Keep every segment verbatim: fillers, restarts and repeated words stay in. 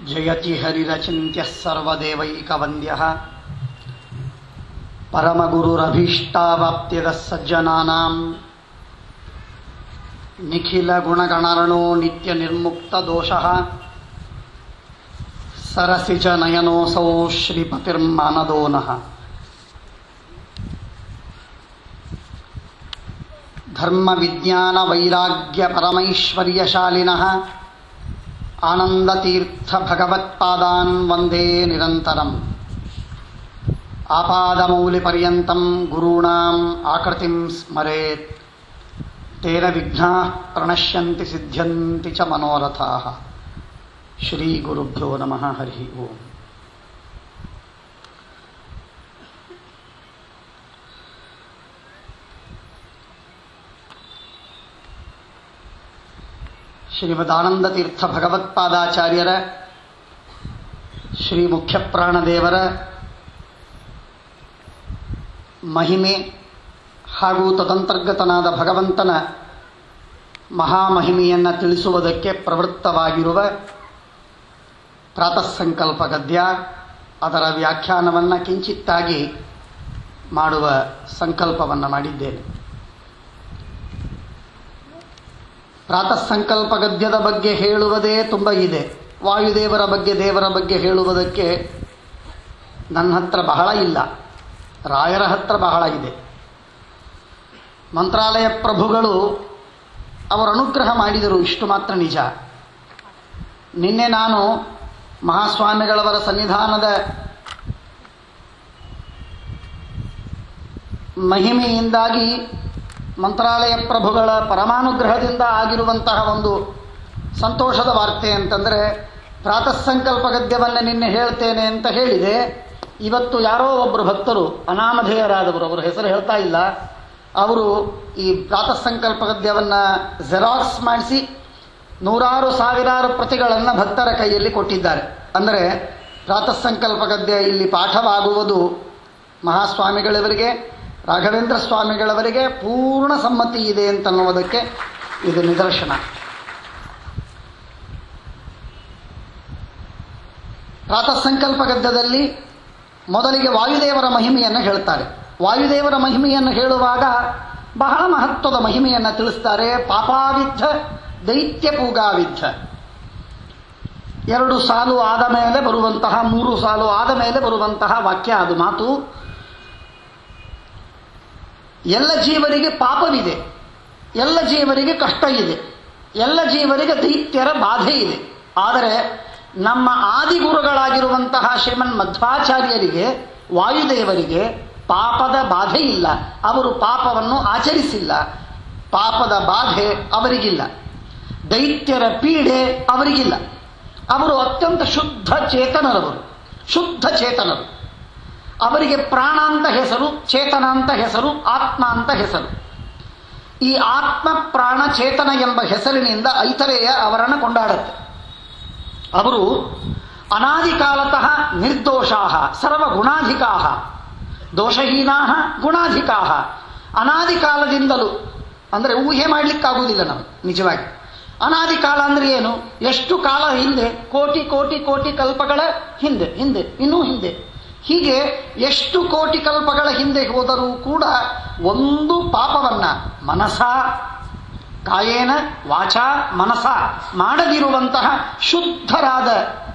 ಜಯತಿ ಹರಿರಚಿಂತ್ಯಃ ಸರ್ವದೇವೈಕವಂದ್ಯಃ ಪರಮಗುರುರಭೀಷ್ಟಾವಾಪ್ತಿದಃ ಸಜ್ಜನಾನಾಂ ನಿಖಿಲಗುಣಗಣರಣೋ ನಿತ್ಯನಿರ್ಮುಕ್ತದೋಷಃ ಸರಸಿಜ ನಯನೋऽಸೌ ಶ್ರೀಪತಿರ್ಮಾನದೋ ನಃ. ಧರ್ಮ ವಿಜ್ಞಾನ ವೈರಾಗ್ಯ ಪರಮೈಶ್ವರ್ಯಶಾಲಿನಃ ಆನಂದತೀರ್ಥ ಭಗವತ್ಪಾದಾನ್ ವಂದೇ ನಿರಂತರಂ. ಆಪಾದಮೌಲಿಪರ್ಯಂತಂ ಗುರುಣಾಂ ಆಕೃತಿಂ ಸ್ಮರೇತ್. ತೇನ ವಿಘ್ನಾಃ ಪ್ರಣಶ್ಯಂತಿ ಸಿದ್ಧ್ಯಂತಿ ಚ ಮನೋರಥಾಃ. ಶ್ರೀ ಗುರುಭ್ಯೋ ನಮಃ. ಹರಿ ಓಂ. ಶ್ರೀಮದಾನಂದತೀರ್ಥ ಭಗವತ್ಪಾದಾಚಾರ್ಯರ ಶ್ರೀ ಮುಖ್ಯಪ್ರಾಣದೇವರ ಮಹಿಮೆ ಹಾಗೂ ತದಂತರ್ಗತನಾದ ಭಗವಂತನ ಮಹಾಮಹಿಮೆಯನ್ನು ತಿಳಿಸುವುದಕ್ಕೆ ಪ್ರವೃತ್ತವಾಗಿರುವ ಪ್ರಾತಃ ಸಂಕಲ್ಪ ಗದ್ಯ, ಅದರ ವ್ಯಾಖ್ಯಾನವನ್ನು ಕಿಂಚಿತ್ತಾಗಿ ಮಾಡುವ ಸಂಕಲ್ಪವನ್ನು ಮಾಡಿದ್ದೇನೆ. ಪ್ರಾತಃ ಸಂಕಲ್ಪ ಗದ್ಯದ ಬಗ್ಗೆ ಹೇಳುವುದೇ ತುಂಬ ಇದೆ. ವಾಯುದೇವರ ಬಗ್ಗೆ, ದೇವರ ಬಗ್ಗೆ ಹೇಳುವುದಕ್ಕೆ ನನ್ನ ಹತ್ರ ಬಹಳ ಇಲ್ಲ, ರಾಯರ ಹತ್ರ ಬಹಳ ಇದೆ. ಮಂತ್ರಾಲಯ ಪ್ರಭುಗಳು ಅವರು ಅನುಗ್ರಹ ಮಾಡಿದರು, ಇಷ್ಟು ಮಾತ್ರ ನಿಜ. ನಿನ್ನೆ ನಾನು ಮಹಾಸ್ವಾಮಿಗಳವರ ಸನ್ನಿಧಾನದ ಮಹಿಮೆಯಿಂದಾಗಿ ಮಂತ್ರಾಲಯ ಪ್ರಭುಗಳ ಪರಮಾನುಗ್ರಹದಿಂದ ಆಗಿರುವಂತಹ ಒಂದು ಸಂತೋಷದ ವಾರ್ತೆ ಅಂತಂದರೆ, ಪ್ರಾತಃ ಸಂಕಲ್ಪ ಗದ್ಯವನ್ನು ನಿನ್ನೆ ಹೇಳ್ತೇನೆ ಅಂತ ಹೇಳಿದೆ. ಇವತ್ತು ಯಾರೋ ಒಬ್ಬರು ಭಕ್ತರು ಅನಾಮಧೇಯರಾದವರು, ಅವರು ಹೆಸರು ಹೇಳ್ತಾ ಇಲ್ಲ, ಅವರು ಈ ಪ್ರಾತಃ ಸಂಕಲ್ಪ ಗದ್ಯವನ್ನು ಜೆರಾಕ್ಸ್ ಮಾಡಿಸಿ ನೂರಾರು ಸಾವಿರಾರು ಪ್ರತಿಗಳನ್ನು ಭಕ್ತರ ಕೈಯಲ್ಲಿ ಕೊಟ್ಟಿದ್ದಾರೆ. ಅಂದರೆ ಪ್ರಾತಃ ಸಂಕಲ್ಪ ಗದ್ಯ ಇಲ್ಲಿ ಪಾಠವಾಗುವುದು ಮಹಾಸ್ವಾಮಿಗಳವರಿಗೆ, ರಾಘವೇಂದ್ರ ಸ್ವಾಮಿಗಳವರಿಗೆ ಪೂರ್ಣ ಸಮ್ಮತಿ ಇದೆ ಅಂತನ್ನುವುದಕ್ಕೆ ಇದು ನಿದರ್ಶನ. ಪ್ರಾತಃ ಸಂಕಲ್ಪ ಗದ್ಯದಲ್ಲಿ ಮೊದಲಿಗೆ ವಾಯುದೇವರ ಮಹಿಮೆಯನ್ನು ಹೇಳ್ತಾರೆ. ವಾಯುದೇವರ ಮಹಿಮೆಯನ್ನು ಹೇಳುವಾಗ ಬಹಳ ಮಹತ್ವದ ಮಹಿಮೆಯನ್ನು ತಿಳಿಸ್ತಾರೆ. ಪಾಪಾವಿದ್ಧ ದೈತ್ಯ ಪೂಗಾವಿದ್ಧ. ಎರಡು ಸಾಲು ಆದ ಮೇಲೆ ಬರುವಂತಹ, ಮೂರು ಸಾಲು ಆದ ಮೇಲೆ ಬರುವಂತಹ ವಾಕ್ಯ ಅದು ಮಾತು. ಎಲ್ಲ ಜೀವರಿಗೆ ಪಾಪವಿದೆ, ಎಲ್ಲ ಜೀವರಿಗೆ ಕಷ್ಟ ಇದೆ, ಎಲ್ಲ ಜೀವರಿಗೆ ದೈತ್ಯರ ಬಾಧೆ ಇದೆ. ಆದರೆ ನಮ್ಮ ಆದಿಗುರುಗಳಾಗಿರುವಂತಹ ಶ್ರೀಮನ್ ಮಧ್ವಾಚಾರ್ಯರಿಗೆ, ವಾಯುದೇವರಿಗೆ ಪಾಪದ ಬಾಧೆ ಇಲ್ಲ. ಅವರು ಪಾಪವನ್ನು ಆಚರಿಸಿಲ್ಲ, ಪಾಪದ ಬಾಧೆ ಅವರಿಗಿಲ್ಲ, ದೈತ್ಯರ ಪೀಡೆ ಅವರಿಗಿಲ್ಲ. ಅವರು ಅತ್ಯಂತ ಶುದ್ಧ ಚೇತನರವರು, ಶುದ್ಧ ಚೇತನರು. ಅವರಿಗೆ ಪ್ರಾಣ ಅಂತ ಹೆಸರು, ಚೇತನ ಅಂತ ಹೆಸರು, ಆತ್ಮ ಅಂತ ಹೆಸರು. ಈ ಆತ್ಮ ಪ್ರಾಣ ಚೇತನ ಎಂಬ ಹೆಸರಿನಿಂದ ಐತರೇಯ ಅವರನ್ನು ಕೊಂಡಾಡುತ್ತೆ. ಅವರು ಅನಾದಿ ಕಾಲತಃ ನಿರ್ದೋಷಾ ಸರ್ವಗುಣಾಧಿಕಾ, ದೋಷಹೀನಾ ಗುಣಾಧಿಕಾ. ಅನಾದಿ ಕಾಲದಿಂದಲೂ, ಅಂದರೆ ಊಹೆ ಮಾಡಲಿಕ್ಕಾಗುವುದಿಲ್ಲ ನಾವು ನಿಜವಾಗಿ. ಅನಾದಿ ಕಾಲ ಅಂದರೆ ಏನು? ಎಷ್ಟು ಕಾಲ ಹಿಂದೆ, ಕೋಟಿ ಕೋಟಿ ಕೋಟಿ ಕಲ್ಪಗಳ ಹಿಂದೆ, ಹಿಂದೆ ಇನ್ನೂ ಹಿಂದೆ, ಹೀಗೆ ಎಷ್ಟು ಕೋಟಿ ಕಲ್ಪಗಳ ಹಿಂದೆ ಹೋದರೂ ಕೂಡ ಒಂದು ಪಾಪವನ್ನು ಮನಸ, ಕಾಯೇನ ವಾಚ ಮನಸ ಮಾಡದಿರುವಂತಹ ಶುದ್ಧರಾದ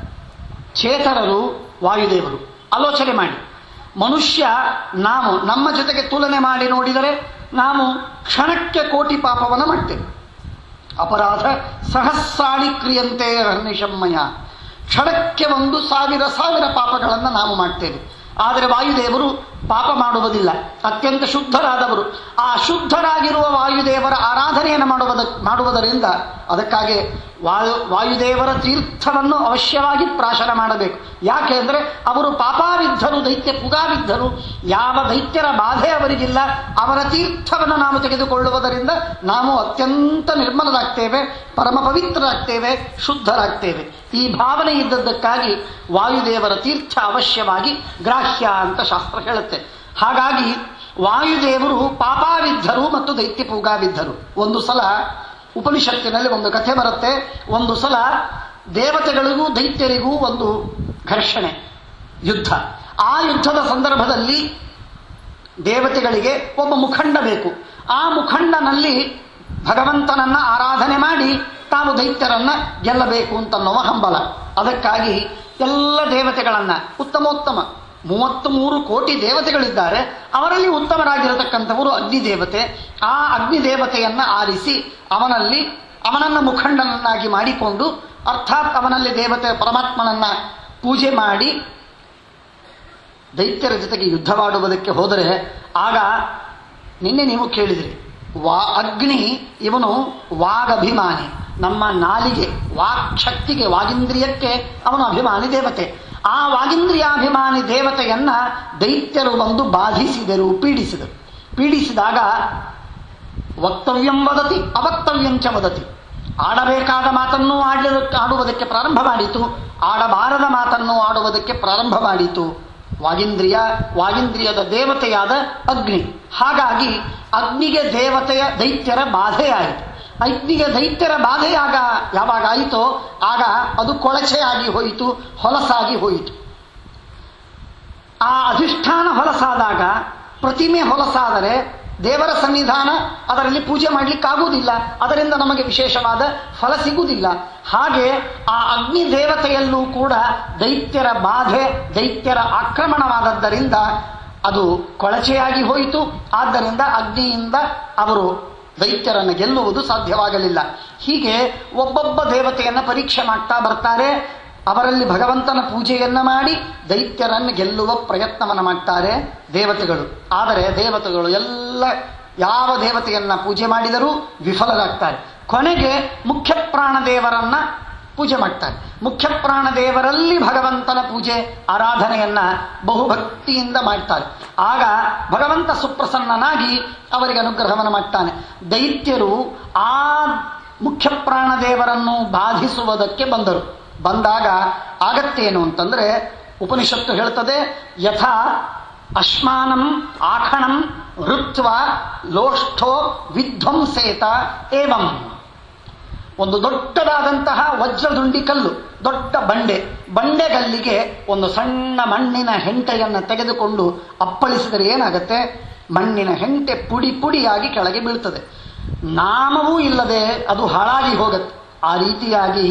ಚೇತನರು ವಾಯುದೇವರು. ಆಲೋಚನೆ ಮಾಡಿ, ಮನುಷ್ಯ ನಾವು ನಮ್ಮ ಜೊತೆಗೆ ತುಲನೆ ಮಾಡಿ ನೋಡಿದರೆ ನಾವು ಕ್ಷಣಕ್ಕೆ ಕೋಟಿ ಪಾಪವನ್ನು ಮಾಡ್ತೇವೆ. ಅಪರಾಧ ಸಹಸ್ರಾಣಿ ಕ್ರಿಯಂತೆ ಹರ್ನಿಶಮ್ಮಯ. ಕ್ಷಣಕ್ಕೆ ಒಂದು ಸಾವಿರ ಸಾವಿರ ಪಾಪಗಳನ್ನು ನಾವು ಮಾಡ್ತೇವೆ. ಆದರೆ ವಾಯುದೇವರು ಪಾಪ ಮಾಡುವುದಿಲ್ಲ, ಅತ್ಯಂತ ಶುದ್ಧರಾದವರು. ಆ ಶುದ್ಧರಾಗಿರುವ ವಾಯುದೇವರ ಆರಾಧನೆಯನ್ನು ಮಾಡುವುದ ಮಾಡುವುದರಿಂದ ಅದಕ್ಕಾಗಿ ವಾಯು ವಾಯುದೇವರ ತೀರ್ಥವನ್ನು ಅವಶ್ಯವಾಗಿ ಪ್ರಾಶನ ಮಾಡಬೇಕು. ಯಾಕೆ ಅಂದರೆ ಅವರು ಪಾಪಾವಿದ್ಧರು, ದೈತ್ಯ ಪುಗಾವಿದ್ಧರು. ಯಾವ ದೈತ್ಯರ ಬಾಧೆ ಅವರಿಗಿಲ್ಲ. ಅವರ ತೀರ್ಥವನ್ನು ನಾವು ತೆಗೆದುಕೊಳ್ಳುವುದರಿಂದ ನಾವು ಅತ್ಯಂತ ನಿರ್ಮಲರಾಗ್ತೇವೆ, ಪರಮ ಪವಿತ್ರರಾಗ್ತೇವೆ, ಶುದ್ಧರಾಗ್ತೇವೆ. ಈ ಭಾವನೆ ಇದ್ದದ್ದಕ್ಕಾಗಿ ವಾಯುದೇವರ ತೀರ್ಥ ಅವಶ್ಯವಾಗಿ ಗ್ರಾಹ್ಯ ಅಂತ ಶಾಸ್ತ್ರ ಹೇಳುತ್ತೆ. ಹಾಗಾಗಿ ವಾಯುದೇವರು ಪಾಪಾವಿದ್ಧರು ಮತ್ತು ದೈತ್ಯ ಪೂಗಾವಿದ್ಧರು. ಒಂದು ಸಲ ಉಪನಿಷತ್ತಿನಲ್ಲಿ ಒಂದು ಕಥೆ ಬರುತ್ತೆ. ಒಂದು ಸಲ ದೇವತೆಗಳಿಗೂ ದೈತ್ಯರಿಗೂ ಒಂದು ಘರ್ಷಣೆ, ಯುದ್ಧ. ಆ ಯುದ್ಧದ ಸಂದರ್ಭದಲ್ಲಿ ದೇವತೆಗಳಿಗೆ ಒಬ್ಬ ಮುಖಂಡ ಬೇಕು. ಆ ಮುಖಂಡನಲ್ಲಿ ಭಗವಂತನನ್ನ ಆರಾಧನೆ ಮಾಡಿ ತಾವು ದೈತ್ಯರನ್ನ ಗೆಲ್ಲಬೇಕು ಅಂತನ್ನುವ ಹಂಬಲ. ಅದಕ್ಕಾಗಿ ಎಲ್ಲ ದೇವತೆಗಳನ್ನ, ಉತ್ತಮೋತ್ತಮ ಮೂವತ್ತ್ ಮೂರು ಕೋಟಿ ದೇವತೆಗಳಿದ್ದಾರೆ, ಅವರಲ್ಲಿ ಉತ್ತಮರಾಗಿರತಕ್ಕಂಥವರು ಅಗ್ನಿದೇವತೆ. ಆ ಅಗ್ನಿದೇವತೆಯನ್ನ ಆರಿಸಿ ಅವನಲ್ಲಿ ಅವನನ್ನ ಮುಖಂಡನನ್ನಾಗಿ ಮಾಡಿಕೊಂಡು, ಅರ್ಥಾತ್ ಅವನಲ್ಲಿ ದೇವತೆ ಪರಮಾತ್ಮನನ್ನ ಪೂಜೆ ಮಾಡಿ ದೈತ್ಯರ ಜೊತೆಗೆ ಯುದ್ಧವಾಡುವುದಕ್ಕೆ ಹೋದರೆ, ಆಗ ನಿನ್ನೆ ನೀವು ಕೇಳಿದ್ರಿ, ವಾ ಅಗ್ನಿ ಇವನು ವಾಗಭಿಮಾನಿ, ನಮ್ಮ ನಾಲಿಗೆ ವಾಕ್ ಶಕ್ತಿಗೆ ವಾಗೀಂದ್ರಿಯಕ್ಕೆ ಅವನು ಅಭಿಮಾನಿ ದೇವತೆ. ಆ ವಾಗೀಂದ್ರಿಯಾಭಿಮಾನಿ ದೇವತೆಯನ್ನ ದೈತ್ಯರು ಬಂದು ಬಾಧಿಸಿದರು, ಪೀಡಿಸಿದರು. ಪೀಡಿಸಿದಾಗ ವಕ್ತವ್ಯಂ ವದತಿ ಅವಕ್ತವ್ಯಂಚ ವದತಿ, ಆಡಬೇಕಾದ ಮಾತನ್ನು ಆಡಲಿಕ್ಕೆ ಆಡುವುದಕ್ಕೆ ಪ್ರಾರಂಭ ಮಾಡಿತು, ಆಡಬಾರದ ಮಾತನ್ನು ಆಡುವುದಕ್ಕೆ ಪ್ರಾರಂಭ ಮಾಡಿತು ವಾಗೀಂದ್ರಿಯ, ವಾಗೀಂದ್ರಿಯದ ದೇವತೆಯಾದ ಅಗ್ನಿ. ಹಾಗಾಗಿ ಅಗ್ನಿಗೆ ದೇವತೆಯ ದೈತ್ಯರ ಬಾಧೆಯಾಯಿತು. ಅಗ್ನಿಗೆ ದೈತ್ಯರ ಬಾಧೆಯಾಗ ಯಾವಾಗ ಆಯಿತೋ ಆಗ ಅದು ಕೊಳಚೆಯಾಗಿ ಹೋಯಿತು, ಹೊಲಸಾಗಿ ಹೋಯಿತು. ಆ ಅಧಿಷ್ಠಾನ ಹೊಲಸಾದಾಗ, ಪ್ರತಿಮೆ ಹೊಲಸಾದರೆ ದೇವರ ಸನ್ನಿಧಾನ ಅದರಲ್ಲಿ ಪೂಜೆ ಮಾಡಲಿಕ್ಕಾಗುವುದಿಲ್ಲ, ಅದರಿಂದ ನಮಗೆ ವಿಶೇಷವಾದ ಫಲ ಸಿಗುವುದಿಲ್ಲ. ಹಾಗೆ ಆ ಅಗ್ನಿ ದೇವತೆಯಲ್ಲೂ ಕೂಡ ದೈತ್ಯರ ಬಾಧೆ, ದೈತ್ಯರ ಆಕ್ರಮಣವಾದದ್ದರಿಂದ ಅದು ಕೊಳಚೆಯಾಗಿ ಹೋಯಿತು. ಆದ್ದರಿಂದ ಅಗ್ನಿಯಿಂದ ಅವರು ದೈತ್ಯರನ್ನು ಗೆಲ್ಲುವುದು ಸಾಧ್ಯವಾಗಲಿಲ್ಲ. ಹೀಗೆ ಒಬ್ಬೊಬ್ಬ ದೇವತೆಯನ್ನು ಪರೀಕ್ಷೆ ಮಾಡ್ತಾ ಬರ್ತಾರೆ. ಅವರಲ್ಲಿ ಭಗವಂತನ ಪೂಜೆಯನ್ನ ಮಾಡಿ ದೈತ್ಯರನ್ನು ಗೆಲ್ಲುವ ಪ್ರಯತ್ನವನ್ನು ಮಾಡ್ತಾರೆ ದೇವತೆಗಳು. ಆದರೆ ದೇವತೆಗಳು ಎಲ್ಲ ಯಾವ ದೇವತೆಯನ್ನ ಪೂಜೆ ಮಾಡಿದರೂ ವಿಫಲರಾಗ್ತಾರೆ. ಕೊನೆಗೆ ಮುಖ್ಯ ಪ್ರಾಣದೇವರನ್ನ ಪೂಜೆ ಮಾಡ್ತಾರೆ. ಮುಖ್ಯ ಪ್ರಾಣದೇವರಲ್ಲಿ ಭಗವಂತನ ಪೂಜೆ ಆರಾಧನೆಯನ್ನ ಬಹುಭಕ್ತಿಯಿಂದ ಮಾಡ್ತಾರೆ. ಆಗ ಭಗವಂತ ಸುಪ್ರಸನ್ನನಾಗಿ ಅವರಿಗೆ ಅನುಗ್ರಹವನ್ನು ಮಾಡ್ತಾನೆ. ದೈತ್ಯರು ಆ ಮುಖ್ಯ ಪ್ರಾಣದೇವರನ್ನು ಬಾಧಿಸುವುದಕ್ಕೆ ಬಂದರು. ಬಂದಾಗ ಆಗತ್ತೇನು ಅಂತಂದ್ರೆ, ಉಪನಿಷತ್ತು ಹೇಳ್ತದೆ, ಯಥಾ ಅಶ್ಮಾನಂ ಆಖಣಂ ಋತ್ವ ಲೋಷ್ಠೋ ವಿಧ್ವಂಸೇತ ಏವಂ. ಒಂದು ದೊಡ್ಡದಾದಂತಹ ವಜ್ರದುಂಡಿ ಕಲ್ಲು, ದೊಡ್ಡ ಬಂಡೆ, ಬಂಡೆಗಲ್ಲಿಗೆ ಒಂದು ಸಣ್ಣ ಮಣ್ಣಿನ ಹೆಂಟೆಯನ್ನು ತೆಗೆದುಕೊಂಡು ಅಪ್ಪಳಿಸಿದರೆ ಏನಾಗತ್ತೆ? ಮಣ್ಣಿನ ಹೆಂಟೆ ಪುಡಿ ಪುಡಿಯಾಗಿ ಕೆಳಗೆ ಬೀಳ್ತದೆ. ನಾಮವೂ ಇಲ್ಲದೆ ಅದು ಹಾಳಾಗಿ ಹೋಗುತ್ತೆ. ಆ ರೀತಿಯಾಗಿ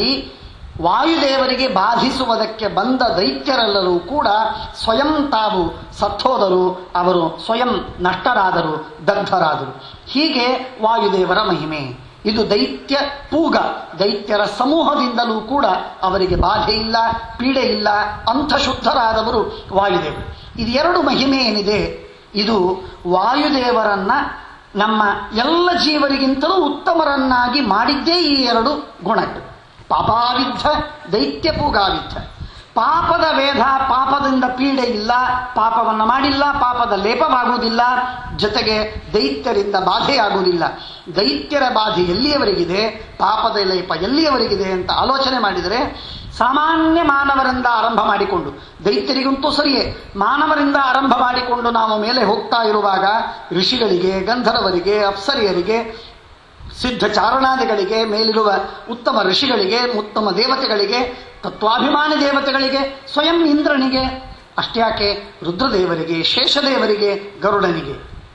ವಾಯುದೇವರಿಗೆ ಬಾಧಿಸುವುದಕ್ಕೆ ಬಂದ ದೈತ್ಯರೆಲ್ಲರೂ ಕೂಡ ಸ್ವಯಂ ತಾವು ಸತ್ತೋದರು, ಅವರು ಸ್ವಯಂ ನಷ್ಟರಾದರು, ದಗ್ಧರಾದರು. ಹೀಗೆ ವಾಯುದೇವರ ಮಹಿಮೆ. ಇದು ದೈತ್ಯ ಪೂಗ, ದೈತ್ಯರ ಸಮೂಹದಿಂದಲೂ ಕೂಡ ಅವರಿಗೆ ಬಾಧೆ ಇಲ್ಲ, ಪೀಡೆ ಇಲ್ಲ, ಅಂಥ ಶುದ್ಧರಾದವರು ವಾಯುದೇವರು. ಇದು ಎರಡು ಮಹಿಮೆ ಏನಿದೆ, ಇದು ವಾಯುದೇವರನ್ನ ನಮ್ಮ ಎಲ್ಲ ಜೀವರಿಗಿಂತಲೂ ಉತ್ತಮರನ್ನಾಗಿ ಮಾಡಿದ್ದೇ ಈ ಎರಡು ಗುಣಗಳು. ಪಾಪಾವಿದ್ಧ ದೈತ್ಯ ಪೂಗಾವಿದ್ಧ. ಪಾಪದ ವೇದ, ಪಾಪದಿಂದ ಪೀಡೆ ಇಲ್ಲ, ಪಾಪವನ್ನು ಮಾಡಿಲ್ಲ, ಪಾಪದ ಲೇಪವಾಗುವುದಿಲ್ಲ, ಜೊತೆಗೆ ದೈತ್ಯರಿಂದ ಬಾಧೆಯಾಗುವುದಿಲ್ಲ. ದೈತ್ಯರ ಬಾಧೆ ಎಲ್ಲಿಯವರೆಗಿದೆ, ಪಾಪದ ಲೇಪ ಎಲ್ಲಿಯವರೆಗಿದೆ ಅಂತ ಆಲೋಚನೆ ಮಾಡಿದರೆ, ಸಾಮಾನ್ಯ ಮಾನವರಿಂದ ಆರಂಭ ಮಾಡಿಕೊಂಡು, ದೈತ್ಯರಿಗಂತೂ ಸರಿಯೇ, ಮಾನವರಿಂದ ಆರಂಭ ಮಾಡಿಕೊಂಡು ನಾವು ಮೇಲೆ ಹೋಗ್ತಾ ಇರುವಾಗ ಋಷಿಗಳಿಗೆ, ಗಂಧರ್ವರಿಗೆ, ಅಪ್ಸರಿಯರಿಗೆ, ಸಿದ್ಧ ಚಾರಣಾದಿಗಳಿಗೆ, ಮೇಲಿರುವ ಉತ್ತಮ ಋಷಿಗಳಿಗೆ, ಉತ್ತಮ ದೇವತೆಗಳಿಗೆ, ತತ್ವಾಭಿಮಾನಿ ದೇವತೆಗಳಿಗೆ, ಸ್ವಯಂ ಇಂದ್ರನಿಗೆ, ಅಷ್ಟ್ಯಾಕೆ ರುದ್ರದೇವರಿಗೆ, ಶೇಷದೇವರಿಗೆ, ಗರುಡನಿಗೆ,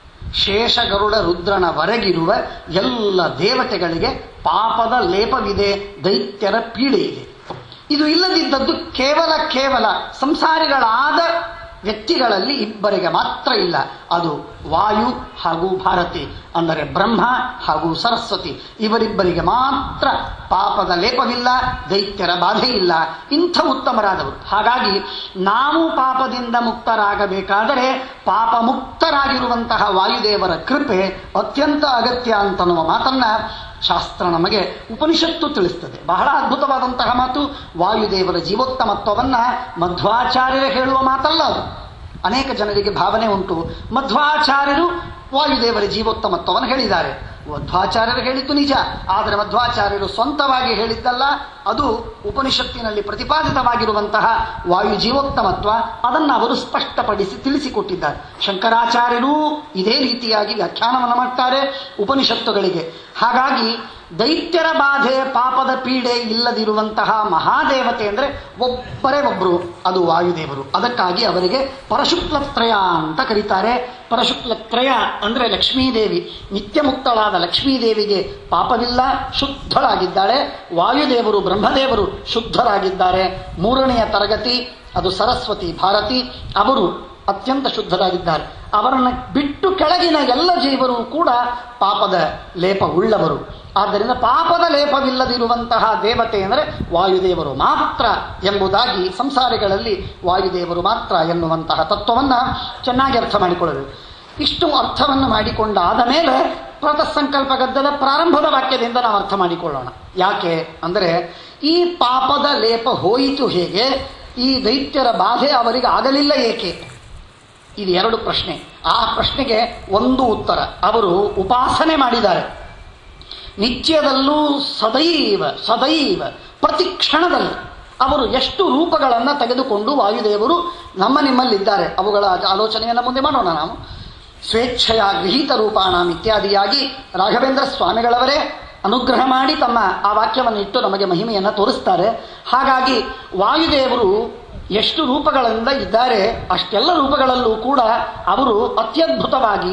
ಶೇಷ ಗರುಡ ರುದ್ರನವರೆಗಿರುವ ಎಲ್ಲ ದೇವತೆಗಳಿಗೆ ಪಾಪದ ಲೇಪವಿದೆ, ದೈತ್ಯರ ಪೀಡೆ ಇದೆ. ಇದು ಇಲ್ಲದಿದ್ದದ್ದು ಕೇವಲ ಕೇವಲ ಸಂಸಾರಿಗಳಾದ ವ್ಯಕ್ತಿಗಳಲ್ಲಿ ಇಬ್ಬರಿಗೆ ಮಾತ್ರ ಇಲ್ಲ. ಅದು ವಾಯು ಹಾಗೂ ಭಾರತಿ, ಅಂದರೆ ಬ್ರಹ್ಮ ಹಾಗೂ ಸರಸ್ವತಿ, ಇವರಿಬ್ಬರಿಗೆ ಮಾತ್ರ ಪಾಪದ ಲೇಪವಿಲ್ಲ, ದೈತ್ಯರ ಬಾಧೆ ಇಲ್ಲ. ಇಂಥ ಉತ್ತಮರಾದವರು. ಹಾಗಾಗಿ ನಾವು ಪಾಪದಿಂದ ಮುಕ್ತರಾಗಬೇಕಾದರೆ ಪಾಪ ಮುಕ್ತರಾಗಿರುವಂತಹ ವಾಯುದೇವರ ಕೃಪೆ ಅತ್ಯಂತ ಅಗತ್ಯ ಅಂತನ್ನುವ ಮಾತನ್ನ ಶಾಸ್ತ್ರ ನಮಗೆ, ಉಪನಿಷತ್ತು ತಿಳಿಸ್ತದೆ. ಬಹಳ ಅದ್ಭುತವಾದಂತಹ ಮಾತು. ವಾಯುದೇವರ ಜೀವೋತ್ತಮತ್ವವನ್ನ ಮಧ್ವಾಚಾರ್ಯರು ಹೇಳುವ ಮಾತಲ್ಲ ಅದು. ಅನೇಕ ಜನರಿಗೆ ಭಾವನೆ ಉಂಟು, ಮಧ್ವಾಚಾರ್ಯರು ವಾಯುದೇವರ ಜೀವೋತ್ತಮತ್ವವನ್ನು ಹೇಳಿದ್ದಾರೆ. ಮಧ್ವಾಚಾರ್ಯರು ಹೇಳಿದ್ದು ನಿಜ, ಆದರೆ ಮಧ್ವಾಚಾರ್ಯರು ಸ್ವಂತವಾಗಿ ಹೇಳಿದ್ದಲ್ಲ, ಅದು ಉಪನಿಷತ್ತಿನಲ್ಲಿ ಪ್ರತಿಪಾದಿತವಾಗಿರುವಂತಹ ವಾಯು ಜೀವೋತ್ತಮತ್ವ. ಅದನ್ನು ಅವರು ಸ್ಪಷ್ಟಪಡಿಸಿ ತಿಳಿಸಿಕೊಟ್ಟಿದ್ದಾರೆ. ಶಂಕರಾಚಾರ್ಯರೂ ಇದೇ ರೀತಿಯಾಗಿ ವ್ಯಾಖ್ಯಾನವನ್ನು ಮಾಡ್ತಾರೆ ಉಪನಿಷತ್ತುಗಳಿಗೆ. ಹಾಗಾಗಿ ದೈತ್ಯರ ಬಾಧೆ ಪಾಪದ ಪೀಡೆ ಇಲ್ಲದಿರುವಂತಹ ಮಹಾದೇವತೆ ಅಂದರೆ ಒಬ್ಬರೇ ಒಬ್ಬರು, ಅದು ವಾಯುದೇವರು. ಅದಕ್ಕಾಗಿ ಅವರಿಗೆ ಪರಶುಕ್ಲತ್ರಯ ಅಂತ ಕರೀತಾರೆ. ಪರಶುಕ್ಲತ್ರಯ ಅಂದರೆ ಲಕ್ಷ್ಮೀದೇವಿ, ನಿತ್ಯ ಮುಕ್ತಳಾದ ಲಕ್ಷ್ಮೀದೇವಿಗೆ ಪಾಪವಿಲ್ಲ, ಶುದ್ಧಳಾಗಿದ್ದಾಳೆ. ವಾಯುದೇವರು ಬ್ರಹ್ಮದೇವರು ಶುದ್ಧರಾಗಿದ್ದಾರೆ. ಮೂರನೆಯ ತರಗತಿ ಅದು ಸರಸ್ವತಿ ಭಾರತಿ, ಅವರು ಅತ್ಯಂತ ಶುದ್ಧರಾಗಿದ್ದಾರೆ. ಅವರನ್ನು ಬಿಟ್ಟು ಕೆಳಗಿನ ಎಲ್ಲ ಜೀವರು ಕೂಡ ಪಾಪದ ಲೇಪ ಉಳ್ಳವರು. ಆದ್ದರಿಂದ ಪಾಪದ ಲೇಪವಿಲ್ಲದಿರುವಂತಹ ದೇವತೆ ಅಂದರೆ ವಾಯುದೇವರು ಮಾತ್ರ ಎಂಬುದಾಗಿ ಸಂಸಾರಿಗಳಲ್ಲಿ ವಾಯುದೇವರು ಮಾತ್ರ ಎನ್ನುವಂತಹ ತತ್ವವನ್ನು ಚೆನ್ನಾಗಿ ಅರ್ಥ ಮಾಡಿಕೊಳ್ಳಬೇಕು. ಇಷ್ಟು ಅರ್ಥವನ್ನು ಮಾಡಿಕೊಂಡಾದ ಮೇಲೆ ಪ್ರಾತಃ ಸಂಕಲ್ಪ ಗದ್ಯದ ಪ್ರಾರಂಭದ ವಾಕ್ಯದಿಂದ ನಾವು ಅರ್ಥ ಮಾಡಿಕೊಳ್ಳೋಣ. ಯಾಕೆ ಅಂದರೆ ಈ ಪಾಪದ ಲೇಪ ಹೋಯಿತು ಹೇಗೆ, ಈ ದೈತ್ಯರ ಬಾಧೆ ಅವರಿಗೆ ಆಗಲಿಲ್ಲ ಏಕೆ, ಇದು ಎರಡು ಪ್ರಶ್ನೆ. ಆ ಪ್ರಶ್ನೆಗೆ ಒಂದು ಉತ್ತರ, ಅವರು ಉಪಾಸನೆ ಮಾಡಿದ್ದಾರೆ. ನಿತ್ಯದಲ್ಲೂ ಸದೈವ ಸದೈವ ಪ್ರತಿ ಕ್ಷಣದಲ್ಲಿ ಅವರು ಎಷ್ಟು ರೂಪಗಳನ್ನು ತೆಗೆದುಕೊಂಡು ವಾಯುದೇವರು ನಮ್ಮ ನಿಮ್ಮಲ್ಲಿದ್ದಾರೆ, ಅವುಗಳ ಆಲೋಚನೆಯನ್ನು ಮುಂದೆ ಮಾಡೋಣ ನಾವು. ಸ್ವೇಚ್ಛೆಯ ಗೃಹೀತ ರೂಪಾಣಂ ಇತ್ಯಾದಿಯಾಗಿ ರಾಘವೇಂದ್ರ ಸ್ವಾಮಿಗಳವರೇ ಅನುಗ್ರಹ ಮಾಡಿ ತಮ್ಮ ಆ ವಾಕ್ಯವನ್ನು ಇಟ್ಟು ನಮಗೆ ಮಹಿಮೆಯನ್ನು ತೋರಿಸ್ತಾರೆ. ಹಾಗಾಗಿ ವಾಯುದೇವರು ಎಷ್ಟು ರೂಪಗಳಿಂದ ಇದ್ದಾರೆ, ಅಷ್ಟೆಲ್ಲ ರೂಪಗಳಲ್ಲೂ ಕೂಡ ಅವರು ಅತ್ಯದ್ಭುತವಾಗಿ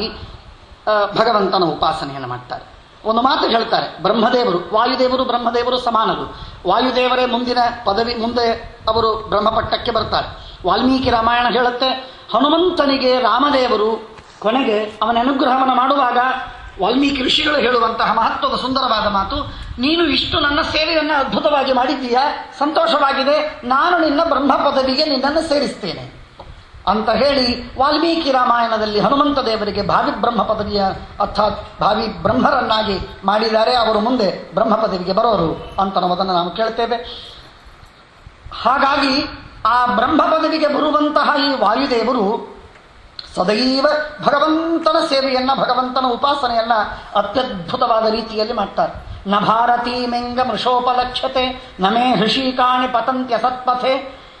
ಭಗವಂತನ ಉಪಾಸನೆಯನ್ನು ಮಾಡ್ತಾರೆ. ಒಂದು ಮಾತು ಹೇಳ್ತಾರೆ, ಬ್ರಹ್ಮದೇವರು ವಾಯುದೇವರು ಬ್ರಹ್ಮದೇವರು ಸಮಾನರು. ವಾಯುದೇವರೇ ಮುಂದಿನ ಪದವಿ, ಮುಂದೆ ಅವರು ಬ್ರಹ್ಮಪಟ್ಟಕ್ಕೆ ಬರ್ತಾರೆ. ವಾಲ್ಮೀಕಿ ರಾಮಾಯಣ ಹೇಳುತ್ತೆ, ಹನುಮಂತನಿಗೆ ರಾಮದೇವರು ಕೊನೆಗೆ ಅವನ ಅನುಗ್ರಹವನ್ನು ಮಾಡುವಾಗ ವಾಲ್ಮೀಕಿ ಋಷಿಗಳು ಹೇಳುವಂತಹ ಮಹತ್ವದ ಸುಂದರವಾದ ಮಾತು, ನೀನು ಇಷ್ಟು ನನ್ನ ಸೇವೆಯನ್ನು ಅದ್ಭುತವಾಗಿ ಮಾಡಿದ್ದೀಯಾ, ಸಂತೋಷವಾಗಿದೆ, ನಾನು ನಿನ್ನ ಬ್ರಹ್ಮ ಪದವಿಗೆ ನಿನ್ನನ್ನು ಸೇರಿಸ್ತೇನೆ ಅಂತ ಹೇಳಿ ವಾಲ್ಮೀಕಿ ರಾಮಾಯಣದಲ್ಲಿ ಹನುಮಂತ ದೇವರಿಗೆ ಭಾವಿ ಬ್ರಹ್ಮ ಪದವಿಯ ಅರ್ಥಾತ್ ಭಾವಿ ಬ್ರಹ್ಮರನ್ನಾಗಿ ಮಾಡಿದ್ದಾರೆ. ಅವರು ಮುಂದೆ ಬ್ರಹ್ಮ ಪದವಿಗೆ ಬರೋರು ಅಂತ ಅನ್ನೋದನ್ನು ನಾವು ಕೇಳ್ತೇವೆ. ಹಾಗಾಗಿ ಆ ಬ್ರಹ್ಮ ಪದವಿಗೆ ಬರುವಂತಹ ಈ ವಾಯುದೇವರು ಸದೈವ ಭಗವಂತನ ಸೇವೆಯನ್ನ, ಭಗವಂತನ ಉಪಾಸನೆಯನ್ನ ಅತ್ಯದ್ಭುತವಾದ ರೀತಿಯಲ್ಲಿ ಮಾಡ್ತಾರೆ. ನ ಭಾರತೀ ಮೆಂಗ ಮೃಷೋಪಲಕ್ಷ್ಯತೆ ನಮೇ ಹೃಷಿಕಾಣಿ ಪತಂತ್ಯ ಸತ್ಪಥೆ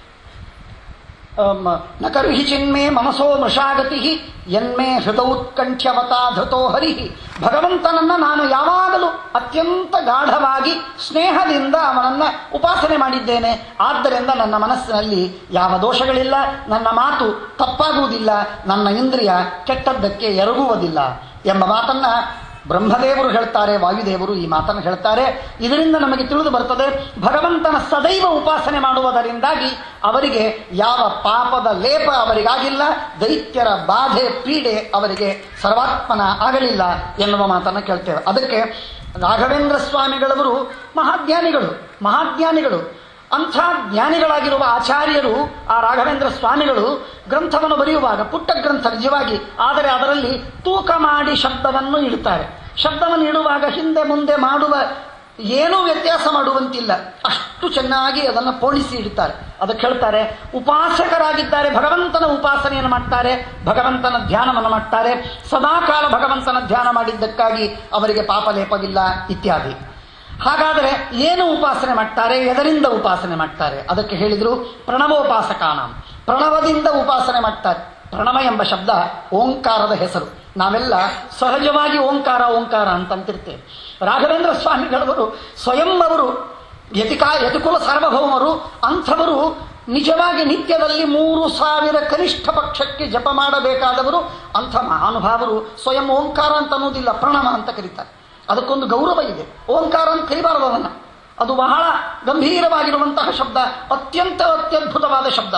ನ ಕರ್ಹಿ ಚಿನ್ಮೇ ಮನಸೋ ಮೃಷಾಗತಿ ಯನ್ಮೇ ಹೃದೌತ್ಕಂಠ್ಯವತಾ ಧೃತೋ ಹರಿ. ಭಗವಂತನನ್ನ ನಾನು ಯಾವಾಗಲೂ ಅತ್ಯಂತ ಗಾಢವಾಗಿ ಸ್ನೇಹದಿಂದ ಅವನನ್ನ ಉಪಾಸನೆ ಮಾಡಿದ್ದೇನೆ. ಆದ್ದರಿಂದ ನನ್ನ ಮನಸ್ಸಿನಲ್ಲಿ ಯಾವ ದೋಷಗಳಿಲ್ಲ, ನನ್ನ ಮಾತು ತಪ್ಪಾಗುವುದಿಲ್ಲ, ನನ್ನ ಇಂದ್ರಿಯ ಕೆಟ್ಟದ್ದಕ್ಕೆ ಎರಗುವುದಿಲ್ಲ ಎಂಬ ಮಾತನ್ನ ಬ್ರಹ್ಮದೇವರು ಹೇಳ್ತಾರೆ, ವಾಯುದೇವರು ಈ ಮಾತನ್ನು ಹೇಳ್ತಾರೆ. ಇದರಿಂದ ನಮಗೆ ತಿಳಿದು ಬರ್ತದೆ, ಭಗವಂತನ ಸದೈವ ಉಪಾಸನೆ ಮಾಡುವುದರಿಂದಾಗಿ ಅವರಿಗೆ ಯಾವ ಪಾಪದ ಲೇಪ ಅವರಿಗಾಗಿಲ್ಲ, ದೈತ್ಯರ ಬಾಧೆ ಪೀಡೆ ಅವರಿಗೆ ಸರ್ವಾತ್ಮನ ಆಗಲಿಲ್ಲ ಎನ್ನುವ ಮಾತನ್ನು ಕೇಳ್ತೇವೆ. ಅದಕ್ಕೆ ರಾಘವೇಂದ್ರ ಸ್ವಾಮಿಗಳವರು ಮಹಾಜ್ಞಾನಿಗಳು ಮಹಾಜ್ಞಾನಿಗಳು ಅಂಥ ಜ್ಞಾನಿಗಳಾಗಿರುವ ಆಚಾರ್ಯರು, ಆ ರಾಘವೇಂದ್ರ ಸ್ವಾಮಿಗಳು ಗ್ರಂಥವನ್ನು ಬರೆಯುವಾಗ ಪುಟ್ಟ ಗ್ರಂಥ ನಿಜವಾಗಿ, ಆದರೆ ಅದರಲ್ಲಿ ತೂಕ ಮಾಡಿ ಶಬ್ದವನ್ನು ಇಡುತ್ತಾರೆ. ಶಬ್ದವನ್ನು ಇಡುವಾಗ ಹಿಂದೆ ಮುಂದೆ ಮಾಡುವ ಏನೂ ವ್ಯತ್ಯಾಸ ಮಾಡುವಂತಿಲ್ಲ, ಅಷ್ಟು ಚೆನ್ನಾಗಿ ಅದನ್ನು ಪೋಣಿಸಿ ಇಡುತ್ತಾರೆ. ಅದಕ್ಕೆ ಹೇಳ್ತಾರೆ, ಉಪಾಸಕರಾಗಿದ್ದಾರೆ, ಭಗವಂತನ ಉಪಾಸನೆಯನ್ನು ಮಾಡ್ತಾರೆ, ಭಗವಂತನ ಧ್ಯಾನವನ್ನು ಮಾಡ್ತಾರೆ, ಸದಾಕಾಲ ಭಗವಂತನ ಧ್ಯಾನ ಮಾಡಿದ್ದಕ್ಕಾಗಿ ಅವರಿಗೆ ಪಾಪಲೇಪವಿಲ್ಲ ಇತ್ಯಾದಿ. ಹಾಗಾದರೆ ಏನು ಉಪಾಸನೆ ಮಾಡ್ತಾರೆ, ಎದರಿಂದ ಉಪಾಸನೆ ಮಾಡ್ತಾರೆ? ಅದಕ್ಕೆ ಹೇಳಿದರು ಪ್ರಣವೋಪಾಸಕಾನ, ಪ್ರಣವದಿಂದ ಉಪಾಸನೆ ಮಾಡ್ತಾರೆ. ಪ್ರಣವ ಎಂಬ ಶಬ್ದ ಓಂಕಾರದ ಹೆಸರು. ನಾವೆಲ್ಲ ಸಹಜವಾಗಿ ಓಂಕಾರ ಓಂಕಾರ ಅಂತಂತಿರ್ತೇವೆ. ರಾಘವೇಂದ್ರ ಸ್ವಾಮಿಗಳವರು ಸ್ವಯಂ ಅವರು ಯತಿಕಾ ಯತಿಕುಲ ಸಾರ್ವಭೌಮರು. ಅಂಥವರು ನಿಜವಾಗಿ ನಿತ್ಯದಲ್ಲಿ ಮೂರು ಸಾವಿರ ಕನಿಷ್ಠ ಪಕ್ಷಕ್ಕೆ ಜಪ ಮಾಡಬೇಕಾದವರು. ಅಂಥ ಮಹಾನುಭಾವರು ಸ್ವಯಂ ಓಂಕಾರ ಅಂತ ಅನ್ನೋದಿಲ್ಲ, ಪ್ರಣವ ಅಂತ ಕರೀತಾರೆ. ಅದಕ್ಕೊಂದು ಗೌರವ ಇದೆ. ಓಂಕಾರ ಅಂತ ಕರಿಬಾರದು ಅದನ್ನು, ಅದು ಬಹಳ ಗಂಭೀರವಾಗಿರುವಂತಹ ಶಬ್ದ, ಅತ್ಯಂತ ಅತ್ಯದ್ಭುತವಾದ ಶಬ್ದ.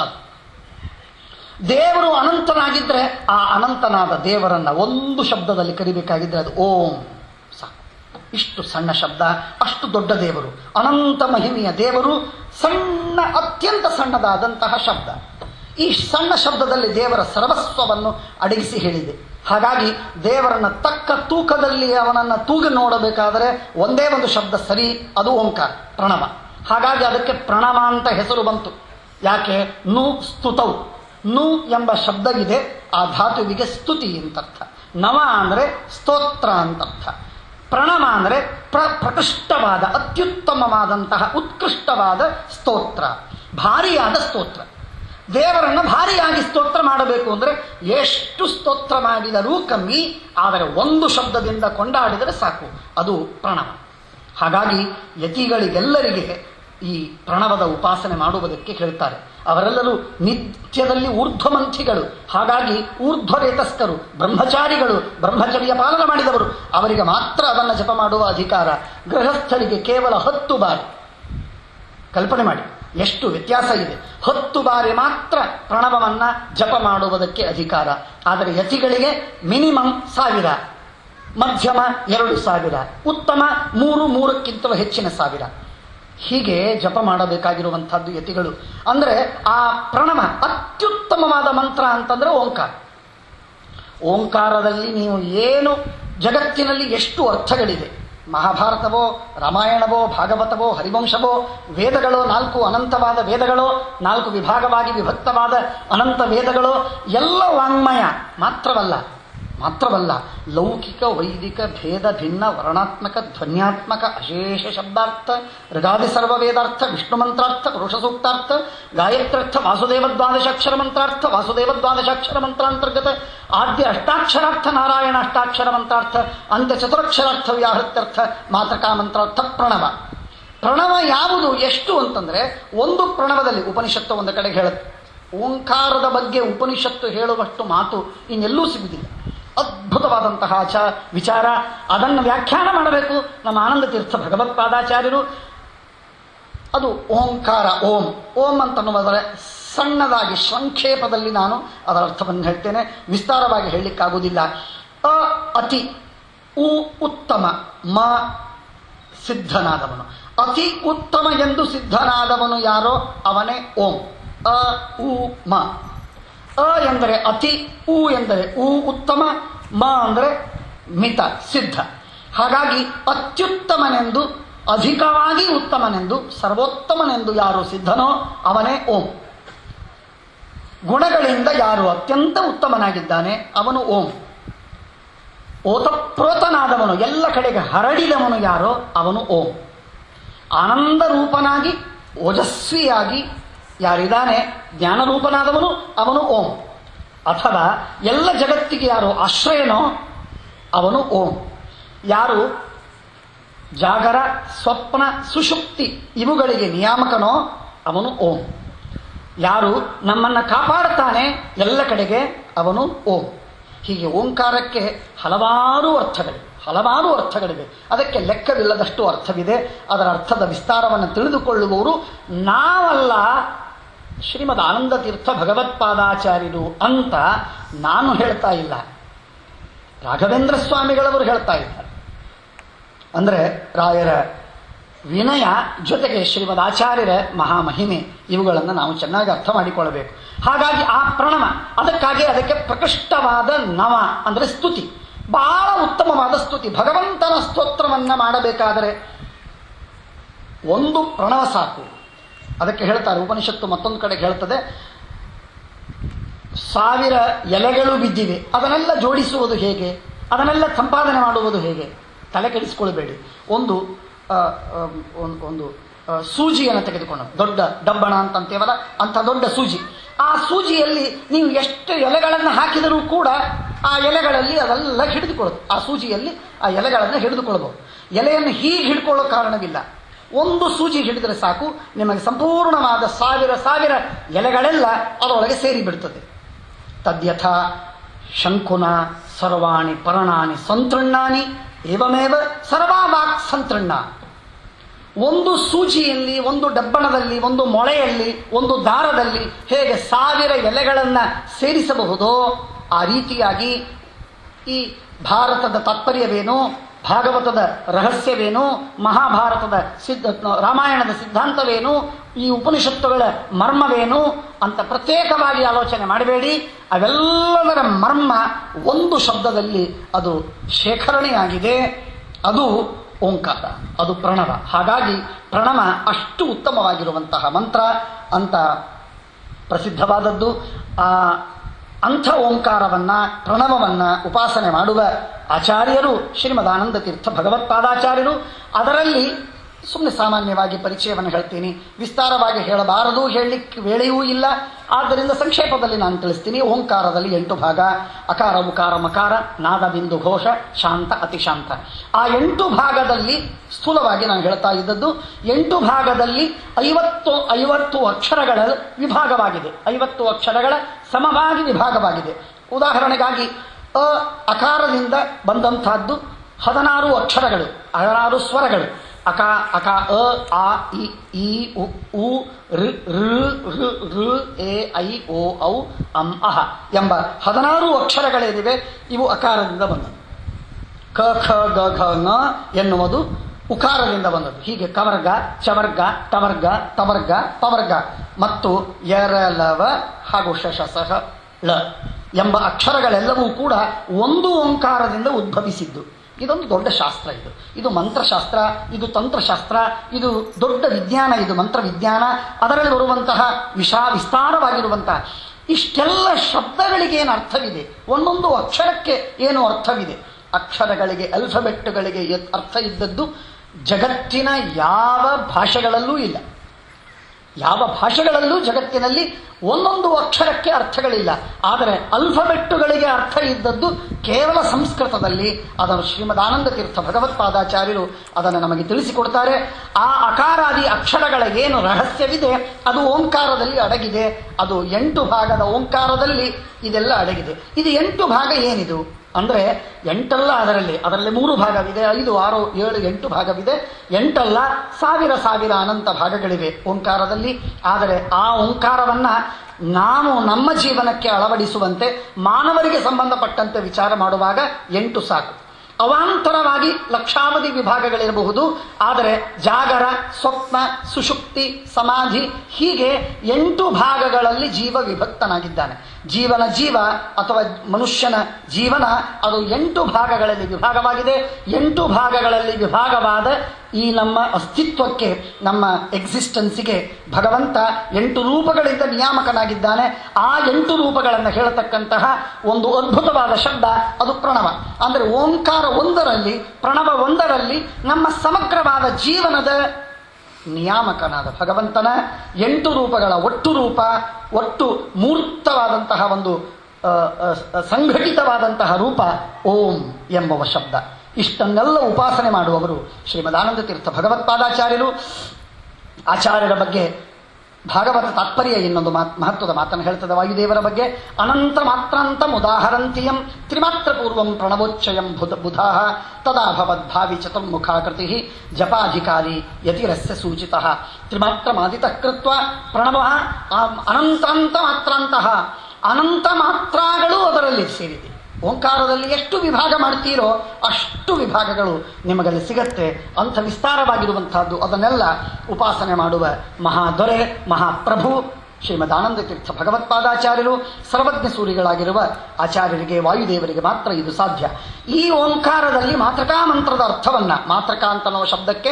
ದೇವರು ಅನಂತನಾಗಿದ್ದರೆ ಆ ಅನಂತನಾದ ದೇವರನ್ನ ಒಂದು ಶಬ್ದದಲ್ಲಿ ಕರಿಬೇಕಾಗಿದ್ದರೆ ಅದು ಓಂ ಸಾಕು. ಇಷ್ಟು ಸಣ್ಣ ಶಬ್ದ, ಅಷ್ಟು ದೊಡ್ಡ ದೇವರು, ಅನಂತ ಮಹಿಮೆಯ ದೇವರು, ಸಣ್ಣ ಅತ್ಯಂತ ಸಣ್ಣದಾದಂತಹ ಶಬ್ದ. ಈ ಸಣ್ಣ ಶಬ್ದದಲ್ಲಿ ದೇವರ ಸರ್ವಸ್ವವನ್ನು ಅಡಗಿಸಿ ಹೇಳಿದೆ. ಹಾಗಾಗಿ ದೇವರನ್ನ ತಕ್ಕ ತೂಕದಲ್ಲಿ ಅವನನ್ನು ತೂಗಿ ನೋಡಬೇಕಾದರೆ ಒಂದೇ ಒಂದು ಶಬ್ದ ಸರಿ, ಅದು ಓಂಕಾರ, ಪ್ರಣವ. ಹಾಗಾಗಿ ಅದಕ್ಕೆ ಪ್ರಣವ ಅಂತ ಹೆಸರು ಬಂತು. ಯಾಕೆ? ನು ಸ್ತುತೌ, ನು ಎಂಬ ಶಬ್ದವಿದೆ, ಆ ಧಾತುವಿಗೆ ಸ್ತುತಿ ಅಂತರ್ಥ. ನವ ಅಂದರೆ ಸ್ತೋತ್ರ ಅಂತರ್ಥ. ಪ್ರಣವ ಅಂದರೆ ಪ್ರ ಪ್ರಕೃಷ್ಟವಾದ ಅತ್ಯುತ್ತಮವಾದಂತಹ ಉತ್ಕೃಷ್ಟವಾದ ಸ್ತೋತ್ರ, ಭಾರಿಯಾದ ಸ್ತೋತ್ರ. ದೇವರನ್ನು ಭಾರಿಯಾಗಿ ಸ್ತೋತ್ರ ಮಾಡಬೇಕು ಅಂದರೆ ಎಷ್ಟು ಸ್ತೋತ್ರ ಮಾಡಿದರೂ ಕಮ್ಮಿ, ಆದರೆ ಒಂದು ಶಬ್ದದಿಂದ ಕೊಂಡಾಡಿದರೆ ಸಾಕು, ಅದು ಪ್ರಣವ. ಹಾಗಾಗಿ ಯತಿಗಳಿಗೆಲ್ಲರಿಗೆ ಈ ಪ್ರಣವದ ಉಪಾಸನೆ ಮಾಡುವುದಕ್ಕೆ ಹೇಳ್ತಾರೆ. ಅವರೆಲ್ಲರೂ ನಿತ್ಯದಲ್ಲಿ ಊರ್ಧ್ವಮಂಥಿಗಳು, ಹಾಗಾಗಿ ಊರ್ಧ್ವರೇತಸ್ಕರು, ಬ್ರಹ್ಮಚಾರಿಗಳು, ಬ್ರಹ್ಮಚರ್ಯ ಪಾಲನೆ ಮಾಡಿದವರು, ಅವರಿಗೆ ಮಾತ್ರ ಅದನ್ನು ಜಪ ಮಾಡುವ ಅಧಿಕಾರ. ಗೃಹಸ್ಥರಿಗೆ ಕೇವಲ ಹತ್ತು ಬಾರಿ. ಕಲ್ಪನೆ ಮಾಡಿ ಎಷ್ಟು ವ್ಯತ್ಯಾಸ ಇದೆ. ಹತ್ತು ಬಾರಿ ಮಾತ್ರ ಪ್ರಣವವನ್ನ ಜಪ ಮಾಡುವುದಕ್ಕೆ ಅಧಿಕಾರ. ಆದರೆ ಯತಿಗಳಿಗೆ ಮಿನಿಮಮ್ ಸಾವಿರ, ಮಧ್ಯಮ ಎರಡು ಸಾವಿರ, ಉತ್ತಮ ಮೂರು ಮೂರಕ್ಕಿಂತಲೂ ಹೆಚ್ಚಿನ ಸಾವಿರ. ಹೀಗೆ ಜಪ ಮಾಡಬೇಕಾಗಿರುವಂಥದ್ದು ಯತಿಗಳು. ಅಂದರೆ ಆ ಪ್ರಣವ ಅತ್ಯುತ್ತಮವಾದ ಮಂತ್ರ ಅಂತಂದ್ರೆ ಓಂಕಾರ. ಓಂಕಾರದಲ್ಲಿ ನೀವು ಏನು ಜಗತ್ತಿನಲ್ಲಿ ಎಷ್ಟು ಅರ್ಥಗಳಿದೆ, ಮಹಾಭಾರತವೋ ರಾಮಾಯಣವೋ ಭಾಗವತವೋ ಹರಿವಂಶವೋ ವೇದಗಳೋ, ನಾಲ್ಕು ಅನಂತವಾದ ವೇದಗಳೋ, ನಾಲ್ಕು ವಿಭಾಗವಾಗಿ ವಿಭಕ್ತವಾದ ಅನಂತ ವೇದಗಳೋ, ಎಲ್ಲ ವಾಂಗ್ಮಯ ಮಾತ್ರವಲ್ಲ ಮಾತ್ರವಲ್ಲ ಲೌಕಿಕ ವೈದಿಕ ಭೇದ ಭಿನ್ನ ವರ್ಣಾತ್ಮಕ ಧ್ವನ್ಯಾತ್ಮಕ ಅಶೇಷ ಶಬ್ದಾರ್ಥ ಋಗಾದಿ ಸರ್ವ ವೇದಾರ್ಥ ವಿಷ್ಣು ಮಂತ್ರಾರ್ಥ ಪುರುಷ ಸೂಕ್ತಾರ್ಥ ಗಾಯತ್ರ್ಯರ್ಥ ವಾಸುದೇವ ದ್ವಾದಶಾಕ್ಷರ ಮಂತ್ರಾರ್ಥ ವಾಸುದೇವ ದ್ವಾದಶಾಕ್ಷರ ಮಂತ್ರಾಂತರ್ಗತ ಆದ್ಯ ಅಷ್ಟಾಕ್ಷರಾರ್ಥ ನಾರಾಯಣ ಅಷ್ಟಾಕ್ಷರ ಮಂತ್ರಾರ್ಥ ಅಂತ್ಯ ಚತುರಕ್ಷರಾರ್ಥ ವ್ಯಾಹೃತ್ಯರ್ಥ ಮಾತೃಕಾ ಮಂತ್ರಾರ್ಥ ಪ್ರಣವ. ಪ್ರಣವ ಯಾವುದು ಎಷ್ಟು ಅಂತಂದ್ರೆ, ಒಂದು ಪ್ರಣವದಲ್ಲಿ ಉಪನಿಷತ್ತು ಒಂದು ಕಡೆಗೆ ಹೇಳುತ್ತೆ. ಓಂಕಾರದ ಬಗ್ಗೆ ಉಪನಿಷತ್ತು ಹೇಳುವಷ್ಟು ಮಾತು ಇನ್ನೆಲ್ಲೂ ಸಿಗುವುದಿಲ್ಲ. ಅದ್ಭುತವಾದಂತಹ ಚ ವಿಚಾರ. ಅದನ್ನು ವ್ಯಾಖ್ಯಾನ ಮಾಡಬೇಕು ನಮ್ಮ ಆನಂದ ತೀರ್ಥ ಭಗವತ್ಪಾದಾಚಾರ್ಯರು. ಅದು ಓಂಕಾರ, ಓಂ ಓಂ ಅಂತನ್ನುವುದರ ಸಣ್ಣದಾಗಿ ಸಂಕ್ಷೇಪದಲ್ಲಿ ನಾನು ಅದರ ಅರ್ಥವನ್ನು ಹೇಳ್ತೇನೆ, ವಿಸ್ತಾರವಾಗಿ ಹೇಳಲಿಕ್ಕಾಗುವುದಿಲ್ಲ. ಅ ಅತಿ, ಉ ಉತ್ತಮ, ಮ ಸಿದ್ಧನಾದವನು. ಅತಿ ಉತ್ತಮ ಎಂದು ಸಿದ್ಧನಾದವನು ಯಾರೋ ಅವನೇ ಓಂ. ಅ ಉ ಮ. ಅ ಎಂದರೆ ಅತಿ, ಉ ಎಂದರೆ ಉ ಉತ್ತಮ, ಮ ಅಂದರೆ ಮಿತ ಸಿದ್ಧ. ಹಾಗಾಗಿ ಅತ್ಯುತ್ತಮನೆಂದು, ಅಧಿಕವಾಗಿ ಉತ್ತಮನೆಂದು, ಸರ್ವೋತ್ತಮನೆಂದು ಯಾರು ಸಿದ್ಧನೋ ಅವನೇ ಓಂ. ಗುಣಗಳಿಂದ ಯಾರು ಅತ್ಯಂತ ಉತ್ತಮನಾಗಿದ್ದಾನೆ ಅವನು ಓಂ. ಓತಪ್ರೋತನಾದವನು, ಎಲ್ಲ ಕಡೆಗೆ ಹರಡಿದವನು ಯಾರೋ ಅವನು ಓಂ. ಆನಂದ ರೂಪನಾಗಿ ಓಜಸ್ವಿಯಾಗಿ ಯಾರಿದ್ದಾನೆ ಜ್ಞಾನರೂಪನಾದವನು ಅವನು ಓಂ. ಅಥವಾ ಎಲ್ಲ ಜಗತ್ತಿಗೆ ಯಾರು ಆಶ್ರಯನೋ ಅವನು ಓಂ. ಯಾರು ಜಾಗರ ಸ್ವಪ್ನ ಸುಷುಪ್ತಿ ಇವುಗಳಿಗೆ ನಿಯಾಮಕನೋ ಅವನು ಓಂ. ಯಾರು ನಮ್ಮನ್ನು ಕಾಪಾಡುತ್ತಾನೆ ಎಲ್ಲ ಕಡೆಗೆ ಅವನು ಓಂ. ಹೀಗೆ ಓಂಕಾರಕ್ಕೆ ಹಲವಾರು ಅರ್ಥಗಳಿವೆ ಹಲವಾರು ಅರ್ಥಗಳಿವೆ ಅದಕ್ಕೆ ಲೆಕ್ಕವಿಲ್ಲದಷ್ಟು ಅರ್ಥವಿದೆ. ಅದರ ಅರ್ಥದ ವಿಸ್ತಾರವನ್ನು ತಿಳಿದುಕೊಳ್ಳುವವರು ನಾವಲ್ಲ, ಶ್ರೀಮದ್ ಆನಂದ ತೀರ್ಥ ಭಗವತ್ಪಾದಾಚಾರ್ಯರು ಅಂತ ನಾನು ಹೇಳ್ತಾ ಇಲ್ಲ, ರಾಘವೇಂದ್ರ ಸ್ವಾಮಿಗಳವರು ಹೇಳ್ತಾ ಇದ್ದಾರೆ. ಅಂದರೆ ರಾಯರ ವಿನಯ ಜೊತೆಗೆ ಶ್ರೀಮದ್ ಆಚಾರ್ಯರ ಮಹಾಮಹಿಮೆ ಇವುಗಳನ್ನು ನಾವು ಚೆನ್ನಾಗಿ ಅರ್ಥ ಮಾಡಿಕೊಳ್ಳಬೇಕು. ಹಾಗಾಗಿ ಆ ಪ್ರಣವ, ಅದಕ್ಕಾಗಿ ಅದಕ್ಕೆ ಪ್ರಕೃಷ್ಟವಾದ ನವ ಅಂದರೆ ಸ್ತುತಿ, ಬಹಳ ಉತ್ತಮವಾದ ಸ್ತುತಿ. ಭಗವಂತನ ಸ್ತೋತ್ರವನ್ನ ಮಾಡಬೇಕಾದರೆ ಒಂದು ಪ್ರಣವ ಸಾಕು. ಅದಕ್ಕೆ ಹೇಳ್ತಾರೆ ಉಪನಿಷತ್ತು ಮತ್ತೊಂದು ಕಡೆಗೆ ಹೇಳ್ತದೆ, ಸಾವಿರ ಎಲೆಗಳು ಬಿದ್ದಿವೆ, ಅದನ್ನೆಲ್ಲ ಜೋಡಿಸುವುದು ಹೇಗೆ, ಅದನ್ನೆಲ್ಲ ಸಂಪಾದನೆ ಮಾಡುವುದು ಹೇಗೆ? ತಲೆ ಕೆಡಿಸಿಕೊಳ್ಬೇಡಿ. ಒಂದು ಒಂದು ಸೂಜಿಯನ್ನು ತೆಗೆದುಕೊಂಡು, ದೊಡ್ಡ ಡಬ್ಬಣ ಅಂತಂತೇವಲ್ಲ ಅಂಥ ದೊಡ್ಡ ಸೂಜಿ, ಆ ಸೂಜಿಯಲ್ಲಿ ನೀವು ಎಷ್ಟು ಎಲೆಗಳನ್ನು ಹಾಕಿದರೂ ಕೂಡ ಆ ಎಲೆಗಳಲ್ಲಿ ಅದೆಲ್ಲ ಹಿಡಿದುಕೊಳ್ಳೋದು. ಆ ಸೂಜಿಯಲ್ಲಿ ಆ ಎಲೆಗಳನ್ನು ಹಿಡಿದುಕೊಳ್ಬಹುದು. ಎಲೆಯನ್ನು ಹೀಗೆ ಹಿಡ್ಕೊಳ್ಳೋ ಕಾರಣವಿಲ್ಲ. ಒಂದು ಸೂಜಿ ಹಿಡಿದರೆ ಸಾಕು, ನಿಮಗೆ ಸಂಪೂರ್ಣವಾದ ಸಾವಿರ ಸಾವಿರ ಎಲೆಗಳೆಲ್ಲ ಅದರೊಳಗೆ ಸೇರಿ ಬಿಡ್ತದೆ. ತದ್ಯಥ ಶಂಕುನ ಸರ್ವಾಣಿ ಪರ್ಣಾನಿ ಸಂತೃಣ್ಣಾನಿ ಏವಮೇವ ಸರ್ವಾವಾಕ್ ಸಂತೃಣ್ಣ. ಒಂದು ಸೂಜಿಯಲ್ಲಿ, ಒಂದು ಡಬ್ಬಣದಲ್ಲಿ, ಒಂದು ಮೊಳೆಯಲ್ಲಿ, ಒಂದು ದಾರದಲ್ಲಿ ಹೇಗೆ ಸಾವಿರ ಎಲೆಗಳನ್ನು ಸೇರಿಸಬಹುದೋ ಆ ರೀತಿಯಾಗಿ ಈ ಭಾರತದ ತಾತ್ಪರ್ಯವೇನು, ಭಾಗವತದ ರಹಸ್ಯವೇನು, ಮಹಾಭಾರತದ ಸಿದ್ಧ ರಾಮಾಯಣದ ಸಿದ್ಧಾಂತವೇನು, ಈ ಉಪನಿಷತ್ತುಗಳ ಮರ್ಮವೇನು ಅಂತ ಪ್ರತ್ಯೇಕವಾಗಿ ಆಲೋಚನೆ ಮಾಡಬೇಡಿ. ಅವೆಲ್ಲದರ ಮರ್ಮ ಒಂದು ಶಬ್ದದಲ್ಲಿ ಅದು ಶೇಖರಣೆಯಾಗಿದೆ, ಅದು ಓಂಕಾರ, ಅದು ಪ್ರಣವ. ಹಾಗಾಗಿ ಪ್ರಣವ ಅಷ್ಟು ಉತ್ತಮವಾಗಿರುವಂತಹ ಮಂತ್ರ ಅಂತ ಪ್ರಸಿದ್ಧವಾದದ್ದು. ಆ ಅಂಥ ಓಂಕಾರವನ್ನ, ಪ್ರಣವವನ್ನ ಉಪಾಸನೆ ಮಾಡುವ ಆಚಾರ್ಯರು ಶ್ರೀಮದಾನಂದ ತೀರ್ಥ ಭಗವತ್ಪಾದಾಚಾರ್ಯರು. ಅದರಲ್ಲಿ ಸುಮ್ಮನೆ ಸಾಮಾನ್ಯವಾಗಿ ಪರಿಚಯವನ್ನು ಹೇಳ್ತೀನಿ, ವಿಸ್ತಾರವಾಗಿ ಹೇಳಬಾರದು, ಹೇಳಲಿಕ್ಕೆ ವೇಳೆಯೂ ಇಲ್ಲ. ಆದ್ದರಿಂದ ಸಂಕ್ಷೇಪದಲ್ಲಿ ನಾನು ತಿಳಿಸ್ತೀನಿ. ಓಂಕಾರದಲ್ಲಿ ಎಂಟು ಭಾಗ: ಅಕಾರ, ಉಕಾರ, ಮಕಾರ, ನಾದ, ಬಿಂದು, ಘೋಷ, ಶಾಂತ, ಅತಿಶಾಂತ. ಆ ಎಂಟು ಭಾಗದಲ್ಲಿ ಸ್ಥೂಲವಾಗಿ ನಾನು ಹೇಳ್ತಾ ಇದ್ದದ್ದು, ಎಂಟು ಭಾಗದಲ್ಲಿ ಐವತ್ತು ಐವತ್ತು ಅಕ್ಷರಗಳ ವಿಭಾಗವಾಗಿದೆ. ಐವತ್ತು ಅಕ್ಷರಗಳ ಸಮವಾಗಿ ವಿಭಾಗವಾಗಿದೆ. ಉದಾಹರಣೆಗಾಗಿ ಅ ಅಕಾರದಿಂದ ಬಂದಂತಹದ್ದು ಹದಿನಾರು ಅಕ್ಷರಗಳು, ಹದಿನಾರು ಸ್ವರಗಳು. ಅಕ ಅಕ ಅ ಆ ಇ ಈ ಉ ಉ ಋ ಋ ಋ ಎ ಐ ಓ ಔ ಅಂ ಅಹ ಎಂಬ ಹದಿನಾರು ಅಕ್ಷರಗಳೇನಿವೆ ಇವು ಅಕಾರದಿಂದ ಬಂದದ್ದು. ಕ ಖ ಗ ಘ ನ ಎನ್ನುವುದು ಉಕಾರದಿಂದ ಬಂದದ್ದು. ಹೀಗೆ ಕವರ್ಗ, ಚವರ್ಗ, ಟವರ್ಗ, ತವರ್ಗ, ಪವರ್ಗ ಮತ್ತು ಎರಲವ ಹಾಗೂ ಶಶಸಹ ಳ ಎಂಬ ಅಕ್ಷರಗಳೆಲ್ಲವೂ ಕೂಡ ಒಂದು ಓಂಕಾರದಿಂದ ಉದ್ಭವಿಸಿದ್ದು. ಇದೊಂದು ದೊಡ್ಡ ಶಾಸ್ತ್ರ. ಇದು ಇದು ಮಂತ್ರಶಾಸ್ತ್ರ, ಇದು ತಂತ್ರಶಾಸ್ತ್ರ, ಇದು ದೊಡ್ಡ ವಿಜ್ಞಾನ, ಇದು ಮಂತ್ರ ವಿಜ್ಞಾನ. ಅದರಲ್ಲಿ ಬರುವಂತಹ ವಿಶಾ ವಿಸ್ತಾರವಾಗಿರುವಂತಹ ಇಷ್ಟೆಲ್ಲ ಶಬ್ದಗಳಿಗೆ ಏನು ಅರ್ಥವಿದೆ, ಒಂದೊಂದು ಅಕ್ಷರಕ್ಕೆ ಏನು ಅರ್ಥವಿದೆ. ಅಕ್ಷರಗಳಿಗೆ, ಅಲ್ಫಬೆಟ್ಗಳಿಗೆ ಅರ್ಥ ಇದ್ದದ್ದು ಜಗತ್ತಿನ ಯಾವ ಭಾಷೆಗಳಲ್ಲೂ ಇಲ್ಲ. ಯಾವ ಭಾಷೆಗಳಲ್ಲೂ ಜಗತ್ತಿನಲ್ಲಿ ಒಂದೊಂದು ಅಕ್ಷರಕ್ಕೆ ಅರ್ಥಗಳಿಲ್ಲ. ಆದರೆ ಅಲ್ಫಬೆಟ್ಟುಗಳಿಗೆ ಅರ್ಥ ಇದ್ದದ್ದು ಕೇವಲ ಸಂಸ್ಕೃತದಲ್ಲಿ. ಅದನ್ನು ಶ್ರೀಮದಾನಂದ ತೀರ್ಥ ಭಗವತ್ಪಾದಾಚಾರ್ಯರು ಅದನ್ನು ನಮಗೆ ತಿಳಿಸಿಕೊಡ್ತಾರೆ. ಆ ಅಕಾರಾದಿ ಅಕ್ಷರಗಳ ಏನು ರಹಸ್ಯವಿದೆ ಅದು ಓಂಕಾರದಲ್ಲಿ ಅಡಗಿದೆ. ಅದು ಎಂಟು ಭಾಗದ ಓಂಕಾರದಲ್ಲಿ ಇದೆಲ್ಲ ಅಡಗಿದೆ. ಇದು ಎಂಟು ಭಾಗ ಏನಿದು ಅಂದರೆ ಎಂಟಲ್ಲ, ಅದರಲ್ಲಿ ಅದರಲ್ಲಿ ಮೂರು ಭಾಗವಿದೆ, ಐದು, ಆರು, ಏಳು, ಎಂಟು ಭಾಗವಿದೆ. ಎಂಟಲ್ಲ, ಸಾವಿರ ಸಾವಿರ ಅನಂತ ಭಾಗಗಳಿವೆ ಓಂಕಾರದಲ್ಲಿ. ಆದರೆ ಆ ಓಂಕಾರವನ್ನು ನಾವು ನಮ್ಮ ಜೀವನಕ್ಕೆ ಅಳವಡಿಸುವಂತೆ, ಮಾನವರಿಗೆ ಸಂಬಂಧಪಟ್ಟಂತೆ ವಿಚಾರ ಮಾಡುವಾಗ ಎಂಟು ಸಾಕು. ಅವಾಂತರವಾಗಿ ಲಕ್ಷಾವಧಿ ವಿಭಾಗಗಳಿರಬಹುದು. ಆದರೆ ಜಾಗರ, ಸ್ವಪ್ನ, ಸುಷುಪ್ತಿ, ಸಮಾಧಿ ಹೀಗೆ ಎಂಟು ಭಾಗಗಳಲ್ಲಿ ಜೀವ ವಿಭಕ್ತನಾಗಿದ್ದಾನೆ. ಜೀವನ ಜೀವ ಅಥವಾ ಮನುಷ್ಯನ ಜೀವನ ಅದು ಎಂಟು ಭಾಗಗಳಲ್ಲಿ ವಿಭಾಗವಾಗಿದೆ. ಎಂಟು ಭಾಗಗಳಲ್ಲಿ ವಿಭಾಗವಾದ ಈ ನಮ್ಮ ಅಸ್ತಿತ್ವಕ್ಕೆ, ನಮ್ಮ ಎಕ್ಸಿಸ್ಟೆನ್ಸಿಗೆ ಭಗವಂತ ಎಂಟು ರೂಪಗಳಿಂದ ನಿಯಾಮಕನಾಗಿದ್ದಾನೆ. ಆ ಎಂಟು ರೂಪಗಳನ್ನು ಹೇಳತಕ್ಕಂತಹ ಒಂದು ಅದ್ಭುತವಾದ ಶಬ್ದ ಅದು ಪ್ರಣವ. ಅಂದರೆ ಓಂಕಾರ ಒಂದರಲ್ಲಿ, ಪ್ರಣವ ಒಂದರಲ್ಲಿ ನಮ್ಮ ಸಮಗ್ರವಾದ ಜೀವನದ ನಿಯಾಮಕನಾದ ಭಗವಂತನ ಎಂಟು ರೂಪಗಳ ಒಟ್ಟು ರೂಪ, ಒಟ್ಟು ಮೂರ್ತವಾದಂತಹ ಒಂದು ಸಂಘಟಿತವಾದಂತಹ ರೂಪ ಓಂ ಎಂಬುವ ಶಬ್ದ. ಇಷ್ಟನ್ನೆಲ್ಲ ಉಪಾಸನೆ ಮಾಡುವವರು ಶ್ರೀಮದಾನಂದ ತೀರ್ಥ ಭಗವತ್ಪಾದಾಚಾರ್ಯರು. ಆಚಾರ್ಯರ ಬಗ್ಗೆ ಭಾಗವತ ತಾತ್ಪರ್ಯ ಇನ್ನೊಂದು ಮಾತ್ ಮಹತ್ವದ ಮಾತನ್ನು ಹೇಳ್ತದೆ ವಾಯುದೇವರ ಬಗ್ಗೆ. ಅನಂತ ಮಾತ್ರಾಂತಂ ಉದಾಹರಂತಿಯಂ ತ್ರಿಮಾತ್ರ ಪೂರ್ವಂ ಪ್ರಣವೋಚ್ಚಯಂ ಬುಧ ಬುಧಾ ತದಾ ಭವದ್ಭಾವಿ ಚತುರ್ಮುಖಾಕೃತಿ ಜಪಾಧಿಕಾರಿ ಯತಿರಸ್ಯ ಸೂಚಿತಃ ತ್ರಿಮಾತ್ರಮಾದಿತಃ ಕೃತ್ವ ಪ್ರಣವ ಅನಂತಾಂತ ಮಾತ್ರಾಂತಹ. ಅನಂತ ಮಾತ್ರಾಗಳು ಅದರಲ್ಲಿ ಸೇರಿದೆ. ಓಂಕಾರದಲ್ಲಿ ಎಷ್ಟು ವಿಭಾಗ ಮಾಡ್ತೀರೋ ಅಷ್ಟು ವಿಭಾಗಗಳು ನಿಮಗಲ್ಲಿ ಸಿಗತ್ತೆ. ಅಂಥ ವಿಸ್ತಾರವಾಗಿರುವಂತಹದ್ದು. ಅದನ್ನೆಲ್ಲ ಉಪಾಸನೆ ಮಾಡುವ ಮಹಾದೊರೆ, ಮಹಾಪ್ರಭು ಶ್ರೀಮದಾನಂದ ತೀರ್ಥ ಭಗವತ್ಪಾದಾಚಾರ್ಯರು, ಸರ್ವಜ್ಞ ಸೂರಿಗಳಾಗಿರುವ ಆಚಾರ್ಯರಿಗೆ, ವಾಯುದೇವರಿಗೆ ಮಾತ್ರ ಇದು ಸಾಧ್ಯ. ಈ ಓಂಕಾರದಲ್ಲಿ ಮಾತೃಕಾ ಮಂತ್ರದ ಅರ್ಥವನ್ನ, ಮಾತೃಕಾ ಅಂತನೋ ಶಬ್ದಕ್ಕೆ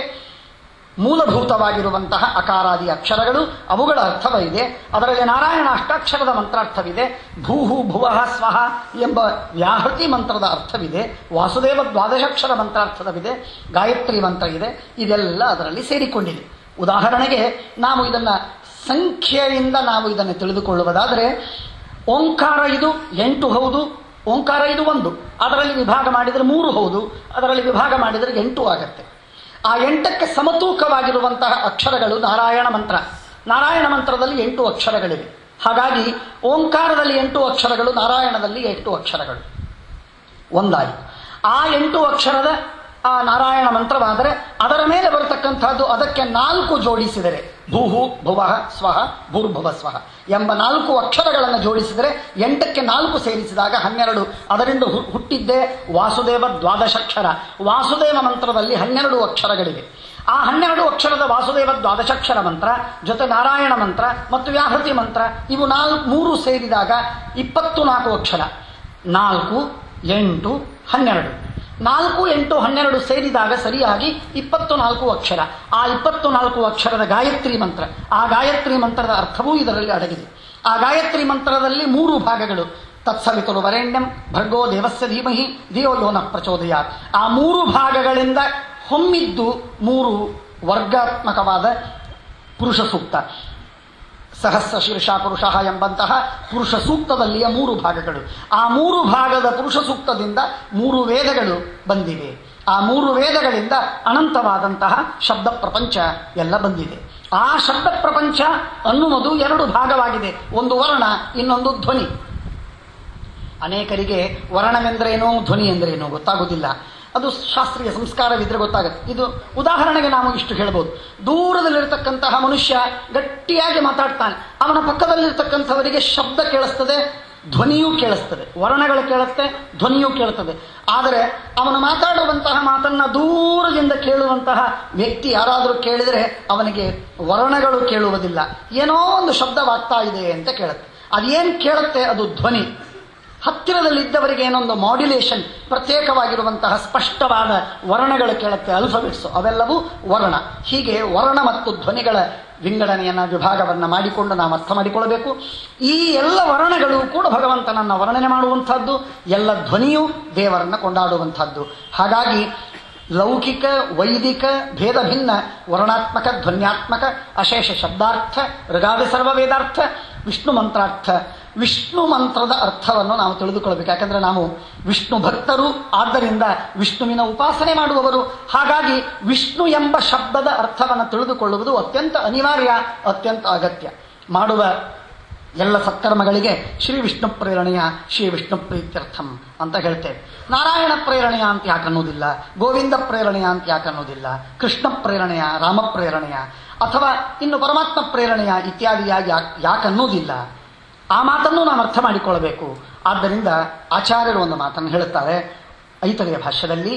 ಮೂಲಭೂತವಾಗಿರುವಂತಹ ಅಕಾರಾದಿ ಅಕ್ಷರಗಳು, ಅವುಗಳ ಅರ್ಥವಿದೆ. ಅದರಲ್ಲಿ ನಾರಾಯಣ ಅಷ್ಟಾಕ್ಷರದ ಮಂತ್ರಾರ್ಥವಿದೆ. ಭೂಹು ಭುವಃ ಸ್ವಹ ಎಂಬ ವ್ಯಾಹೃತಿ ಮಂತ್ರದ ಅರ್ಥವಿದೆ. ವಾಸುದೇವ ದ್ವಾದಶಾಕ್ಷರ ಮಂತ್ರಾರ್ಥದವಿದೆ. ಗಾಯತ್ರಿ ಮಂತ್ರ ಇದೆ. ಇದೆಲ್ಲ ಅದರಲ್ಲಿ ಸೇರಿಕೊಂಡಿದೆ. ಉದಾಹರಣೆಗೆ ನಾವು ಇದನ್ನು ಸಂಖ್ಯೆಯಿಂದ ನಾವು ಇದನ್ನು ತಿಳಿದುಕೊಳ್ಳುವುದಾದರೆ, ಓಂಕಾರ ಇದು ಎಂಟು ಹೌದು, ಓಂಕಾರ ಇದು ಒಂದು. ಅದರಲ್ಲಿ ವಿಭಾಗ ಮಾಡಿದರೆ ಮೂರು ಹೌದು, ಅದರಲ್ಲಿ ವಿಭಾಗ ಮಾಡಿದರೆ ಎಂಟು ಆಗತ್ತೆ. ಆ ಎಂಟಕ್ಕೆ ಸಮತೂಕವಾಗಿರುವಂತಹ ಅಕ್ಷರಗಳು ನಾರಾಯಣ ಮಂತ್ರ. ನಾರಾಯಣ ಮಂತ್ರದಲ್ಲಿ ಎಂಟು ಅಕ್ಷರಗಳಿವೆ. ಹಾಗಾಗಿ ಓಂಕಾರದಲ್ಲಿ ಎಂಟು ಅಕ್ಷರಗಳು, ನಾರಾಯಣದಲ್ಲಿ ಎಂಟು ಅಕ್ಷರಗಳು ಒಂದಾಯಿತು. ಆ ಎಂಟು ಅಕ್ಷರದ ಆ ನಾರಾಯಣ ಮಂತ್ರವಾದರೆ ಅದರ ಮೇಲೆ ಬರತಕ್ಕಂಥದ್ದು ಅದಕ್ಕೆ ನಾಲ್ಕು ಜೋಡಿಸಿದರೆ, ಭೂಹು ಭುವಃ ಸ್ವಹ ಭೂರ್ಭುವ ಸ್ವಹ ಎಂಬ ನಾಲ್ಕು ಅಕ್ಷರಗಳನ್ನು ಜೋಡಿಸಿದರೆ ಎಂಟಕ್ಕೆ ನಾಲ್ಕು ಸೇರಿಸಿದಾಗ ಹನ್ನೆರಡು. ಅದರಿಂದ ಹುಟ್ಟಿದ್ದೇ ವಾಸುದೇವ ದ್ವಾದಶಾಕ್ಷರ. ವಾಸುದೇವ ಮಂತ್ರದಲ್ಲಿ ಹನ್ನೆರಡು ಅಕ್ಷರಗಳಿವೆ. ಆ ಹನ್ನೆರಡು ಅಕ್ಷರದ ವಾಸುದೇವ ದ್ವಾದಶಾಕ್ಷರ ಮಂತ್ರ ಜೊತೆ ನಾರಾಯಣ ಮಂತ್ರ ಮತ್ತು ವ್ಯಾಹೃತಿ ಮಂತ್ರ, ಇವು ನಾಲ್ಕು ಮೂರು ಸೇರಿದಾಗ ಇಪ್ಪತ್ತು ನಾಲ್ಕು ಅಕ್ಷರ. ನಾಲ್ಕು ಎಂಟು ಹನ್ನೆರಡು. ನಾಲ್ಕು ಎಂಟು ಹನ್ನೆರಡು ಸೇರಿದಾಗ ಸರಿಯಾಗಿ ಇಪ್ಪತ್ತು ನಾಲ್ಕು ಅಕ್ಷರ. ಆ ಇಪ್ಪತ್ತು ನಾಲ್ಕು ಅಕ್ಷರದ ಗಾಯತ್ರಿ ಮಂತ್ರ, ಆ ಗಾಯತ್ರಿ ಮಂತ್ರದ ಅರ್ಥವೂ ಇದರಲ್ಲಿ ಅಡಗಿದೆ. ಆ ಗಾಯತ್ರಿ ಮಂತ್ರದಲ್ಲಿ ಮೂರು ಭಾಗಗಳು. ತತ್ಸವಿತುರು ವರೆಣ್ಯಂ ಭರ್ಗೋ ದೇವಸ್ಯ ಧೀಮಹಿ ಧಿಯೋ ಯೋ ನಃ ಪ್ರಚೋದಯಾತ್. ಆ ಮೂರು ಭಾಗಗಳಿಂದ ಹೊಮ್ಮಿದ್ದು ಮೂರು ವರ್ಗಾತ್ಮಕವಾದ ಪುರುಷ ಸೂಕ್ತ. ಸಹಸ್ರ ಶೀರ್ಷ ಪುರುಷ ಎಂಬಂತಹ ಪುರುಷ ಸೂಕ್ತದಲ್ಲಿಯ ಮೂರು ಭಾಗಗಳು. ಆ ಮೂರು ಭಾಗದ ಪುರುಷ ಸೂಕ್ತದಿಂದ ಮೂರು ವೇದಗಳು ಬಂದಿವೆ. ಆ ಮೂರು ವೇದಗಳಿಂದ ಅನಂತವಾದಂತಹ ಶಬ್ದ ಪ್ರಪಂಚ ಎಲ್ಲ ಬಂದಿದೆ. ಆ ಶಬ್ದ ಪ್ರಪಂಚ ಅನ್ನುವುದು ಎರಡು ಭಾಗವಾಗಿದೆ. ಒಂದು ವರ್ಣ, ಇನ್ನೊಂದು ಧ್ವನಿ. ಅನೇಕರಿಗೆ ವರ್ಣವೆಂದರೇನೋ ಧ್ವನಿ ಎಂದರೇನೋ ಗೊತ್ತಾಗುವುದಿಲ್ಲ. ಅದು ಶಾಸ್ತ್ರೀಯ ಸಂಸ್ಕಾರವಿದ್ರೆ ಗೊತ್ತಾಗುತ್ತೆ. ಇದು ಉದಾಹರಣೆಗೆ ನಾವು ಇಷ್ಟು ಹೇಳ್ಬೋದು. ದೂರದಲ್ಲಿರ್ತಕ್ಕಂತಹ ಮನುಷ್ಯ ಗಟ್ಟಿಯಾಗಿ ಮಾತಾಡ್ತಾನೆ, ಅವನ ಪಕ್ಕದಲ್ಲಿರ್ತಕ್ಕಂಥವರಿಗೆ ಶಬ್ದ ಕೇಳಿಸ್ತದೆ, ಧ್ವನಿಯೂ ಕೇಳಿಸ್ತದೆ, ವರ್ಣಗಳು ಕೇಳುತ್ತೆ, ಧ್ವನಿಯೂ ಕೇಳುತ್ತದೆ. ಆದರೆ ಅವನು ಮಾತಾಡುವಂತಹ ಮಾತನ್ನ ದೂರದಿಂದ ಕೇಳುವಂತಹ ವ್ಯಕ್ತಿ ಯಾರಾದರೂ ಕೇಳಿದರೆ ಅವನಿಗೆ ವರ್ಣಗಳು ಕೇಳುವುದಿಲ್ಲ, ಏನೋ ಒಂದು ಶಬ್ದವಾಗ್ತಾ ಇದೆ ಅಂತ ಕೇಳುತ್ತೆ. ಅದೇನು ಕೇಳುತ್ತೆ? ಅದು ಧ್ವನಿ. ಹತ್ತಿರದಲ್ಲಿದ್ದವರಿಗೆ ಏನೊಂದು ಮಾಡ್ಯುಲೇಷನ್, ಪ್ರತ್ಯೇಕವಾಗಿರುವಂತಹ ಸ್ಪಷ್ಟವಾದ ವರ್ಣಗಳು ಕೇಳುತ್ತೆ, ಅಲ್ಫಾಬೆಟ್ಸ್, ಅವೆಲ್ಲವೂ ವರ್ಣ. ಹೀಗೆ ವರ್ಣ ಮತ್ತು ಧ್ವನಿಗಳ ವಿಂಗಡಣೆಯನ್ನು, ವಿಭಾಗವನ್ನು ಮಾಡಿಕೊಂಡು ನಾವು ಅರ್ಥ ಮಾಡಿಕೊಳ್ಳಬೇಕು. ಈ ಎಲ್ಲ ವರ್ಣಗಳು ಕೂಡ ಭಗವಂತನನ್ನು ವರ್ಣನೆ ಮಾಡುವಂಥದ್ದು, ಎಲ್ಲ ಧ್ವನಿಯೂ ದೇವರನ್ನು ಕೊಂಡಾಡುವಂಥದ್ದು. ಹಾಗಾಗಿ ಲೌಕಿಕ ವೈದಿಕ ಭೇದ ಭಿನ್ನ ವರ್ಣಾತ್ಮಕ ಧ್ವನ್ಯಾತ್ಮಕ ಅಶೇಷ ಶಬ್ದಾರ್ಥ ಋಗಾದಿ ಸರ್ವ ವೇದಾರ್ಥ ವಿಷ್ಣು ಮಂತ್ರಾರ್ಥ. ವಿಷ್ಣು ಮಂತ್ರದ ಅರ್ಥವನ್ನು ನಾವು ತಿಳಿದುಕೊಳ್ಳಬೇಕು. ಯಾಕಂದರೆ ನಾವು ವಿಷ್ಣು ಭಕ್ತರು, ಆದ್ದರಿಂದ ವಿಷ್ಣುವಿನ ಉಪಾಸನೆ ಮಾಡುವವರು. ಹಾಗಾಗಿ ವಿಷ್ಣು ಎಂಬ ಶಬ್ದದ ಅರ್ಥವನ್ನು ತಿಳಿದುಕೊಳ್ಳುವುದು ಅತ್ಯಂತ ಅನಿವಾರ್ಯ, ಅತ್ಯಂತ ಅಗತ್ಯ. ಮಾಡುವ ಎಲ್ಲ ಸತ್ಕರ್ಮಗಳಿಗೆ ಶ್ರೀ ವಿಷ್ಣು ಪ್ರೇರಣೆಯ ಶ್ರೀ ವಿಷ್ಣು ಪ್ರೀತ್ಯರ್ಥಂ ಅಂತ ಹೇಳ್ತೇವೆ. ನಾರಾಯಣ ಪ್ರೇರಣೆಯ ಅಂತ ಯಾಕೆ ಅನ್ನೋದಿಲ್ಲ, ಗೋವಿಂದ ಪ್ರೇರಣೆಯ ಅಂತ ಯಾಕೆ ಅನ್ನೋದಿಲ್ಲ, ಕೃಷ್ಣ ಪ್ರೇರಣೆಯ, ರಾಮ ಪ್ರೇರಣೆಯ, ಅಥವಾ ಇನ್ನು ಪರಮಾತ್ಮ ಪ್ರೇರಣೆಯ ಇತ್ಯಾದಿಯಾಗಿ ಯಾಕೆ ಅನ್ನೋದಿಲ್ಲ. ಆ ಮಾತನ್ನು ನಾವು ಅರ್ಥ ಮಾಡಿಕೊಳ್ಳಬೇಕು. ಆದ್ದರಿಂದ ಆಚಾರ್ಯರು ಒಂದು ಮಾತನ್ನು ಹೇಳುತ್ತಾರೆ ಐತರೆಯ ಭಾಷ್ಯದಲ್ಲಿ,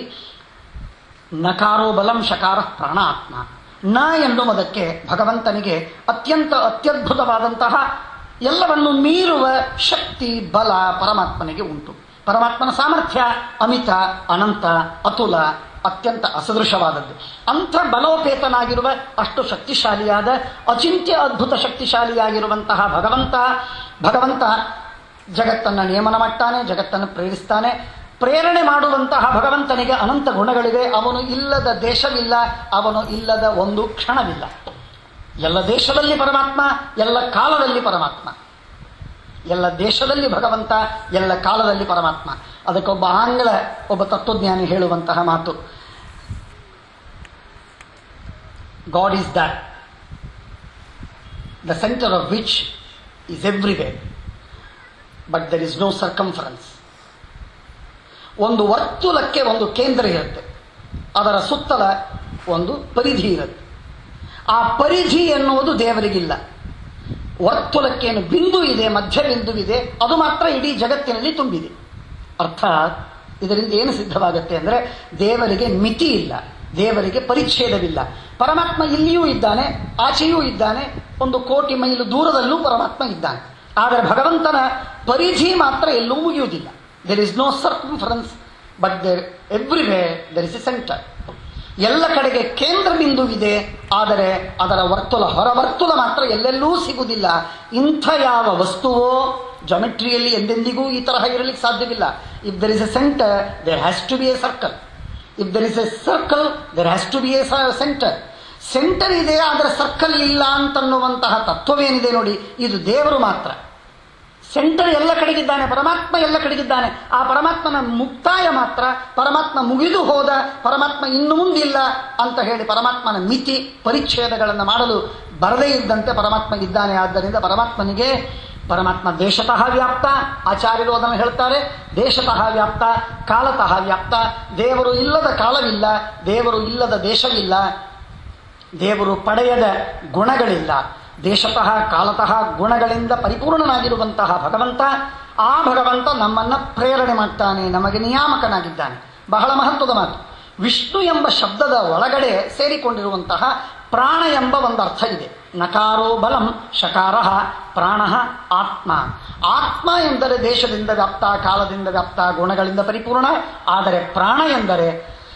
ನಕಾರೋ ಬಲಂ ಶಕಾರ ಪ್ರಾಣಾತ್ಮ. ನ ಎನ್ನುವುದಕ್ಕೆ ಭಗವಂತನಿಗೆ ಅತ್ಯಂತ ಅತ್ಯದ್ಭುತವಾದಂತಹ ಎಲ್ಲವನ್ನು ಮೀರುವ ಶಕ್ತಿ ಬಲ ಪರಮಾತ್ಮನಿಗೆ ಉಂಟು. ಪರಮಾತ್ಮನ ಸಾಮರ್ಥ್ಯ ಅಮಿತ, ಅನಂತ, ಅತುಲ, ಅತ್ಯಂತ ಅಸದೃಶವಾದದ್ದು. ಅಂಥ ಬಲೋಪೇತನಾಗಿರುವ, ಅಷ್ಟು ಶಕ್ತಿಶಾಲಿಯಾದ, ಅಚಿಂತ್ಯ ಅದ್ಭುತ ಶಕ್ತಿಶಾಲಿಯಾಗಿರುವಂತಹ ಭಗವಂತ ಭಗವಂತ ಜಗತ್ತನ್ನು ನಿಯಮನ ಮಾಡ್ತಾನೆ, ಜಗತ್ತನ್ನು ಪ್ರೇರಿಸ್ತಾನೆ. ಪ್ರೇರಣೆ ಮಾಡುವಂತಹ ಭಗವಂತನಿಗೆ ಅನಂತ ಗುಣಗಳಿವೆ. ಅವನು ಇಲ್ಲದ ದೇಶವಿಲ್ಲ, ಅವನು ಇಲ್ಲದ ಒಂದು ಕ್ಷಣವಿಲ್ಲ. ಎಲ್ಲ ದೇಶದಲ್ಲಿ ಪರಮಾತ್ಮ, ಎಲ್ಲ ಕಾಲದಲ್ಲಿ ಪರಮಾತ್ಮ. ಎಲ್ಲ ದೇಶದಲ್ಲಿ ಭಗವಂತ, ಎಲ್ಲ ಕಾಲದಲ್ಲಿ ಪರಮಾತ್ಮ. ಅದಕ್ಕೊಬ್ಬ ಆಂಗ್ಲ ಒಬ್ಬ ತತ್ವಜ್ಞಾನಿ ಹೇಳುವಂತಹ ಮಾತು, God is that, the center of which is everywhere, but there is no circumference. ಒಂದು ವರ್ತುಲಕ್ಕೆ ಒಂದು ಕೇಂದ್ರ ಇರುತ್ತೆ, ಅದರ ಸುತ್ತಲ ಒಂದು ಪರಿಧಿ ಇರುತ್ತೆ. ಆ ಪರಿಧಿ ಎನ್ನುವುದು ದೇವರಿಗಿಲ್ಲ. ವರ್ತುಲಕ್ಕೇನು ಬಿಂದು ಇದೆ, ಮಧ್ಯ ಬಿಂದುವಿದೆ, ಅದು ಮಾತ್ರ ಇಡೀ ಜಗತ್ತಿನಲ್ಲಿ ತುಂಬಿದೆ. ಅರ್ಥಾತ್ ಇದರಿಂದ ಏನು ಸಿದ್ಧವಾಗುತ್ತೆ ಅಂದರೆ, ದೇವರಿಗೆ ಮಿತಿ ಇಲ್ಲ, ದೇವರಿಗೆ ಪರಿಚ್ಛೇದವಿಲ್ಲ. ಪರಮಾತ್ಮ ಇಲ್ಲಿಯೂ ಇದ್ದಾನೆ, ಆಚೆಯೂ ಇದ್ದಾನೆ, ಒಂದು ಕೋಟಿ ಮೈಲು ದೂರದಲ್ಲೂ ಪರಮಾತ್ಮ ಇದ್ದಾನೆ. ಆದರೆ ಭಗವಂತನ ಪರಿಧಿ ಮಾತ್ರ ಎಲ್ಲೂ ಮುಗಿಯುವುದಿಲ್ಲ. There is no circumference, but there everywhere there is a centre. ಎಲ್ಲ ಕಡೆಗೆ ಕೇಂದ್ರ ಬಿಂದುವಿದೆ, ಆದರೆ ಅದರ ವರ್ತುಲ, ಹೊರವರ್ತುಲ ಮಾತ್ರ ಎಲ್ಲೆಲ್ಲೂ ಸಿಗುವುದಿಲ್ಲ. ಇಂಥ ಯಾವ ವಸ್ತುವೋ ಜಾಮೆಟ್ರಿಯಲ್ಲಿ ಎಂದೆಂದಿಗೂ ಈ ತರಹ ಇರಲಿಕ್ಕೆ ಸಾಧ್ಯವಿಲ್ಲ. If there is a centre there has to be a circle. If there is a circle there has to be a centre. Centre ಇದೆ, ಆದರೆ ಸರ್ಕಲ್ ಇಲ್ಲ ಅಂತನ್ನುವಂತಹ ತತ್ವವೇನಿದೆ ನೋಡಿ, ಇದು ದೇವರು ಮಾತ್ರ. ಸೆಂಟರ್ ಎಲ್ಲ ಕಡೆಗಿದ್ದಾನೆ, ಪರಮಾತ್ಮ ಎಲ್ಲ ಕಡೆಗಿದ್ದಾನೆ. ಆ ಪರಮಾತ್ಮನ ಮುಕ್ತಾಯ ಮಾತ್ರ, ಪರಮಾತ್ಮ ಮುಗಿದು ಹೋದ, ಪರಮಾತ್ಮ ಇನ್ನು ಮುಂದಿಲ್ಲ ಅಂತ ಹೇಳಿ ಪರಮಾತ್ಮನ ಮಿತಿ ಪರಿಚ್ಛೇದಗಳನ್ನು ಮಾಡಲು ಬರದೇ ಇದ್ದಂತೆ ಪರಮಾತ್ಮ ಇದ್ದಾನೆ. ಆದ್ದರಿಂದ ಪರಮಾತ್ಮನಿಗೆ ಪರಮಾತ್ಮ ದೇಶತಃ ವ್ಯಾಪ್ತ, ಆಚಾರ್ಯರು ಅದನ್ನು ಹೇಳ್ತಾರೆ, ದೇಶತಃ ವ್ಯಾಪ್ತ, ಕಾಲತಃ ವ್ಯಾಪ್ತ. ದೇವರು ಇಲ್ಲದ ಕಾಲವಿಲ್ಲ, ದೇವರು ಇಲ್ಲದ ದೇಶವಿಲ್ಲ, ದೇವರು ಪಡೆಯದ ಗುಣಗಳಿಲ್ಲ. ದೇಶತಃ ಕಾಲತಃ ಗುಣಗಳಿಂದ ಪರಿಪೂರ್ಣನಾಗಿರುವಂತಹ ಭಗವಂತ, ಆ ಭಗವಂತ ನಮ್ಮನ್ನು ಪ್ರೇರಣೆ ಮಾಡ್ತಾನೆ, ನಮಗೆ ನಿಯಾಮಕನಾಗಿದ್ದಾನೆ. ಬಹಳ ಮಹತ್ವದ ಮಾತು. ವಿಷ್ಣು ಎಂಬ ಶಬ್ದದ ಒಳಗಡೆ ಸೇರಿಕೊಂಡಿರುವಂತಹ ಪ್ರಾಣ ಎಂಬ ಒಂದು ಅರ್ಥ ಇದೆ. ನಕಾರೋ ಬಲಂ ಶಕಾರ ಪ್ರಾಣ ಆತ್ಮ. ಆತ್ಮ ಎಂದರೆ ದೇಶದಿಂದ ವ್ಯಾಪ್ತ, ಕಾಲದಿಂದ ವ್ಯಾಪ್ತ, ಗುಣಗಳಿಂದ ಪರಿಪೂರ್ಣ. ಆದರೆ ಪ್ರಾಣ ಎಂದರೆ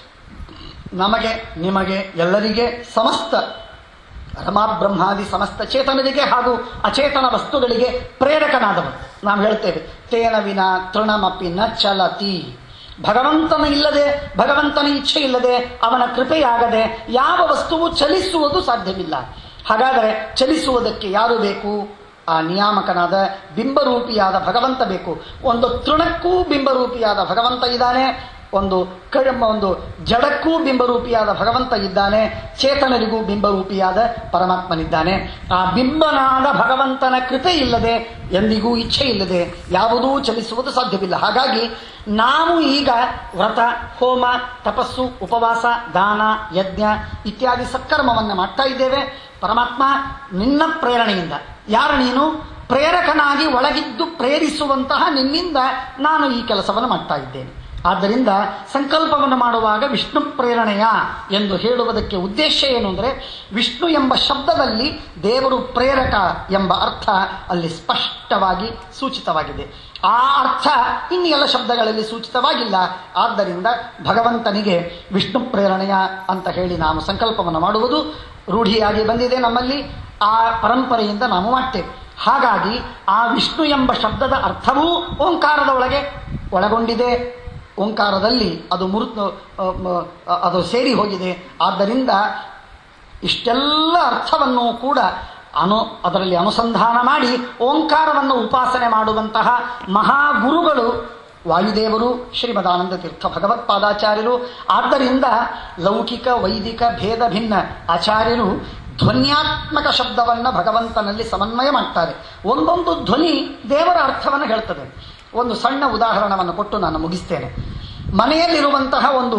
ನಮಗೆ, ನಿಮಗೆ, ಎಲ್ಲರಿಗೆ, ಸಮಸ್ತ ರಮಾ ಬ್ರಹ್ಮಾದಿ ಸಮಸ್ತ ಚೇತನರಿಗೆ ಹಾಗೂ ಅಚೇತನ ವಸ್ತುಗಳಿಗೆ ಪ್ರೇರಕನಾದವನು. ನಾವು ಹೇಳ್ತೇವೆ, ತೇನ ವಿನ ತೃಣಮಪಿ ನ ಚಲತಿ. ಭಗವಂತನ ಇಲ್ಲದೆ, ಭಗವಂತನ ಇಚ್ಛೆ ಇಲ್ಲದೆ, ಅವನ ಕೃಪೆಯಾಗದೆ ಯಾವ ವಸ್ತುವು ಚಲಿಸುವುದು ಸಾಧ್ಯವಿಲ್ಲ. ಹಾಗಾದರೆ ಚಲಿಸುವುದಕ್ಕೆ ಯಾರು ಬೇಕು? ಆ ನಿಯಾಮಕನಾದ ಬಿಂಬರೂಪಿಯಾದ ಭಗವಂತ ಬೇಕು. ಒಂದು ತೃಣಕ್ಕೂ ಬಿಂಬರೂಪಿಯಾದ ಭಗವಂತ ಇದ್ದಾನೆ, ಒಂದು ಕಡಿಮ ಒಂದು ಜಡಕ್ಕೂ ಬಿಂಬರೂಪಿಯಾದ ಭಗವಂತ ಇದ್ದಾನೆ, ಚೇತನರಿಗೂ ಬಿಂಬರೂಪಿಯಾದ ಪರಮಾತ್ಮನಿದ್ದಾನೆ. ಆ ಬಿಂಬನಾದ ಭಗವಂತನ ಕೃಪೆ ಇಲ್ಲದೆ, ಎಂದಿಗೂ ಇಚ್ಛೆ ಇಲ್ಲದೆ ಯಾವುದೂ ಚಲಿಸುವುದು ಸಾಧ್ಯವಿಲ್ಲ. ಹಾಗಾಗಿ ನಾವು ಈಗ ವ್ರತ, ಹೋಮ, ತಪಸ್ಸು, ಉಪವಾಸ, ದಾನ, ಯಜ್ಞ ಇತ್ಯಾದಿ ಸತ್ಕರ್ಮವನ್ನು ಮಾಡ್ತಾ ಇದ್ದೇವೆ. ಪರಮಾತ್ಮ ನಿನ್ನ ಪ್ರೇರಣೆಯಿಂದ. ಯಾರು ನೀನು? ಪ್ರೇರಕನಾಗಿ ಒಳಗಿದ್ದು ಪ್ರೇರಿಸುವಂತಹ ನಿನ್ನಿಂದ ನಾನು ಈ ಕೆಲಸವನ್ನು ಮಾಡ್ತಾ ಇದ್ದೇನೆ. ಆದ್ದರಿಂದ ಸಂಕಲ್ಪವನ್ನು ಮಾಡುವಾಗ ವಿಷ್ಣು ಪ್ರೇರಣೆಯ ಎಂದು ಹೇಳುವುದಕ್ಕೆ ಉದ್ದೇಶ ಏನು ಅಂದರೆ, ವಿಷ್ಣು ಎಂಬ ಶಬ್ದದಲ್ಲಿ ದೇವರು ಪ್ರೇರಕ ಎಂಬ ಅರ್ಥ ಅಲ್ಲಿ ಸ್ಪಷ್ಟವಾಗಿ ಸೂಚಿತವಾಗಿದೆ. ಆ ಅರ್ಥ ಇನ್ನು ಎಲ್ಲ ಶಬ್ದಗಳಲ್ಲಿ ಸೂಚಿತವಾಗಿಲ್ಲ. ಆದ್ದರಿಂದ ಭಗವಂತನಿಗೆ ವಿಷ್ಣು ಪ್ರೇರಣೆಯ ಅಂತ ಹೇಳಿ ನಾವು ಸಂಕಲ್ಪವನ್ನು ಮಾಡುವುದು ರೂಢಿಯಾಗಿ ಬಂದಿದೆ ನಮ್ಮಲ್ಲಿ. ಆ ಪರಂಪರೆಯಿಂದ ನಾವು ಮಾಡ್ತೇವೆ. ಹಾಗಾಗಿ ಆ ವಿಷ್ಣು ಎಂಬ ಶಬ್ದದ ಅರ್ಥವೂ ಓಂಕಾರದ ಒಳಗೆ ಒಳಗೊಂಡಿದೆ. ಓಂಕಾರದಲ್ಲಿ ಅದು ಮುರುತು ಅದು ಸೇರಿ ಹೋಗಿದೆ. ಆದ್ದರಿಂದ ಇಷ್ಟೆಲ್ಲ ಅರ್ಥವನ್ನು ಕೂಡ ಅನು ಅದರಲ್ಲಿ ಅನುಸಂಧಾನ ಮಾಡಿ ಓಂಕಾರವನ್ನು ಉಪಾಸನೆ ಮಾಡುವಂತಹ ಮಹಾಗುರುಗಳು ವಾಯುದೇವರು, ಶ್ರೀಮದಾನಂದ ತೀರ್ಥ ಭಗವತ್ಪಾದಾಚಾರ್ಯರು. ಆದ್ದರಿಂದ ಲೌಕಿಕ ವೈದಿಕ ಭೇದ ಭಿನ್ನ ಆಚಾರ್ಯರು ಧ್ವನ್ಯಾತ್ಮಕ ಶಬ್ದವನ್ನು ಭಗವಂತನಲ್ಲಿ ಸಮನ್ವಯ ಮಾಡ್ತಾರೆ. ಒಂದೊಂದು ಧ್ವನಿ ದೇವರ ಅರ್ಥವನ್ನು ಹೇಳ್ತದೆ. ಒಂದು ಸಣ್ಣ ಉದಾಹರಣೆಯನ್ನು ಕೊಟ್ಟು ನಾನು ಮುಗಿಸ್ತೇನೆ. ಮನೆಯಲ್ಲಿರುವಂತಹ ಒಂದು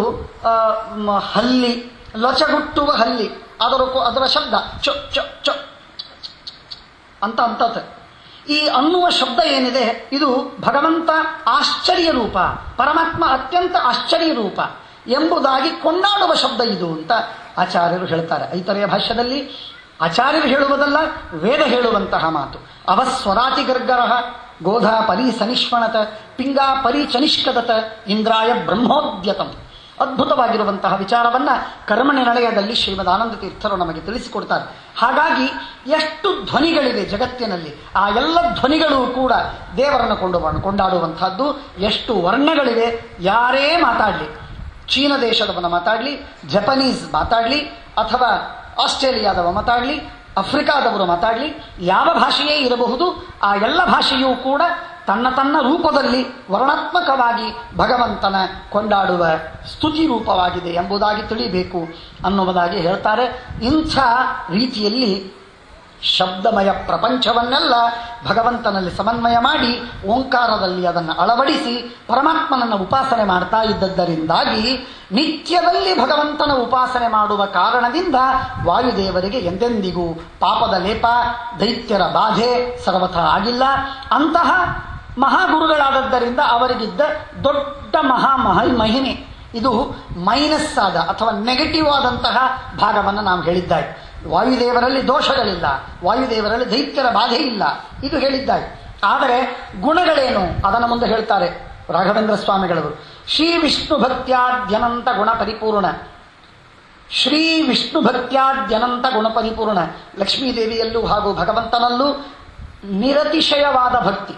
ಹಲ್ಲಿ, ಲೊಚಗುಟ್ಟುವ ಹಲ್ಲಿ, ಅದರ ಅದರ ಶಬ್ದ ಚೊ ಚೊ ಚೊ ಅಂತ ಅಂತತೆ. ಈ ಅನ್ನುವ ಶಬ್ದ ಏನಿದೆ ಇದು ಭಗವಂತ ಆಶ್ಚರ್ಯ ರೂಪ, ಪರಮಾತ್ಮ ಅತ್ಯಂತ ಆಶ್ಚರ್ಯ ರೂಪ ಎಂಬುದಾಗಿ ಕೊಂಡಾಡುವ ಶಬ್ದ ಇದು ಅಂತ ಆಚಾರ್ಯರು ಹೇಳ್ತಾರೆ. ಐತರೆಯ ಭಾಷ್ಯದಲ್ಲಿ ಆಚಾರ್ಯರು ಹೇಳುವುದಲ್ಲ, ವೇದ ಹೇಳುವಂತಹ ಮಾತು. ಅವಸ್ವರಾತಿ ಗರ್ಗರ ಗೋಧಾ ಪರಿ ಸನಿಷ್ಮಣತ ಪಿಂಗಾ ಪರಿ ಚನಿಷ್ಕದತ ಇಂದ್ರಾಯ ಬ್ರಹ್ಮೋದ್ಯತಂ. ಅದ್ಭುತವಾಗಿರುವಂತಹ ವಿಚಾರವನ್ನ ಕರ್ಮನಿರ್ಣಯದಲ್ಲಿ ಶ್ರೀಮದಾನಂದ ತೀರ್ಥರು ನಮಗೆ ತಿಳಿಸಿಕೊಡ್ತಾರೆ. ಹಾಗಾಗಿ ಎಷ್ಟು ಧ್ವನಿಗಳಿವೆ ಜಗತ್ತಿನಲ್ಲಿ, ಆ ಎಲ್ಲ ಧ್ವನಿಗಳು ಕೂಡ ದೇವರನ್ನು ಕೊಂಡು ಕೊಂಡಾಡುವಂತಹದ್ದು. ಎಷ್ಟು ವರ್ಣಗಳಿವೆ, ಯಾರೇ ಮಾತಾಡಲಿ, ಚೀನಾ ದೇಶದವನ ಮಾತಾಡಲಿ, ಜಪನೀಸ್ ಮಾತಾಡಲಿ, ಅಥವಾ ಆಸ್ಟ್ರೇಲಿಯಾದವ ಮಾತಾಡಲಿ, ಆಫ್ರಿಕಾದವರು ಮಾತಾಡಲಿ, ಯಾವ ಭಾಷೆಯೇ ಇರಬಹುದು, ಆ ಎಲ್ಲ ಭಾಷೆಯೂ ಕೂಡ ತನ್ನ ತನ್ನ ರೂಪದಲ್ಲಿ ವರ್ಣಾತ್ಮಕವಾಗಿ ಭಗವಂತನ ಕೊಂಡಾಡುವ ಸ್ತುತಿ ರೂಪವಾಗಿದೆ ಎಂಬುದಾಗಿ ತಿಳಿಬೇಕು ಅನ್ನುವುದಾಗಿ ಹೇಳ್ತಾರೆ. ಇಂಥ ರೀತಿಯಲ್ಲಿ ಶಬ್ದಮಯ ಪ್ರಪಂಚವನ್ನೆಲ್ಲ ಭಗವಂತನಲ್ಲಿ ಸಮನ್ವಯ ಮಾಡಿ ಓಂಕಾರದಲ್ಲಿ ಅದನ್ನು ಅಳವಡಿಸಿ ಪರಮಾತ್ಮನನ್ನು ಉಪಾಸನೆ ಮಾಡ್ತಾ ಇದ್ದದ್ದರಿಂದಾಗಿ ನಿತ್ಯದಲ್ಲಿ ಭಗವಂತನ ಉಪಾಸನೆ ಮಾಡುವ ಕಾರಣದಿಂದ ವಾಯುದೇವರಿಗೆ ಎಂದೆಂದಿಗೂ ಪಾಪದ ಲೇಪ, ದೈತ್ಯರ ಬಾಧೆ ಸರ್ವಥಾ ಆಗಿಲ್ಲ. ಅಂತಹ ಮಹಾಗುರುಗಳಾದದ್ದರಿಂದ ಅವರಿಗಿದ್ದ ದೊಡ್ಡ ಮಹಾ ಮಹಾ ಮಹಿಮೆ ಇದು ಮೈನಸ್ ಆದ ಅಥವಾ ನೆಗೆಟಿವ್ ಆದಂತಹ ಭಾಗವನ್ನು ನಾವು ಹೇಳಿದ್ದಾಯಿ. ವಾಯುದೇವರಲ್ಲಿ ದೋಷಗಳಿಲ್ಲ, ವಾಯುದೇವರಲ್ಲಿ ದೈತ್ಯರ ಬಾಧೆ ಇಲ್ಲ, ಇದು ಹೇಳಿದ್ದಾಯಿ. ಆದರೆ ಗುಣಗಳೇನು ಅದನ್ನು ಮುಂದೆ ಹೇಳ್ತಾರೆ ರಾಘವೇಂದ್ರ ಸ್ವಾಮಿಗಳವರು. ಶ್ರೀ ವಿಷ್ಣು ಭಕ್ತ್ಯಾದ್ಯನಂತ ಗುಣ ಪರಿಪೂರ್ಣ, ಶ್ರೀ ವಿಷ್ಣು ಭಕ್ತ್ಯಾದ್ಯನಂತ ಗುಣ ಪರಿಪೂರ್ಣ. ಲಕ್ಷ್ಮೀದೇವಿಯಲ್ಲೂ ಹಾಗೂ ಭಗವಂತನಲ್ಲೂ ನಿರತಿಶಯವಾದ ಭಕ್ತಿ.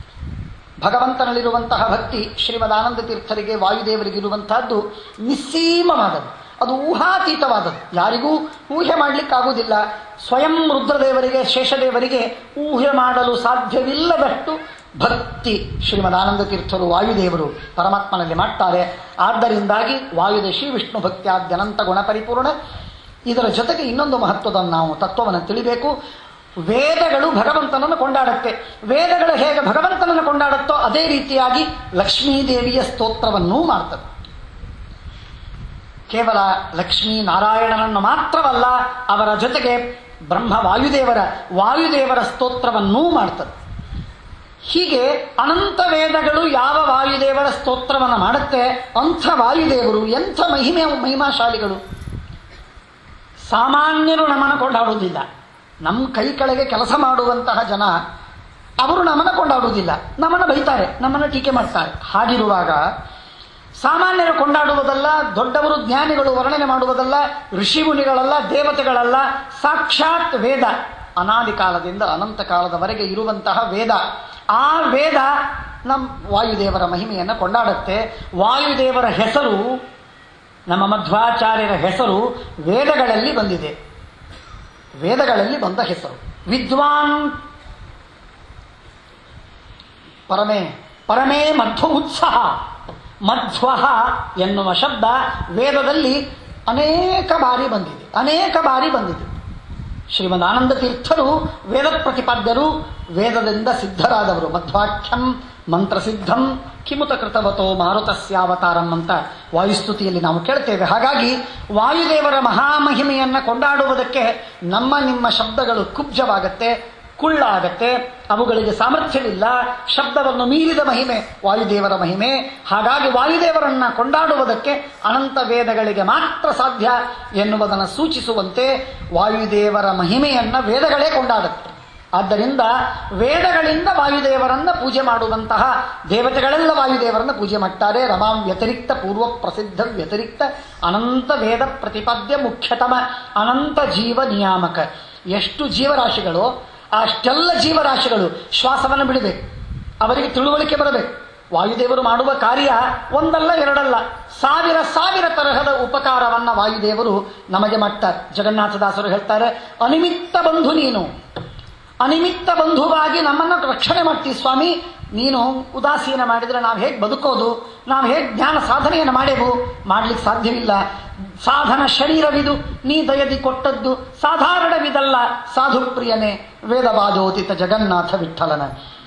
ಭಗವಂತನಲ್ಲಿರುವಂತಹ ಭಕ್ತಿ ಶ್ರೀಮದಾನಂದ ತೀರ್ಥರಿಗೆ ವಾಯುದೇವರಿಗಿರುವಂತಹದ್ದು ನಿಸ್ಸೀಮವಾದದ್ದು, ಅದು ಊಹಾತೀತವಾದದ್ದು, ಯಾರಿಗೂ ಊಹೆ ಮಾಡಲಿಕ್ಕಾಗುವುದಿಲ್ಲ. ಸ್ವಯಂ ರುದ್ರದೇವರಿಗೆ, ಶೇಷದೇವರಿಗೆ ಊಹೆ ಮಾಡಲು ಸಾಧ್ಯವಿಲ್ಲದಷ್ಟು ಭಕ್ತಿ ಶ್ರೀಮದಾನಂದ ತೀರ್ಥರು ವಾಯುದೇವರು ಪರಮಾತ್ಮನಲ್ಲಿ ಮಾಡ್ತಾರೆ. ಆದ್ದರಿಂದಾಗಿ ವಾಯುದೇ ಶ್ರೀ ವಿಷ್ಣು ಭಕ್ತ್ಯಾದ್ಯನಂತ ಗುಣ ಪರಿಪೂರ್ಣ. ಇದರ ಜೊತೆಗೆ ಇನ್ನೊಂದು ಮಹತ್ವದ ನಾವು ತತ್ವವನ್ನು ತಿಳಿಬೇಕು. ವೇದಗಳು ಭಗವಂತನನ್ನು ಕೊಂಡಾಡುತ್ತೆ. ವೇದಗಳು ಹೇಗೆ ಭಗವಂತನನ್ನು ಕೊಂಡಾಡುತ್ತೋ ಅದೇ ರೀತಿಯಾಗಿ ಲಕ್ಷ್ಮೀದೇವಿಯ ಸ್ತೋತ್ರವನ್ನೂ ಮಾಡ್ತದೆ. ಕೇವಲ ಲಕ್ಷ್ಮೀ ನಾರಾಯಣನನ್ನು ಮಾತ್ರವಲ್ಲ, ಅವರ ಜೊತೆಗೆ ಬ್ರಹ್ಮ ವಾಯುದೇವರ ವಾಯುದೇವರ ಸ್ತೋತ್ರವನ್ನೂ ಮಾಡ್ತದೆ. ಹೀಗೆ ಅನಂತ ವೇದಗಳು ಯಾವ ವಾಯುದೇವರ ಸ್ತೋತ್ರವನ್ನು ಮಾಡುತ್ತೆ, ಅಂಥ ವಾಯುದೇವರು ಎಂಥ ಮಹಿಮೆ ಮಹಿಮಾಶಾಲಿಗಳು. ಸಾಮಾನ್ಯರು ನಮ್ಮನ್ನು ಕೊಂಡಾಡುವುದಿಲ್ಲ. ನಮ್ಮ ಕೈ ಕೆಳಗೆ ಕೆಲಸ ಮಾಡುವಂತಹ ಜನ ಅವರು ನಮ್ಮನ್ನು ಕೊಂಡಾಡುವುದಿಲ್ಲ, ನಮ್ಮನ್ನು ಬೈತಾರೆ, ನಮ್ಮನ್ನು ಟೀಕೆ ಮಾಡ್ತಾರೆ. ಹಾಗಿರುವಾಗ ಸಾಮಾನ್ಯರು ಕೊಂಡಾಡುವುದಲ್ಲ, ದೊಡ್ಡವರು ಜ್ಞಾನಿಗಳು ವರ್ಣನೆ ಮಾಡುವುದಲ್ಲ, ಋಷಿ ಮುನಿಗಳಲ್ಲ, ದೇವತೆಗಳಲ್ಲ, ಸಾಕ್ಷಾತ್ ವೇದ, ಅನಾದಿ ಕಾಲದಿಂದ ಅನಂತ ಕಾಲದವರೆಗೆ ಇರುವಂತಹ ವೇದ. ಆ ವೇದ ನಮ್ಮ ವಾಯುದೇವರ ಮಹಿಮೆಯನ್ನು ಕೊಂಡಾಡುತ್ತೆ. ವಾಯುದೇವರ ಹೆಸರು, ನಮ್ಮ ಮಧ್ವಾಚಾರ್ಯರ ಹೆಸರು ವೇದಗಳಲ್ಲಿ ಬಂದಿದೆ. ವೇದಗಳಲ್ಲಿ ಬಂದ ಹೆಸರು ವಿದ್ವಾನ್. ಪರಮೇ ಪರಮೇ ಮಧ್ವ ಉತ್ಸಾಹ. ಮಧ್ವ ಎನ್ನುವ ಶಬ್ದ ವೇದದಲ್ಲಿ ಅನೇಕ ಬಾರಿ ಬಂದಿದೆ, ಅನೇಕ ಬಾರಿ ಬಂದಿದೆ. ಶ್ರೀಮದ್ ಆನಂದ ತೀರ್ಥರು ವೇದ ಪ್ರತಿಪಾದ್ಯರು, ವೇದದಿಂದ ಸಿದ್ಧರಾದವರು. ಮಧ್ವಾಖ್ಯಂ ಮಂತ್ರಸಿದ್ಧಂ ಕಿಮುತ ಕೃತವತೋ ಮಾರುತಸ್ಯಾವತಾರಂ ಅಂತ ವಾಯುಸ್ತುತಿಯಲ್ಲಿ ನಾವು ಕೇಳ್ತೇವೆ. ಹಾಗಾಗಿ ವಾಯುದೇವರ ಮಹಾಮಹಿಮೆಯನ್ನು ಕೊಂಡಾಡುವುದಕ್ಕೆ ನಮ್ಮ ನಿಮ್ಮ ಶಬ್ದಗಳು ಕುಬ್ಜವಾಗತ್ತೆ, ಕುಳ್ಳಾಗತ್ತೆ. ಅವುಗಳಿಗೆ ಸಾಮರ್ಥ್ಯವಿಲ್ಲ. ಶಬ್ದವನ್ನು ಮೀರಿದ ಮಹಿಮೆ ವಾಯುದೇವರ ಮಹಿಮೆ. ಹಾಗಾಗಿ ವಾಯುದೇವರನ್ನ ಕೊಂಡಾಡುವುದಕ್ಕೆ ಅನಂತ ವೇದಗಳಿಗೆ ಮಾತ್ರ ಸಾಧ್ಯ ಎನ್ನುವುದನ್ನು ಸೂಚಿಸುವಂತೆ ವಾಯುದೇವರ ಮಹಿಮೆಯನ್ನ ವೇದಗಳೇ ಕೊಂಡಾಡುತ್ತೆ. ಆದ್ದರಿಂದ ವೇದಗಳಿಂದ ವಾಯುದೇವರನ್ನ ಪೂಜೆ ಮಾಡುವಂತಹ ದೇವತೆಗಳೆಲ್ಲ ವಾಯುದೇವರನ್ನ ಪೂಜೆ ಮಾಡ್ತಾರೆ. ರಮಾಂ ವ್ಯತಿರಿಕ್ತ ಪೂರ್ವ ಪ್ರಸಿದ್ಧ ವ್ಯತಿರಿಕ್ತ ಅನಂತ ವೇದ ಪ್ರತಿಪಾದ್ಯ ಮುಖ್ಯತಮ ಅನಂತ ಜೀವ ನಿಯಾಮಕ. ಎಷ್ಟು ಜೀವರಾಶಿಗಳು, ಅಷ್ಟೆಲ್ಲ ಜೀವರಾಶಿಗಳು ಶ್ವಾಸವನ್ನು ಬಿಡಬೇಕು, ಅವರಿಗೆ ತಿಳುವಳಿಕೆ ಬರಬೇಕು. ವಾಯುದೇವರು ಮಾಡುವ ಕಾರ್ಯ ಒಂದಲ್ಲ ಎರಡಲ್ಲ, ಸಾವಿರ ಸಾವಿರ ತರಹದ ಉಪಕಾರವನ್ನ ವಾಯುದೇವರು ನಮಗೆ ಮಾಡ್ತಾರೆ. ಜಗನ್ನಾಥದಾಸರು ಹೇಳ್ತಾರೆ, ಅನಿಮಿತ್ತ ಬಂಧು ನೀನು, ಅನಿಮಿತ್ತ ಬಂಧುವಾಗಿ ನಮ್ಮನ್ನು ರಕ್ಷಣೆ ಮಾಡ್ತೀವಿ ಸ್ವಾಮಿ. ನೀನು ಉದಾಸೀನ ಮಾಡಿದರೆ ನಾವು ಹೇಗೆ ಬದುಕೋದು, ನಾವು ಹೇಗೆ ಜ್ಞಾನ ಸಾಧನೆಯನ್ನು ಮಾಡೇವು? ಮಾಡ್ಲಿಕ್ಕೆ ಸಾಧ್ಯವಿಲ್ಲ. ಸಾಧನ ಶರೀರವಿದು ನೀ ದಯದಿ ಕೊಟ್ಟದ್ದು ಸಾಧಾರಣವಿದಲ್ಲ ಸಾಧುಪ್ರಿಯನೇ ವೇದವಾದೋದಿತ ಜಗನ್ನಾಥ ವಿಠಲನ.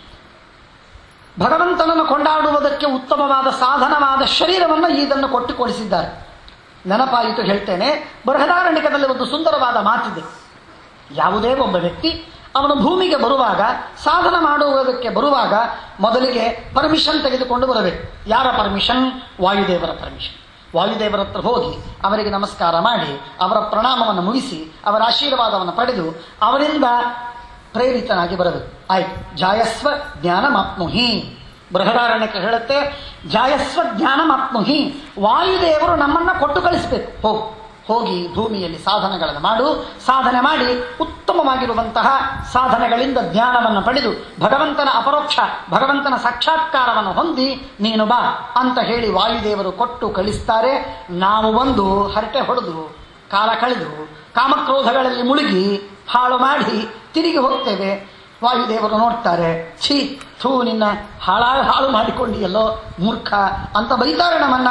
ಭಗವಂತನನ್ನು ಕೊಂಡಾಡುವುದಕ್ಕೆ ಉತ್ತಮವಾದ ಸಾಧನವಾದ ಶರೀರವನ್ನು ಇದನ್ನು ಕೊಟ್ಟು ಕೊಡಿಸಿದ್ದಾರೆ. ನೆನಪಾಯಿತು ಹೇಳ್ತೇನೆ. ಬೃಹದಾರಣ್ಯಕದಲ್ಲಿ ಒಂದು ಸುಂದರವಾದ ಮಾತಿದೆ. ಯಾವುದೇ ಒಬ್ಬ ವ್ಯಕ್ತಿ ಅವನು ಭೂಮಿಗೆ ಬರುವಾಗ, ಸಾಧನ ಮಾಡುವುದಕ್ಕೆ ಬರುವಾಗ ಮೊದಲಿಗೆ ಪರ್ಮಿಷನ್ ತೆಗೆದುಕೊಂಡು ಬರಬೇಕು. ಯಾರ ಪರ್ಮಿಷನ್? ವಾಯುದೇವರ ಪರ್ಮಿಷನ್. ವಾಯುದೇವರ ಹತ್ರ ಹೋಗಿ ಅವರಿಗೆ ನಮಸ್ಕಾರ ಮಾಡಿ ಅವರ ಪ್ರಣಾಮವನ್ನು ಮುಗಿಸಿ ಅವರ ಆಶೀರ್ವಾದವನ್ನು ಪಡೆದು ಅವರಿಂದ ಪ್ರೇರಿತನಾಗಿ ಬರಬೇಕು. ಆಯ್ತು, ಜಾಯಸ್ವ ಜ್ಞಾನಮಾಪ್ನುಹಿ. ಬೃಹದಾರಣ್ಯಕ್ಕೆ ಹೇಳುತ್ತೆ, ಜಾಯಸ್ವ ಜ್ಞಾನಮಾಪ್ನುಹಿ. ವಾಯುದೇವರು ನಮ್ಮನ್ನ ಕೊಟ್ಟು ಕಳಿಸಬೇಕು. ಹೋಗು, ಹೋಗಿ ಭೂಮಿಯಲ್ಲಿ ಸಾಧನೆಗಳನ್ನು ಮಾಡು. ಸಾಧನೆ ಮಾಡಿ ಉತ್ತಮವಾಗಿರುವಂತಹ ಸಾಧನೆಗಳಿಂದ ಜ್ಞಾನವನ್ನು ಪಡೆದು ಭಗವಂತನ ಅಪರೋಕ್ಷ ಭಗವಂತನ ಸಾಕ್ಷಾತ್ಕಾರವನ್ನು ಹೊಂದಿ ನೀನು ಬಾ ಅಂತ ಹೇಳಿ ವಾಯುದೇವರು ಕೊಟ್ಟು ಕಳಿಸ್ತಾರೆ. ನಾವು ಒಂದು ಹರಟೆ ಹೊಡೆದು ಕಾಲ ಕಳೆದು ಕಾಮಕ್ರೋಧಗಳಲ್ಲಿ ಮುಳುಗಿ ಹಾಳು ಮಾಡಿ ತಿರುಗಿ ಹೋಗ್ತೇವೆ. ವಾಯುದೇವರು ನೋಡ್ತಾರೆ, ಛೀ ಥೂ ನಿನ್ನ ಹಾಳಾ ಹಾಳು ಮಾಡಿಕೊಂಡಿಯಲ್ಲೋ ಮೂರ್ಖ ಅಂತ ಬೈತಾರೆ ನಮ್ಮನ್ನ.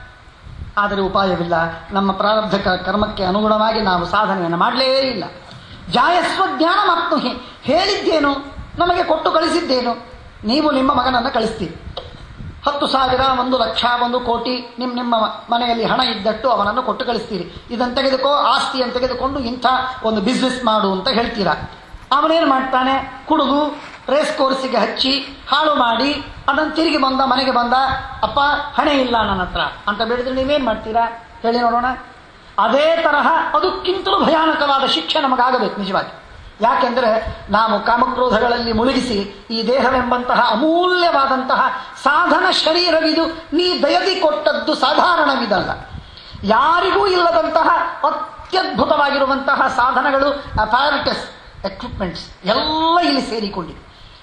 ಆದರೆ ಉಪಾಯವಿಲ್ಲ. ನಮ್ಮ ಪ್ರಾರಬ್ಧ ಕರ್ಮಕ್ಕೆ ಅನುಗುಣವಾಗಿ ನಾವು ಸಾಧನೆಯನ್ನು ಮಾಡಲೇ ಇಲ್ಲ. ಜಾಯಸ್ವ ಜ್ಞಾನ ಮತ್ತು ಹೇಳಿದ್ದೇನು, ನಮಗೆ ಕೊಟ್ಟು ಕಳಿಸಿದ್ದೇನು. ನೀವು ನಿಮ್ಮ ಮಗನನ್ನು ಕಳಿಸ್ತೀರಿ, ಹತ್ತು ಸಾವಿರ, ಒಂದು ಲಕ್ಷ, ಒಂದು ಕೋಟಿ ನಿಮ್ಮ ನಿಮ್ಮ ಮನೆಯಲ್ಲಿ ಹಣ ಇದ್ದಟ್ಟು ಅವನನ್ನು ಕೊಟ್ಟು ಕಳಿಸ್ತೀರಿ. ಇದನ್ನು ತೆಗೆದುಕೋ, ಆಸ್ತಿಯನ್ನು ತೆಗೆದುಕೊಂಡು ಇಂಥ ಒಂದು ಬಿಸ್ನೆಸ್ ಮಾಡು ಅಂತ ಹೇಳ್ತೀರಾ. ಅವನೇನು ಮಾಡ್ತಾನೆ? ಕುಡಿದು ರೇಸ್ ಕೋರ್ಸಿಗೆ ಹಚ್ಚಿ ಹಾಳು ಮಾಡಿ ಅದನ್ನು ತಿರುಗಿ ಬಂದ ಮನೆಗೆ ಬಂದ, ಅಪ್ಪ ಹಣೆ ಇಲ್ಲ ನನ್ನ ಹತ್ರ ಅಂತ ಬೇಡಿದ್ರೆ ನೀವೇನು ಮಾಡ್ತೀರಾ ಹೇಳಿ ನೋಡೋಣ. ಅದೇ ತರಹ ಅದಕ್ಕಿಂತಲೂ ಭಯಾನಕವಾದ ಶಿಕ್ಷೆ ನಮಗಾಗಬೇಕು ನಿಜವಾಗಿ. ಯಾಕೆಂದರೆ ನಾವು ಕಾಮಕ್ರೋಧಗಳಲ್ಲಿ ಮುಳುಗಿಸಿ ಈ ದೇಹವೆಂಬಂತಹ ಅಮೂಲ್ಯವಾದಂತಹ ಸಾಧನ ಶರೀರವಿದು ನೀ ದಯದಿ ಕೊಟ್ಟದ್ದು ಸಾಧಾರಣವಿದಲ್ಲ. ಯಾರಿಗೂ ಇಲ್ಲದಂತಹ ಅತ್ಯದ್ಭುತವಾಗಿರುವಂತಹ ಸಾಧನಗಳು, ಅಪಾರಟಸ್, ಎಕ್ವಿಪ್ಮೆಂಟ್ಸ್ ಎಲ್ಲ ಇಲ್ಲಿ ಸೇರಿಕೊಂಡಿವೆ.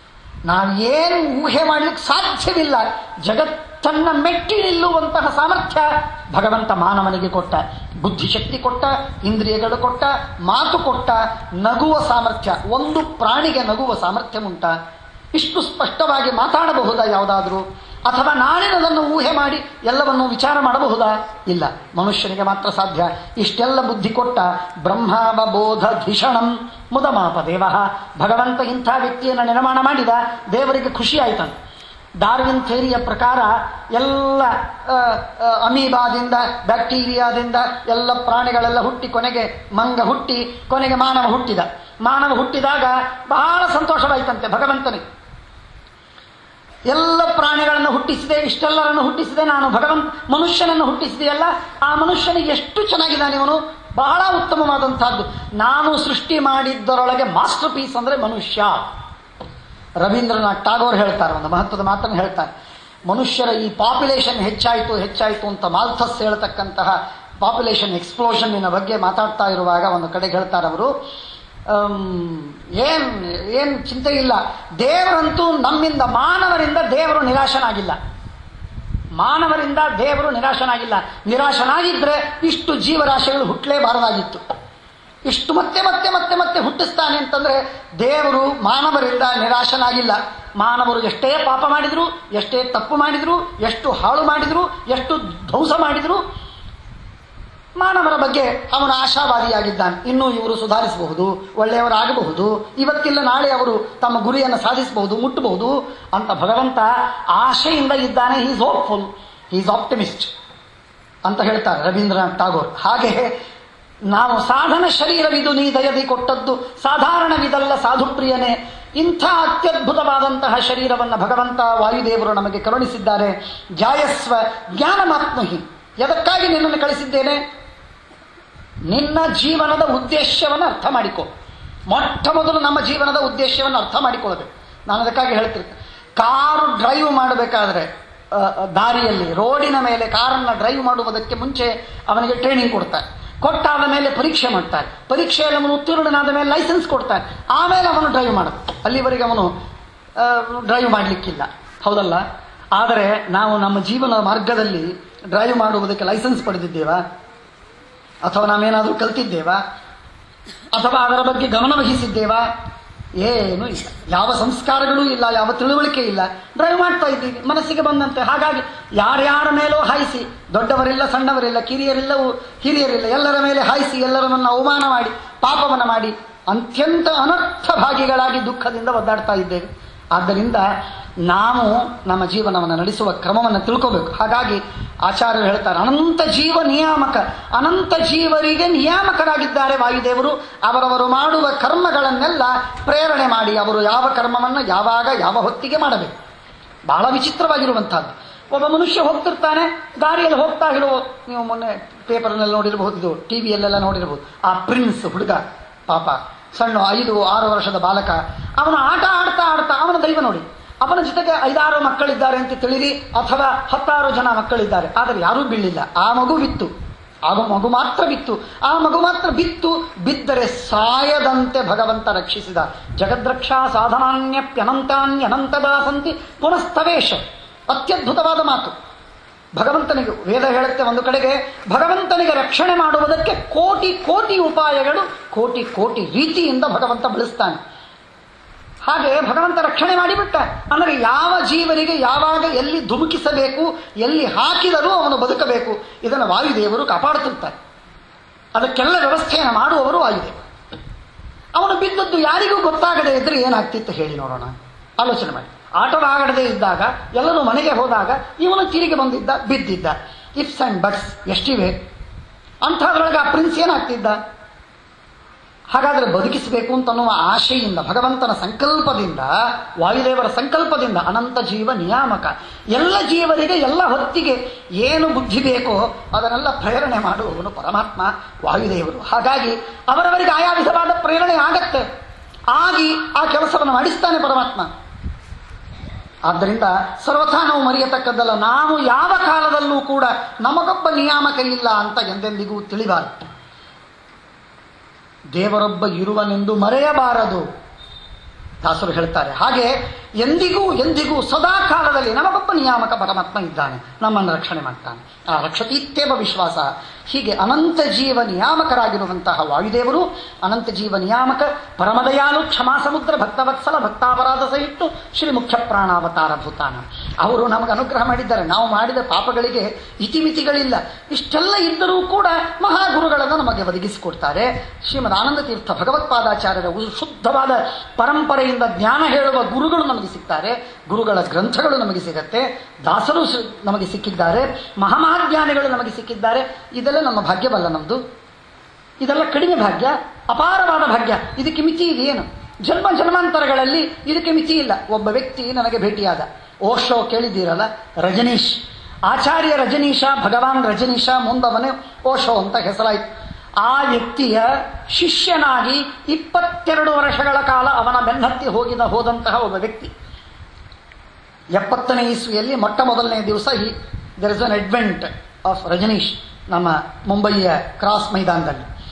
ನಾವೇನು ಊಹೆ ಮಾಡಲಿಕ್ಕೆ ಸಾಧ್ಯವಿಲ್ಲ. ಜಗತ್ತನ್ನ ಮೆಟ್ಟಿ ನಿಲ್ಲುವಂತಹ ಸಾಮರ್ಥ್ಯ ಭಗವಂತ ಮಾನವನಿಗೆ ಕೊಟ್ಟ. ಬುದ್ಧಿಶಕ್ತಿ ಕೊಟ್ಟ, ಇಂದ್ರಿಯಗಳು ಕೊಟ್ಟ, ಮಾತು ಕೊಟ್ಟ, ನಗುವ ಸಾಮರ್ಥ್ಯ. ಒಂದು ಪ್ರಾಣಿಗೆ ನಗುವ ಸಾಮರ್ಥ್ಯ ಉಂಟ? ಇಷ್ಟು ಸ್ಪಷ್ಟವಾಗಿ ಮಾತಾಡಬಹುದಾ ಯಾವುದಾದ್ರೂ? ಅಥವಾ ನಾಳಿನದನ್ನು ಊಹೆ ಮಾಡಿ ಎಲ್ಲವನ್ನು ವಿಚಾರ ಮಾಡಬಹುದಾ? ಇಲ್ಲ, ಮನುಷ್ಯನಿಗೆ ಮಾತ್ರ ಸಾಧ್ಯ. ಇಷ್ಟೆಲ್ಲ ಬುದ್ಧಿ ಕೊಟ್ಟ ಬ್ರಹ್ಮಾವಬೋಧ ಧಿಷಣಂ ಮುದಮಾಪ ದೇವ. ಭಗವಂತ ಇಂಥ ವ್ಯಕ್ತಿಯನ್ನು ನಿರ್ಮಾಣ ಮಾಡಿದ, ದೇವರಿಗೆ ಖುಷಿ ಆಯ್ತಂತೆ. ಡಾರ್ವಿನ್ ಥಿಯರಿಯ ಪ್ರಕಾರ ಎಲ್ಲ ಅಮೀಬಾದಿಂದ, ಬ್ಯಾಕ್ಟೀರಿಯಾದಿಂದ ಎಲ್ಲ ಪ್ರಾಣಿಗಳೆಲ್ಲ ಹುಟ್ಟಿ ಕೊನೆಗೆ ಮಂಗ ಹುಟ್ಟಿ ಕೊನೆಗೆ ಮಾನವ ಹುಟ್ಟಿದ. ಮಾನವ ಹುಟ್ಟಿದಾಗ ಬಹಳ ಸಂತೋಷವಾಯ್ತಂತೆ ಭಗವಂತನಿಗೆ. ಎಲ್ಲ ಪ್ರಾಣಿಗಳನ್ನು ಹುಟ್ಟಿಸಿದೆ, ಇಷ್ಟೆಲ್ಲರನ್ನು ಹುಟ್ಟಿಸಿದೆ, ನಾನು ಭಗವಂತ ಮನುಷ್ಯನನ್ನು ಹುಟ್ಟಿಸಿದೆಯಲ್ಲ, ಆ ಮನುಷ್ಯನಿಗೆ ಎಷ್ಟು ಚೆನ್ನಾಗಿದ್ದಾನೆ ಇವನು, ಬಹಳ ಉತ್ತಮವಾದಂತಹದ್ದು. ನಾನು ಸೃಷ್ಟಿ ಮಾಡಿದ್ದರೊಳಗೆ ಮಾಸ್ಟರ್ ಪೀಸ್ ಅಂದ್ರೆ ಮನುಷ್ಯ. ರವೀಂದ್ರನಾಥ್ ಟಾಗೋರ್ ಹೇಳ್ತಾರೆ, ಒಂದು ಮಹತ್ವದ ಮಾತನ್ನು ಹೇಳ್ತಾರೆ. ಮನುಷ್ಯರ ಈ ಪಾಪ್ಯುಲೇಷನ್ ಹೆಚ್ಚಾಯಿತು ಹೆಚ್ಚಾಯಿತು ಅಂತ ಮಾಲ್ಥಸ್ ಹೇಳ್ತಕ್ಕಂತಹ ಪಾಪ್ಯುಲೇಷನ್ ಎಕ್ಸ್ಪ್ಲೋಷನ್ನಿನ ಬಗ್ಗೆ ಮಾತಾಡ್ತಾ ಇರುವಾಗ ಒಂದು ಕಡೆಗೆ ಹೇಳ್ತಾರೆ ಅವರು, ಏನು ಏನು ಚಿಂತೆ ಇಲ್ಲ. ದೇವರಂತೂ ನಮ್ಮಿಂದ, ಮಾನವರಿಂದ ದೇವರು ನಿರಾಶನಾಗಿಲ್ಲ. ಮಾನವರಿಂದ ದೇವರು ನಿರಾಶನಾಗಿಲ್ಲ. ನಿರಾಶನಾಗಿದ್ರೆ ಇಷ್ಟು ಜೀವರಾಶಿಗಳು ಹುಟ್ಟಲೇಬಾರದಾಗಿತ್ತು. ಇಷ್ಟು ಮತ್ತೆ ಮತ್ತೆ ಮತ್ತೆ ಮತ್ತೆ ಹುಟ್ಟಿಸ್ತಾನೆ ಅಂತಂದ್ರೆ ದೇವರು ಮಾನವರಿಂದ ನಿರಾಶನಾಗಿಲ್ಲ. ಮಾನವರು ಎಷ್ಟೇ ಪಾಪ ಮಾಡಿದ್ರು, ಎಷ್ಟೇ ತಪ್ಪು ಮಾಡಿದ್ರು, ಎಷ್ಟು ಹಾಳು ಮಾಡಿದ್ರು, ಎಷ್ಟು ಧ್ವಂಸ ಮಾಡಿದ್ರು, ಮಾನವರ ಬಗ್ಗೆ ಅವನು ಆಶಾವಾದಿಯಾಗಿದ್ದಾನೆ. ಇನ್ನೂ ಇವರು ಸುಧಾರಿಸಬಹುದು, ಒಳ್ಳೆಯವರಾಗಬಹುದು, ಇವತ್ತಿಲ್ಲ ನಾಳೆ ಅವರು ತಮ್ಮ ಗುರಿಯನ್ನು ಸಾಧಿಸಬಹುದು, ಮುಟ್ಟಬಹುದು ಅಂತ ಭಗವಂತ ಆಶೆಯಿಂದ ಇದ್ದಾನೆ. ಹೀಸ್ ಹೋಪ್ಫುಲ್, ಹೀಸ್ ಆಪ್ಟಿಮಿಸ್ಟ್ ಅಂತ ಹೇಳ್ತಾರೆ ರವೀಂದ್ರನಾಥ್ ಟಾಗೋರ್. ಹಾಗೆ ನಾವು ಸಾಧನ ಶರೀರವಿದು ನೀ ದಯದಿ ಕೊಟ್ಟದ್ದು ಸಾಧಾರಣವಿದಲ್ಲ ಸಾಧುಪ್ರಿಯನೇ. ಇಂಥ ಅತ್ಯದ್ಭುತವಾದಂತಹ ಶರೀರವನ್ನು ಭಗವಂತ ವಾಯುದೇವರು ನಮಗೆ ಕರುಣಿಸಿದ್ದಾರೆ. ಜಾಯಸ್ವ ಜ್ಞಾನಮಾತ್ಮಹಿ, ಎದಕ್ಕಾಗಿ ನಿನ್ನನ್ನು ಕಳಿಸಿದ್ದೇನೆ? ನಿನ್ನ ಜೀವನದ ಉದ್ದೇಶವನ್ನು ಅರ್ಥ ಮಾಡಿಕೊ. ಮೊಟ್ಟ ಮೊದಲು ನಮ್ಮ ಜೀವನದ ಉದ್ದೇಶವನ್ನು ಅರ್ಥ ಮಾಡಿಕೊಳ್ಳಬೇಕು. ನಾನು ಅದಕ್ಕಾಗಿ ಹೇಳ್ತಿರ್ತೇನೆ, ಕಾರು ಡ್ರೈವ್ ಮಾಡಬೇಕಾದ್ರೆ ದಾರಿಯಲ್ಲಿ ರೋಡಿನ ಮೇಲೆ ಕಾರನ್ನು ಡ್ರೈವ್ ಮಾಡುವುದಕ್ಕೆ ಮುಂಚೆ ಅವನಿಗೆ ಟ್ರೈನಿಂಗ್ ಕೊಡ್ತಾರೆ. ಕೊಟ್ಟಾದ ಮೇಲೆ ಪರೀಕ್ಷೆ ಮಾಡ್ತಾರೆ. ಪರೀಕ್ಷೆಯಲ್ಲಿ ಅವನು ಉತ್ತೀರ್ಣನಾದ ಮೇಲೆ ಲೈಸೆನ್ಸ್ ಕೊಡ್ತಾರೆ. ಆಮೇಲೆ ಅವನು ಡ್ರೈವ್ ಮಾಡೋದು. ಅಲ್ಲಿವರೆಗೆ ಅವನು ಡ್ರೈವ್ ಮಾಡಲಿಕ್ಕಿಲ್ಲ, ಹೌದಲ್ಲ? ಆದರೆ ನಾವು ನಮ್ಮ ಜೀವನದ ಮಾರ್ಗದಲ್ಲಿ ಡ್ರೈವ್ ಮಾಡುವುದಕ್ಕೆ ಲೈಸೆನ್ಸ್ ಪಡೆದಿದ್ದೇವಾ? ಅಥವಾ ನಾವೇನಾದರೂ ಕಲ್ತಿದ್ದೇವಾ? ಅಥವಾ ಅದರ ಬಗ್ಗೆ ಗಮನ ವಹಿಸಿದ್ದೇವಾ? ಏನೂ ಇಲ್ಲ. ಯಾವ ಸಂಸ್ಕಾರಗಳೂ ಇಲ್ಲ, ಯಾವ ತಿಳುವಳಿಕೆ ಇಲ್ಲ. ಡ್ರೈವ್ ಮಾಡ್ತಾ ಇದ್ದೀವಿ ಮನಸ್ಸಿಗೆ ಬಂದಂತೆ. ಹಾಗಾಗಿ ಯಾರ್ಯಾರ ಮೇಲೂ ಹಾಯಿಸಿ, ದೊಡ್ಡವರಿಲ್ಲ ಸಣ್ಣವರಿಲ್ಲ, ಕಿರಿಯರಿಲ್ಲ ಹಿರಿಯರಿಲ್ಲ, ಎಲ್ಲರ ಮೇಲೆ ಹಾಯಿಸಿ ಎಲ್ಲರನ್ನು ಅವಮಾನ ಮಾಡಿ ಪಾಪವನ್ನು ಮಾಡಿ ಅತ್ಯಂತ ಅನರ್ಥ ಭಾಗಿಗಳಾಗಿ ದುಃಖದಿಂದ ಒದ್ದಾಡ್ತಾ ಇದ್ದೇವೆ. ಆದ್ದರಿಂದ ನಾವು ನಮ್ಮ ಜೀವನವನ್ನು ನಡೆಸುವ ಕ್ರಮವನ್ನು ತಿಳ್ಕೋಬೇಕು. ಹಾಗಾಗಿ ಆಚಾರ್ಯರು ಹೇಳ್ತಾರೆ, ಅನಂತ ಜೀವ ನಿಯಾಮಕ, ಅನಂತ ಜೀವರಿಗೆ ನಿಯಾಮಕರಾಗಿದ್ದಾರೆ ವಾಯುದೇವರು. ಅವರವರು ಮಾಡುವ ಕರ್ಮಗಳನ್ನೆಲ್ಲ ಪ್ರೇರಣೆ ಮಾಡಿ ಅವರು ಯಾವ ಕರ್ಮವನ್ನು ಯಾವಾಗ ಯಾವ ಹೊತ್ತಿಗೆ ಮಾಡಬೇಕು. ಬಹಳ ವಿಚಿತ್ರವಾಗಿರುವಂತಹದ್ದು. ಒಬ್ಬ ಮನುಷ್ಯ ಹೋಗ್ತಿರ್ತಾನೆ, ದಾರಿಯಲ್ಲಿ ಹೋಗ್ತಾ ಇರುವ, ನೀವು ಮೊನ್ನೆ ಪೇಪರ್ನಲ್ಲಿ ನೋಡಿರಬಹುದು, ಇದು ಟಿ ವಿಯಲ್ಲೆಲ್ಲ ನೋಡಿರಬಹುದು, ಆ ಪ್ರಿನ್ಸ್ ಹುಡುಗ ಪಾಪ ಸಣ್ಣ ಐದು ಆರು ವರ್ಷದ ಬಾಲಕ, ಅವನು ಆಟ ಆಡ್ತಾ ಆಡ್ತಾ ಅವನ ದೈವ ನೋಡಿ, ಅವನ ಜೊತೆಗೆ ಐದಾರು ಮಕ್ಕಳಿದ್ದಾರೆ ಅಂತ ತಿಳಿರಿ, ಅಥವಾ ಹತ್ತಾರು ಜನ ಮಕ್ಕಳಿದ್ದಾರೆ, ಆದರೆ ಯಾರೂ ಬೀಳಿಲ್ಲ. ಆ ಮಗು ಬಿತ್ತು, ಆಗ ಮಗು ಮಾತ್ರ ಬಿತ್ತು. ಆ ಮಗು ಮಾತ್ರ ಬಿತ್ತು. ಬಿದ್ದರೆ ಸಾಯದಂತೆ ಭಗವಂತ ರಕ್ಷಿಸಿದ. ಜಗದ್ರಕ್ಷಾ ಸಾಧನಾನ್ಯಪ್ಯನಂತಾನ್ಯನಂತದಾಸಂತಿ ಪುನಸ್ತವೇಶ. ಅತ್ಯದ್ಭುತವಾದ ಮಾತು ಭಗವಂತನಿಗೆ. ವೇದ ಹೇಳುತ್ತೆ ಒಂದು ಕಡೆಗೆ, ಭಗವಂತನಿಗೆ ರಕ್ಷಣೆ ಮಾಡುವುದಕ್ಕೆ ಕೋಟಿ ಕೋಟಿ ಉಪಾಯಗಳು, ಕೋಟಿ ಕೋಟಿ ರೀತಿಯಿಂದ ಭಗವಂತ ಬಳಸ್ತಾನೆ. ಹಾಗೆ ಭಗವಂತ ರಕ್ಷಣೆ ಮಾಡಿಬಿಟ್ಟ ಅಂದರೆ ಯಾವ ಜೀವನಿಗೆ ಯಾವಾಗ ಎಲ್ಲಿ ಧುಮುಕಿಸಬೇಕು, ಎಲ್ಲಿ ಹಾಕಿದರೂ ಅವನು ಬದುಕಬೇಕು. ಇದನ್ನು ವಾಯುದೇವರು ಕಾಪಾಡುತ್ತಿರ್ತಾರೆ. ಅದಕ್ಕೆಲ್ಲ ವ್ಯವಸ್ಥೆಯನ್ನು ಮಾಡುವವರು ವಾಯುದೇವರು. ಅವನು ಬಿದ್ದದ್ದು ಯಾರಿಗೂ ಗೊತ್ತಾಗದೇ ಇದ್ರೆ ಏನಾಗ್ತಿತ್ತು ಹೇಳಿ ನೋಡೋಣ, ಆಲೋಚನೆ ಮಾಡಿ. ಆಟವಾಗಡದೇ ಇದ್ದಾಗ, ಎಲ್ಲರೂ ಮನೆಗೆ ಹೋದಾಗ ಇವನು ತಿರುಗಿ ಬಂದಿದ್ದ, ಬಿದ್ದಿದ್ದ. ಇಫ್ಸ್ ಅಂಡ್ ಬಟ್ಸ್ ಎಷ್ಟಿವೆ. ಅಂಥದ್ರೊಳಗೆ ಆ ಪ್ರಿನ್ಸ್ ಏನಾಗ್ತಿದ್ದ? ಹಾಗಾದರೆ ಬದುಕಿಸಬೇಕು ಅಂತನ್ನುವ ಆಶೆಯಿಂದ, ಭಗವಂತನ ಸಂಕಲ್ಪದಿಂದ, ವಾಯುದೇವರ ಸಂಕಲ್ಪದಿಂದ ಅನಂತ ಜೀವ ನಿಯಾಮಕ. ಎಲ್ಲ ಜೀವರಿಗೆ ಎಲ್ಲ ಹೊತ್ತಿಗೆ ಏನು ಬುದ್ಧಿ ಬೇಕೋ ಅದನ್ನೆಲ್ಲ ಪ್ರೇರಣೆ ಮಾಡುವವನು ಪರಮಾತ್ಮ ವಾಯುದೇವರು. ಹಾಗಾಗಿ ಅವರವರಿಗೆ ಆಯಾ ವಿಧವಾದ ಪ್ರೇರಣೆ ಆಗತ್ತೆ. ಆಗಿ ಆ ಕೆಲಸವನ್ನು ಮಾಡಿಸ್ತಾನೆ ಪರಮಾತ್ಮ. ಆದ್ದರಿಂದ ಸರ್ವಥಾ ನಾವು ಮರೆಯತಕ್ಕದ್ದಲ್ಲ. ನಾವು ಯಾವ ಕಾಲದಲ್ಲೂ ಕೂಡ ನಮಗೊಬ್ಬ ನಿಯಾಮಕ ಇಲ್ಲ ಅಂತ ಎಂದೆಂದಿಗೂ ತಿಳಿಬಾರದು. ದೇವರೊಬ್ಬ ಇರುವನೆಂದು ಮರೆಯಬಾರದು, ದಾಸರು ಹೇಳ್ತಾರೆ. ಹಾಗೆ ಎಂದಿಗೂ ಎಂದಿಗೂ ಸದಾ ಕಾಲದಲ್ಲಿ ನಮಗೊಬ್ಬ ನಿಯಾಮಕ ಪರಮಾತ್ಮ ಇದ್ದಾನೆ, ನಮ್ಮನ್ನು ರಕ್ಷಣೆ ಮಾಡ್ತಾನೆ. ಆ ರಕ್ಷತೀತ್ಯೇವ ವಿಶ್ವಾಸ. ಹೀಗೆ ಅನಂತ ಜೀವ ನಿಯಾಮಕರಾಗಿರುವಂತಹ ವಾಯುದೇವರು ಅನಂತ ಜೀವ ನಿಯಾಮಕ, ಪರಮದಯಾಲು, ಕ್ಷಮಾ ಸಮುದ್ರ, ಭಕ್ತವತ್ಸಲ, ಭಕ್ತಾಪರಾಧ ಸಹಿಟ್ಟು ಶ್ರೀ ಮುಖ್ಯ ಪ್ರಾಣಾವತಾರ ಭೂತಾನ. ಅವರು ನಮಗೆ ಅನುಗ್ರಹ ಮಾಡಿದ್ದಾರೆ. ನಾವು ಮಾಡಿದ ಪಾಪಗಳಿಗೆ ಇತಿಮಿತಿಗಳಿಲ್ಲ. ಇಷ್ಟೆಲ್ಲ ಇದ್ದರೂ ಕೂಡ ಮಹಾಗುರುಗಳನ್ನು ನಮಗೆ ಒದಗಿಸಿಕೊಡ್ತಾರೆ. ಶ್ರೀಮದ್ ಆನಂದ ತೀರ್ಥ ಭಗವತ್ಪಾದಾಚಾರ್ಯರ ಶುದ್ಧವಾದ ಪರಂಪರೆಯಿಂದ ಜ್ಞಾನ ಹೇಳುವ ಗುರುಗಳು ನಮಗೆ ಸಿಗ್ತಾರೆ. ಗುರುಗಳ ಗ್ರಂಥಗಳು ನಮಗೆ ಸಿಗತ್ತೆ. ದಾಸರು ನಮಗೆ ಸಿಕ್ಕಿದ್ದಾರೆ. ಮಹಾಮಹಾಜ್ಞಾನಿಗಳು ನಮಗೆ ಸಿಕ್ಕಿದ್ದಾರೆ. ಇದೆಲ್ಲ ನಮ್ಮ ಭಾಗ್ಯವಲ್ಲ ನಮ್ಮದು. ಇದೆಲ್ಲ ಕಡಿಮೆ ಭಾಗ್ಯ, ಅಪಾರವಾದ ಭಾಗ್ಯ. ಇದಕ್ಕೆ ಮಿತಿ ಇದೆಯೇನು? ಜನ್ಮ ಜನ್ಮಾಂತರಗಳಲ್ಲಿ ಇದಕ್ಕೆ ಮಿತಿ ಇಲ್ಲ. ಒಬ್ಬ ವ್ಯಕ್ತಿ ನನಗೆ ಭೇಟಿಯಾದ, ಓಶೋ ಕೇಳಿದ್ದೀರಲ್ಲ, ರಜನೀಶ್, ಆಚಾರ್ಯ ರಜನೀಶ, ಭಗವಾನ್ ರಜನೀಶ, ಮುಂದವನೇ ಓಶೋ ಅಂತ ಹೆಸರಾಯಿತು. ಆ ವ್ಯಕ್ತಿಯ ಶಿಷ್ಯನಾಗಿ ಇಪ್ಪತ್ತೆರಡು ವರ್ಷಗಳ ಕಾಲ ಅವನ ಬೆನ್ನತ್ತಿ ಹೋಗಿದ ಹೋದಂತಹ ಒಬ್ಬ ವ್ಯಕ್ತಿ. ಎಪ್ಪತ್ತನೇ ಇಸ್ವಿಯಲ್ಲಿ ಮೊಟ್ಟ ಮೊದಲನೇ ದಿವಸ ಈ there is an advent of Rajneesh ನಮ್ಮ ಮುಂಬಯಿಯ ಕ್ರಾಸ್ ಮೈದಾನದಲ್ಲಿ.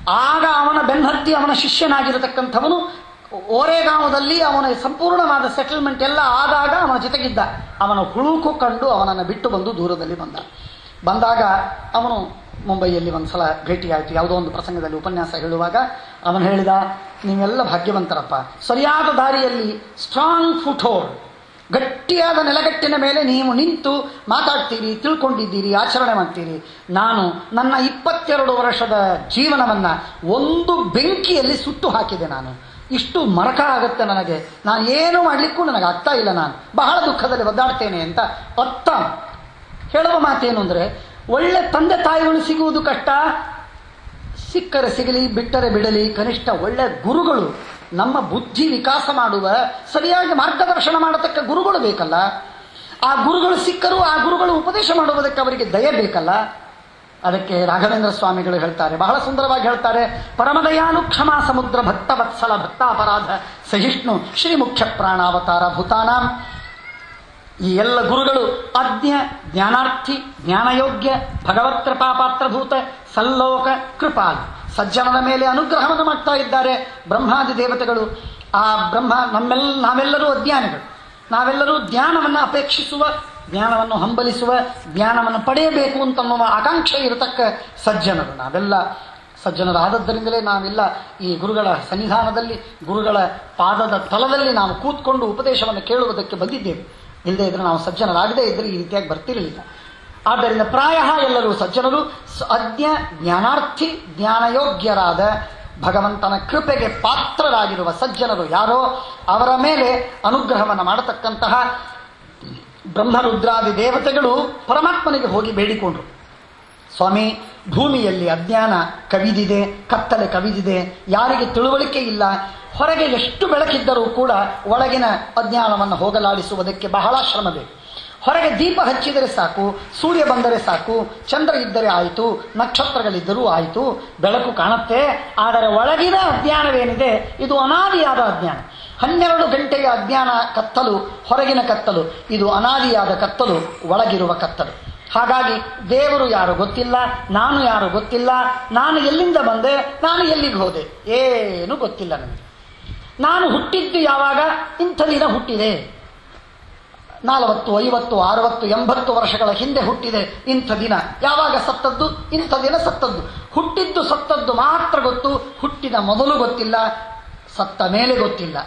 ಆಗ ಅವನ ಬೆನ್ನತ್ತಿ ಅವನ ಶಿಷ್ಯನಾಗಿರತಕ್ಕಂಥವನು ಓರೆಗಾಂವದಲ್ಲಿ ಅವನ ಸಂಪೂರ್ಣವಾದ ಸೆಟಲ್ಮೆಂಟ್ ಎಲ್ಲ ಆದಾಗ ಅವನ ಜೊತೆಗಿದ್ದ. ಅವನ ಹುಳುಕು ಕಂಡು ಅವನನ್ನು ಬಿಟ್ಟು ಬಂದು ದೂರದಲ್ಲಿ ಬಂದ. ಬಂದಾಗ ಅವನು ಮುಂಬೈಯಲ್ಲಿ ಒಂದು ಸಲ ಭೇಟಿಯಾಯಿತು. ಯಾವುದೋ ಒಂದು ಪ್ರಸಂಗದಲ್ಲಿ ಉಪನ್ಯಾಸ ಹೇಳುವಾಗ ಅವನು ಹೇಳಿದ, ನೀವೆಲ್ಲ ಭಾಗ್ಯವಂತರಪ್ಪ, ಸರಿಯಾದ ದಾರಿಯಲ್ಲಿ ಸ್ಟ್ರಾಂಗ್ ಫುಟ್ ಹೋಲ್ಡ್, ಗಟ್ಟಿಯಾದ ನೆಲಗಟ್ಟಿನ ಮೇಲೆ ನೀವು ನಿಂತು ಮಾತಾಡ್ತೀರಿ, ತಿಳ್ಕೊಂಡಿದ್ದೀರಿ, ಆಚರಣೆ ಮಾಡ್ತೀರಿ. ನಾನು ನನ್ನ ಇಪ್ಪತ್ತೆರಡು ವರ್ಷದ ಜೀವನವನ್ನು ಒಂದು ಬೆಂಕಿಯಲ್ಲಿ ಸುಟ್ಟು ಹಾಕಿದೆ. ನಾನು ಇಷ್ಟು ಮರಕ ಆಗುತ್ತೆ ನನಗೆ, ನಾನು ಏನು ಮಾಡಲಿಕ್ಕೂ ನನಗೆ ಆಗ್ತಾ ಇಲ್ಲ, ನಾನು ಬಹಳ ದುಃಖದಲ್ಲಿ ಒದ್ದಾಡ್ತೇನೆ ಅಂತ ಅತ್ತ ಹೇಳುವ ಮಾತೇನು ಅಂದರೆ, ಒಳ್ಳೆ ತಂದೆ ತಾಯಿಗಳು ಸಿಗುವುದು ಕಷ್ಟ, ಸಿಕ್ಕರೆ ಸಿಗಲಿ ಬಿಟ್ಟರೆ ಬಿಡಲಿ, ಕನಿಷ್ಠ ಒಳ್ಳೆ ಗುರುಗಳು, ನಮ್ಮ ಬುದ್ಧಿ ವಿಕಾಸ ಮಾಡುವ ಸರಿಯಾಗಿ ಮಾರ್ಗದರ್ಶನ ಮಾಡತಕ್ಕ ಗುರುಗಳು ಬೇಕಲ್ಲ. ಆ ಗುರುಗಳು ಸಿಕ್ಕರು, ಆ ಗುರುಗಳು ಉಪದೇಶ ಮಾಡುವುದಕ್ಕೆ ಅವರಿಗೆ ದಯೆ ಬೇಕಲ್ಲ. ಅದಕ್ಕೆ ರಾಘವೇಂದ್ರ ಸ್ವಾಮಿಗಳು ಹೇಳ್ತಾರೆ, ಬಹಳ ಸುಂದರವಾಗಿ ಹೇಳ್ತಾರೆ, ಪರಮದಯಾಲು ಕ್ಷಮಾ ಸಮುದ್ರ ಭಕ್ತ ವತ್ಸಲ ಭಕ್ತಾಪರಾಧ ಸಹಿಷ್ಣು ಶ್ರೀ ಮುಖ್ಯ ಪ್ರಾಣಾವತಾರ ಭೂತಾನಾಂ. ಈ ಎಲ್ಲ ಗುರುಗಳು ಅಜ್ಞ, ಜ್ಞಾನಾರ್ಥಿ, ಜ್ಞಾನಯೋಗ್ಯ, ಭಗವತ್ ಕೃಪಾಪಾತ್ರಭೂತ, ಸಲ್ಲೋಕ ಕೃಪಾಲ್, ಸಜ್ಜನರ ಮೇಲೆ ಅನುಗ್ರಹವನ್ನು ಮಾಡ್ತಾ ಇದ್ದಾರೆ ಬ್ರಹ್ಮಾದಿ ದೇವತೆಗಳು. ಆ ಬ್ರಹ್ಮ ನಮ್ಮೆಲ್ಲ ನಾವೆಲ್ಲರೂ ಅಜ್ಞಾನಿಗಳು, ನಾವೆಲ್ಲರೂ ಜ್ಞಾನವನ್ನು ಅಪೇಕ್ಷಿಸುವ, ಜ್ಞಾನವನ್ನು ಹಂಬಲಿಸುವ, ಜ್ಞಾನವನ್ನು ಪಡೆಯಬೇಕು ಅಂತನ್ನುವ ಆಕಾಂಕ್ಷೆ ಇರತಕ್ಕ ಸಜ್ಜನರು ನಾವೆಲ್ಲ. ಸಜ್ಜನರಾದದ್ದರಿಂದಲೇ ನಾವೆಲ್ಲ ಈ ಗುರುಗಳ ಸನ್ನಿಧಾನದಲ್ಲಿ, ಗುರುಗಳ ಪಾದದ ತಲದಲ್ಲಿ ನಾವು ಕೂತ್ಕೊಂಡು ಉಪದೇಶವನ್ನು ಕೇಳುವುದಕ್ಕೆ ಬಂದಿದ್ದೇವೆ. ಇಲ್ಲದೇ ಇದ್ರೆ ನಾವು ಸಜ್ಜನರಾಗದೇ ಇದ್ದರೆ ಈ ರೀತಿಯಾಗಿ ಬರ್ತಿರಲಿಲ್ಲ. ಆದ್ದರಿಂದ ಪ್ರಾಯ ಎಲ್ಲರೂ ಸಜ್ಜನರು, ಅಜ್ಞ, ಜ್ಞಾನಾರ್ಥಿ, ಜ್ಞಾನಯೋಗ್ಯರಾದ ಭಗವಂತನ ಕೃಪೆಗೆ ಪಾತ್ರರಾಗಿರುವ ಸಜ್ಜನರು ಯಾರೋ ಅವರ ಮೇಲೆ ಅನುಗ್ರಹವನ್ನು ಮಾಡತಕ್ಕಂತಹ ಬ್ರಹ್ಮರುದ್ರಾದಿ ದೇವತೆಗಳು ಪರಮಾತ್ಮನಿಗೆ ಹೋಗಿ ಬೇಡಿಕೊಂಡ್ರು, ಸ್ವಾಮಿ, ಭೂಮಿಯಲ್ಲಿ ಅಜ್ಞಾನ ಕವಿದಿದೆ, ಕತ್ತಲೆ ಕವಿದಿದೆ, ಯಾರಿಗೆ ತಿಳುವಳಿಕೆ ಇಲ್ಲ, ಹೊರಗೆ ಎಷ್ಟು ಬೆಳಕಿದ್ದರೂ ಕೂಡ ಒಳಗಿನ ಅಜ್ಞಾನವನ್ನು ಹೋಗಲಾಡಿಸುವುದಕ್ಕೆ ಬಹಳ ಶ್ರಮ ಬೇಕು. ಹೊರಗೆ ದೀಪ ಹಚ್ಚಿದರೆ ಸಾಕು, ಸೂರ್ಯ ಬಂದರೆ ಸಾಕು, ಚಂದ್ರ ಇದ್ದರೆ ಆಯಿತು, ನಕ್ಷತ್ರಗಳಿದ್ದರೂ ಆಯಿತು, ಬೆಳಕು ಕಾಣುತ್ತೆ. ಆದರೆ ಒಳಗಿನ ಅಜ್ಞಾನವೇನಿದೆ ಇದು ಅನಾದಿಯಾದ ಅಜ್ಞಾನ. ಹನ್ನೆರಡು ಗಂಟೆಯ ಅಜ್ಞಾನ ಕತ್ತಲು, ಹೊರಗಿನ ಕತ್ತಲು, ಇದು ಅನಾದಿಯಾದ ಕತ್ತಲು, ಒಳಗಿರುವ ಕತ್ತಲು. ಹಾಗಾಗಿ ದೇವರು ಯಾರು ಗೊತ್ತಿಲ್ಲ, ನಾನು ಯಾರು ಗೊತ್ತಿಲ್ಲ, ನಾನು ಎಲ್ಲಿಂದ ಬಂದೆ, ನಾನು ಎಲ್ಲಿಗೆ ಹೋದೆ, ಏನು ಗೊತ್ತಿಲ್ಲ ನನಗೆ. ನಾನು ಹುಟ್ಟಿದ್ದು ಯಾವಾಗ, ಇಂಥ ದಿನ ಹುಟ್ಟಿದೆ, ನಲವತ್ತು ಐವತ್ತು ಅರವತ್ತು ಎಂಬತ್ತು ವರ್ಷಗಳ ಹಿಂದೆ ಹುಟ್ಟಿದೆ, ಇಂಥ ದಿನ, ಯಾವಾಗ ಸತ್ತದ್ದು, ಇಂಥ ದಿನ ಸತ್ತದ್ದು. ಹುಟ್ಟಿದ್ದು ಸತ್ತದ್ದು ಮಾತ್ರ ಗೊತ್ತು, ಹುಟ್ಟಿದ ಮೊದಲು ಗೊತ್ತಿಲ್ಲ, ಸತ್ತ ಮೇಲೆ ಗೊತ್ತಿಲ್ಲ.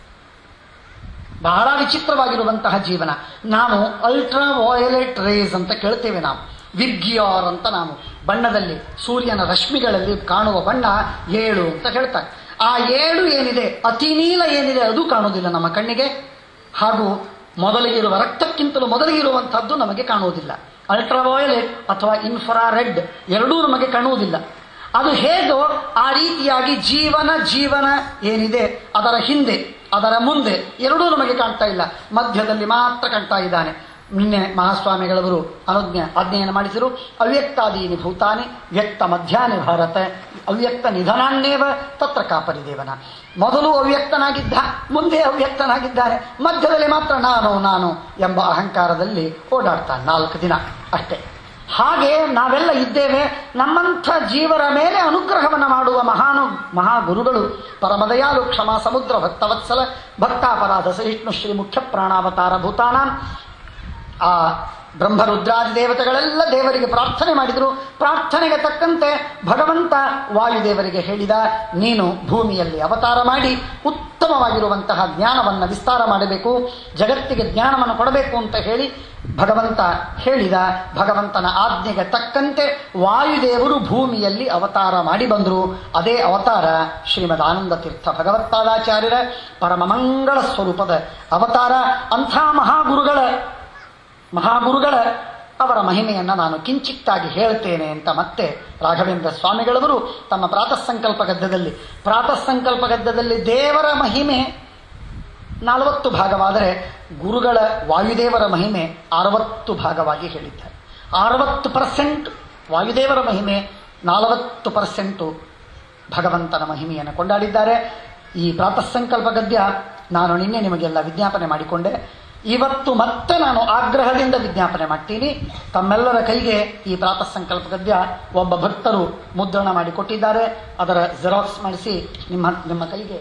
ಬಹಳ ವಿಚಿತ್ರವಾಗಿರುವಂತಹ ಜೀವನ. ನಾವು ಅಲ್ಟ್ರಾ ವಯೋಲೆಟ್ ರೇಸ್ ಅಂತ ಕೇಳ್ತೇವೆ, ನಾವು ವಿಗ್ಯಾರ್ ಅಂತ, ನಾವು ಬಣ್ಣದಲ್ಲಿ ಸೂರ್ಯನ ರಶ್ಮಿಗಳಲ್ಲಿ ಕಾಣುವ ಬಣ್ಣ ಏಳು ಅಂತ ಹೇಳ್ತಾರೆ. ಆ ಏಳು ಏನಿದೆ, ಅತಿ ನೀಲ ಏನಿದೆ, ಅದು ಕಾಣುವುದಿಲ್ಲ ನಮ್ಮ ಕಣ್ಣಿಗೆ. ಹಾಗೂ ಮೊದಲಿಗಿರುವ ರಕ್ತಕ್ಕಿಂತಲೂ ಮೊದಲಿಗಿರುವಂಥದ್ದು ನಮಗೆ ಕಾಣುವುದಿಲ್ಲ. ಅಲ್ಟ್ರಾವಯೋಲೆಟ್ ಅಥವಾ ಇನ್ಫ್ರಾರೆಡ್ ಎರಡೂ ನಮಗೆ ಕಾಣುವುದಿಲ್ಲ. ಅದು ಹೇಗೋ ಆ ರೀತಿಯಾಗಿ ಜೀವನ ಜೀವನ ಏನಿದೆ ಅದರ ಹಿಂದೆ ಅದರ ಮುಂದೆ ಎರಡೂ ನಮಗೆ ಕಾಣ್ತಾ ಇಲ್ಲ, ಮಧ್ಯದಲ್ಲಿ ಮಾತ್ರ ಕಾಣ್ತಾ ಇದ್ದಾನೆ. ನಿನ್ನೆ ಮಹಾಸ್ವಾಮಿಗಳವರು ಅನುಜ್ಞ ಆಜ್ಞೆಯನ್ನು ಮಾಡಿಸಿರು, ಅವ್ಯಕ್ತಾದೀನಿ ಭೂತಾನಿ ವ್ಯಕ್ತ ಮಧ್ಯಾಹ್ನ ಭಾರತ ಅವ್ಯಕ್ತ ನಿಧನಾನ್ನೇವ ತತ್ರ ಕಾಪರಿದೇವನ. ಮೊದಲು ಅವ್ಯಕ್ತನಾಗಿದ್ದ, ಮುಂದೆ ಅವ್ಯಕ್ತನಾಗಿದ್ದಾನೆ, ಮಧ್ಯದಲ್ಲಿ ಮಾತ್ರ ನಾನು ನಾನು ಎಂಬ ಅಹಂಕಾರದಲ್ಲಿ ಓಡಾಡ್ತಾನೆ ನಾಲ್ಕು ದಿನ ಅಷ್ಟೇ. ಹಾಗೆ ನಾವೆಲ್ಲ ಇದ್ದೇವೆ. ನಮ್ಮಂಥ ಜೀವರ ಮೇಲೆ ಅನುಗ್ರಹವನ್ನು ಮಾಡುವ ಮಹಾನು ಮಹಾಗುರುಗಳು ಪರಮದಯಾಲು ಕ್ಷಮಾ ಸಮುದ್ರ ಭಕ್ತವತ್ಸಲ ಭಕ್ತಾಪರಾಧ ಸಹಿಷ್ಣು ಶ್ರೀ ಮುಖ್ಯ ಪ್ರಾಣಾವತಾರ ಭೂತಾನಾಂ. ಆ ಬ್ರಹ್ಮರುದ್ರಾದಿ ದೇವತೆಗಳೆಲ್ಲ ದೇವರಿಗೆ ಪ್ರಾರ್ಥನೆ ಮಾಡಿದರು. ಪ್ರಾರ್ಥನೆಗೆ ತಕ್ಕಂತೆ ಭಗವಂತ ವಾಯುದೇವರಿಗೆ ಹೇಳಿದ, ನೀನು ಭೂಮಿಯಲ್ಲಿ ಅವತಾರ ಮಾಡಿ ಉತ್ತಮವಾಗಿರುವಂತಹ ಜ್ಞಾನವನ್ನು ವಿಸ್ತಾರ ಮಾಡಬೇಕು, ಜಗತ್ತಿಗೆ ಜ್ಞಾನವನ್ನು ಕೊಡಬೇಕು ಅಂತ ಹೇಳಿ ಭಗವಂತ ಹೇಳಿದ. ಭಗವಂತನ ಆಜ್ಞೆಗೆ ತಕ್ಕಂತೆ ವಾಯುದೇವರು ಭೂಮಿಯಲ್ಲಿ ಅವತಾರ ಮಾಡಿ ಬಂದರು. ಅದೇ ಅವತಾರ ಶ್ರೀಮದ್ ಆನಂದ ತೀರ್ಥ ಭಗವತ್ಪಾದಾಚಾರ್ಯರ ಪರಮಮಂಗಳ ಸ್ವರೂಪದ ಅವತಾರ. ಅಂಥ ಮಹಾಗುರುಗಳ ಮಹಾಗುರುಗಳ ಅವರ ಮಹಿಮೆಯನ್ನು ನಾನು ಕಿಂಚಿತ್ತಾಗಿ ಹೇಳ್ತೇನೆ ಅಂತ ಮತ್ತೆ ರಾಘವೇಂದ್ರ ಸ್ವಾಮಿಗಳವರು ತಮ್ಮ ಪ್ರಾತಃ ಸಂಕಲ್ಪ ಗದ್ಯದಲ್ಲಿ ಪ್ರಾತಃ ಸಂಕಲ್ಪ ಗದ್ಯದಲ್ಲಿ ದೇವರ ಮಹಿಮೆ ನಲವತ್ತು ಭಾಗವಾದರೆ ಗುರುಗಳ ವಾಯುದೇವರ ಮಹಿಮೆ ಅರವತ್ತು ಭಾಗವಾಗಿ ಹೇಳಿದ್ದಾರೆ. ಅರವತ್ತು ಪರ್ಸೆಂಟ್ ವಾಯುದೇವರ ಮಹಿಮೆ, ನಲವತ್ತು ಪರ್ಸೆಂಟು ಭಗವಂತನ ಮಹಿಮೆಯನ್ನು ಕೊಂಡಾಡಿದ್ದಾರೆ. ಈ ಪ್ರಾತಃ ಸಂಕಲ್ಪ ಗದ್ಯ ನಾನು ನಿನ್ನೆ ನಿಮಗೆಲ್ಲ ವಿಜ್ಞಾಪನೆ ಮಾಡಿಕೊಂಡೆ. ಇವತ್ತು ಮತ್ತೆ ನಾನು ಆಗ್ರಹದಿಂದ ವಿಜ್ಞಾಪನೆ ಮಾಡ್ತೀನಿ, ತಮ್ಮೆಲ್ಲರ ಕೈಗೆ ಈ ಪ್ರಾತಃ ಸಂಕಲ್ಪ ಗದ್ಯ ಒಬ್ಬ ಭಕ್ತರು ಮುದ್ರಣ ಮಾಡಿ ಕೊಟ್ಟಿದ್ದಾರೆ. ಅದರ ಜೆರಾಕ್ಸ್ ಮಾಡಿಸಿ ನಿಮ್ಮ ನಿಮ್ಮ ಕೈಗೆ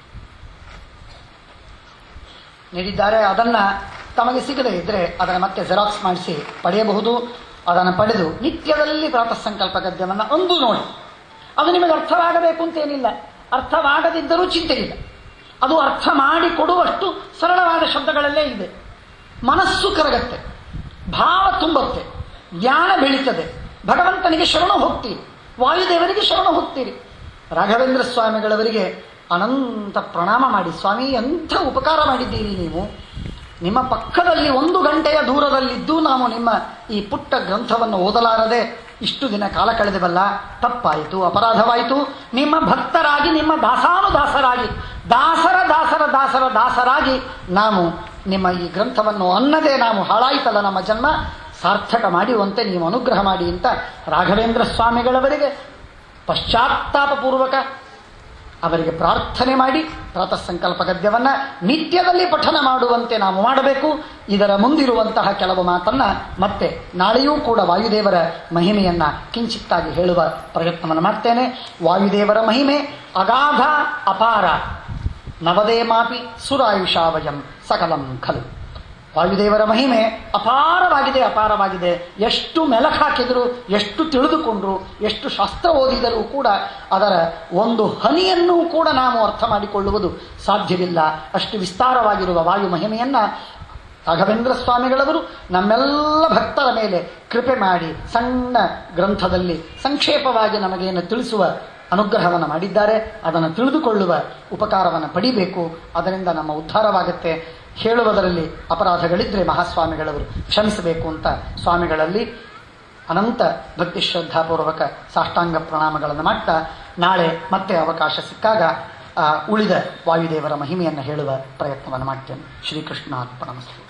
ನೀಡಿದ್ದಾರೆ. ಅದನ್ನು ತಮಗೆ ಸಿಗದೇ ಇದ್ದರೆ ಅದರ ಮತ್ತೆ ಜೆರಾಕ್ಸ್ ಮಾಡಿಸಿ ಪಡೆಯಬಹುದು. ಅದನ್ನು ಪಡೆದು ನಿತ್ಯದಲ್ಲಿ ಪ್ರಾತಃ ಸಂಕಲ್ಪ ಗದ್ಯವನ್ನು ಒಂದು ನೋಡಿ. ಅದು ನಿಮಗೆ ಅರ್ಥವಾಗಬೇಕು ಅಂತೇನಿಲ್ಲ, ಅರ್ಥವಾಗದಿದ್ದರೂ ಚಿಂತೆ ಇಲ್ಲ. ಅದು ಅರ್ಥ ಮಾಡಿ ಕೊಡುವಷ್ಟು ಸರಳವಾದ ಶಬ್ದಗಳಲ್ಲೇ ಇದೆ. ಮನಸ್ಸು ಕರಗತ್ತೆ, ಭಾವ ತುಂಬತ್ತೆ, ಜ್ಞಾನ ಬೆಳೀತದೆ. ಭಗವಂತನಿಗೆ ಶರಣ ಹೋಗ್ತೀರಿ, ವಾಯುದೇವರಿಗೆ ಶರಣ ಹೋಗ್ತೀರಿ. ರಾಘವೇಂದ್ರ ಸ್ವಾಮಿಗಳವರಿಗೆ ಅನಂತ ಪ್ರಣಾಮ ಮಾಡಿ, ಸ್ವಾಮಿ ಎಂಥ ಉಪಕಾರ ಮಾಡಿದ್ದೀರಿ ನೀವು. ನಿಮ್ಮ ಪಕ್ಕದಲ್ಲಿ ಒಂದು ಗಂಟೆಯ ದೂರದಲ್ಲಿದ್ದು ನಾವು ನಿಮ್ಮ ಈ ಪುಟ್ಟ ಗ್ರಂಥವನ್ನು ಓದಲಾರದೆ ಇಷ್ಟು ದಿನ ಕಾಲ ಕಳೆದವಲ್ಲ, ತಪ್ಪಾಯಿತು, ಅಪರಾಧವಾಯಿತು. ನಿಮ್ಮ ಭಕ್ತರಾಗಿ, ನಿಮ್ಮ ದಾಸಾನುದಾಸರಾಗಿ, ದಾಸರ ದಾಸರ ದಾಸರ ದಾಸರಾಗಿ ನಾವು ನಿಮ್ಮ ಈ ಗ್ರಂಥವನ್ನು ಅನ್ನದೇ ನಾವು ಹಾಳಾಯಿತಲ್ಲ, ನಮ್ಮ ಜನ್ಮ ಸಾರ್ಥಕ ಮಾಡುವಂತೆ ನೀವು ಅನುಗ್ರಹ ಮಾಡಿ ಅಂತ ರಾಘವೇಂದ್ರ ಸ್ವಾಮಿಗಳವರಿಗೆ ಪಶ್ಚಾತ್ತಾಪಪೂರ್ವಕ ಅವರಿಗೆ ಪ್ರಾರ್ಥನೆ ಮಾಡಿ ಪ್ರಾತಃ ಸಂಕಲ್ಪ ಗದ್ಯವನ್ನು ನಿತ್ಯದಲ್ಲಿ ಪಠನ ಮಾಡುವಂತೆ ನಾವು ಮಾಡಬೇಕು. ಇದರ ಮುಂದಿರುವಂತಹ ಕೆಲವು ಮಾತನ್ನು ಮತ್ತೆ ನಾಳೆಯೂ ಕೂಡ ವಾಯುದೇವರ ಮಹಿಮೆಯನ್ನು ಕಿಂಚಿತ್ತಾಗಿ ಹೇಳುವ ಪ್ರಯತ್ನವನ್ನು ಮಾಡ್ತೇನೆ. ವಾಯುದೇವರ ಮಹಿಮೆ ಅಗಾಧ ಅಪಾರ, ನವದೇ ಮಾಪಿ ಸುರಾಯುಷಾವಯಂ ಸಕಲಂ ಖಲು. ವಾಯುದೇವರ ಮಹಿಮೆ ಅಪಾರವಾಗಿದೆ, ಅಪಾರವಾಗಿದೆ. ಎಷ್ಟು ಮೆಲಕ್ ಹಾಕಿದರೂ, ಎಷ್ಟು ತಿಳಿದುಕೊಂಡ್ರು, ಎಷ್ಟು ಶಾಸ್ತ್ರ ಓದಿದರೂ ಕೂಡ ಅದರ ಒಂದು ಹನಿಯನ್ನೂ ಕೂಡ ನಾವು ಅರ್ಥ ಮಾಡಿಕೊಳ್ಳುವುದು ಸಾಧ್ಯವಿಲ್ಲ. ಅಷ್ಟು ವಿಸ್ತಾರವಾಗಿರುವ ವಾಯು ಮಹಿಮೆಯನ್ನು ರಾಘವೇಂದ್ರ ಸ್ವಾಮಿಗಳವರು ನಮ್ಮೆಲ್ಲ ಭಕ್ತರ ಮೇಲೆ ಕೃಪೆ ಮಾಡಿ ಸಣ್ಣ ಗ್ರಂಥದಲ್ಲಿ ಸಂಕ್ಷೇಪವಾಗಿ ನಮಗೇನು ತಿಳಿಸುವ ಅನುಗ್ರಹವನ್ನು ಮಾಡಿದ್ದಾರೆ. ಅದನ್ನು ತಿಳಿದುಕೊಳ್ಳುವ ಉಪಕಾರವನ್ನು ಪಡಿಬೇಕು, ಅದರಿಂದ ನಮ್ಮ ಉದ್ಧಾರವಾಗುತ್ತೆ. ಹೇಳುವುದರಲ್ಲಿ ಅಪರಾಧಗಳಿದ್ದರೆ ಮಹಾಸ್ವಾಮಿಗಳವರು ಕ್ಷಮಿಸಬೇಕು ಅಂತ ಸ್ವಾಮಿಗಳಲ್ಲಿ ಅನಂತ ಭಕ್ತಿ ಶ್ರದ್ಧಾಪೂರ್ವಕ ಸಾಷ್ಟಾಂಗ ಪ್ರಣಾಮಗಳನ್ನು ಮಾಡ್ತಾ, ನಾಳೆ ಮತ್ತೆ ಅವಕಾಶ ಸಿಕ್ಕಾಗ ಉಳಿದ ವಾಯುದೇವರ ಮಹಿಮೆಯನ್ನು ಹೇಳುವ ಪ್ರಯತ್ನವನ್ನು ಮಾಡ್ತೇನೆ. ಶ್ರೀಕೃಷ್ಣಾರ್ಪಣಮಸ್ತು.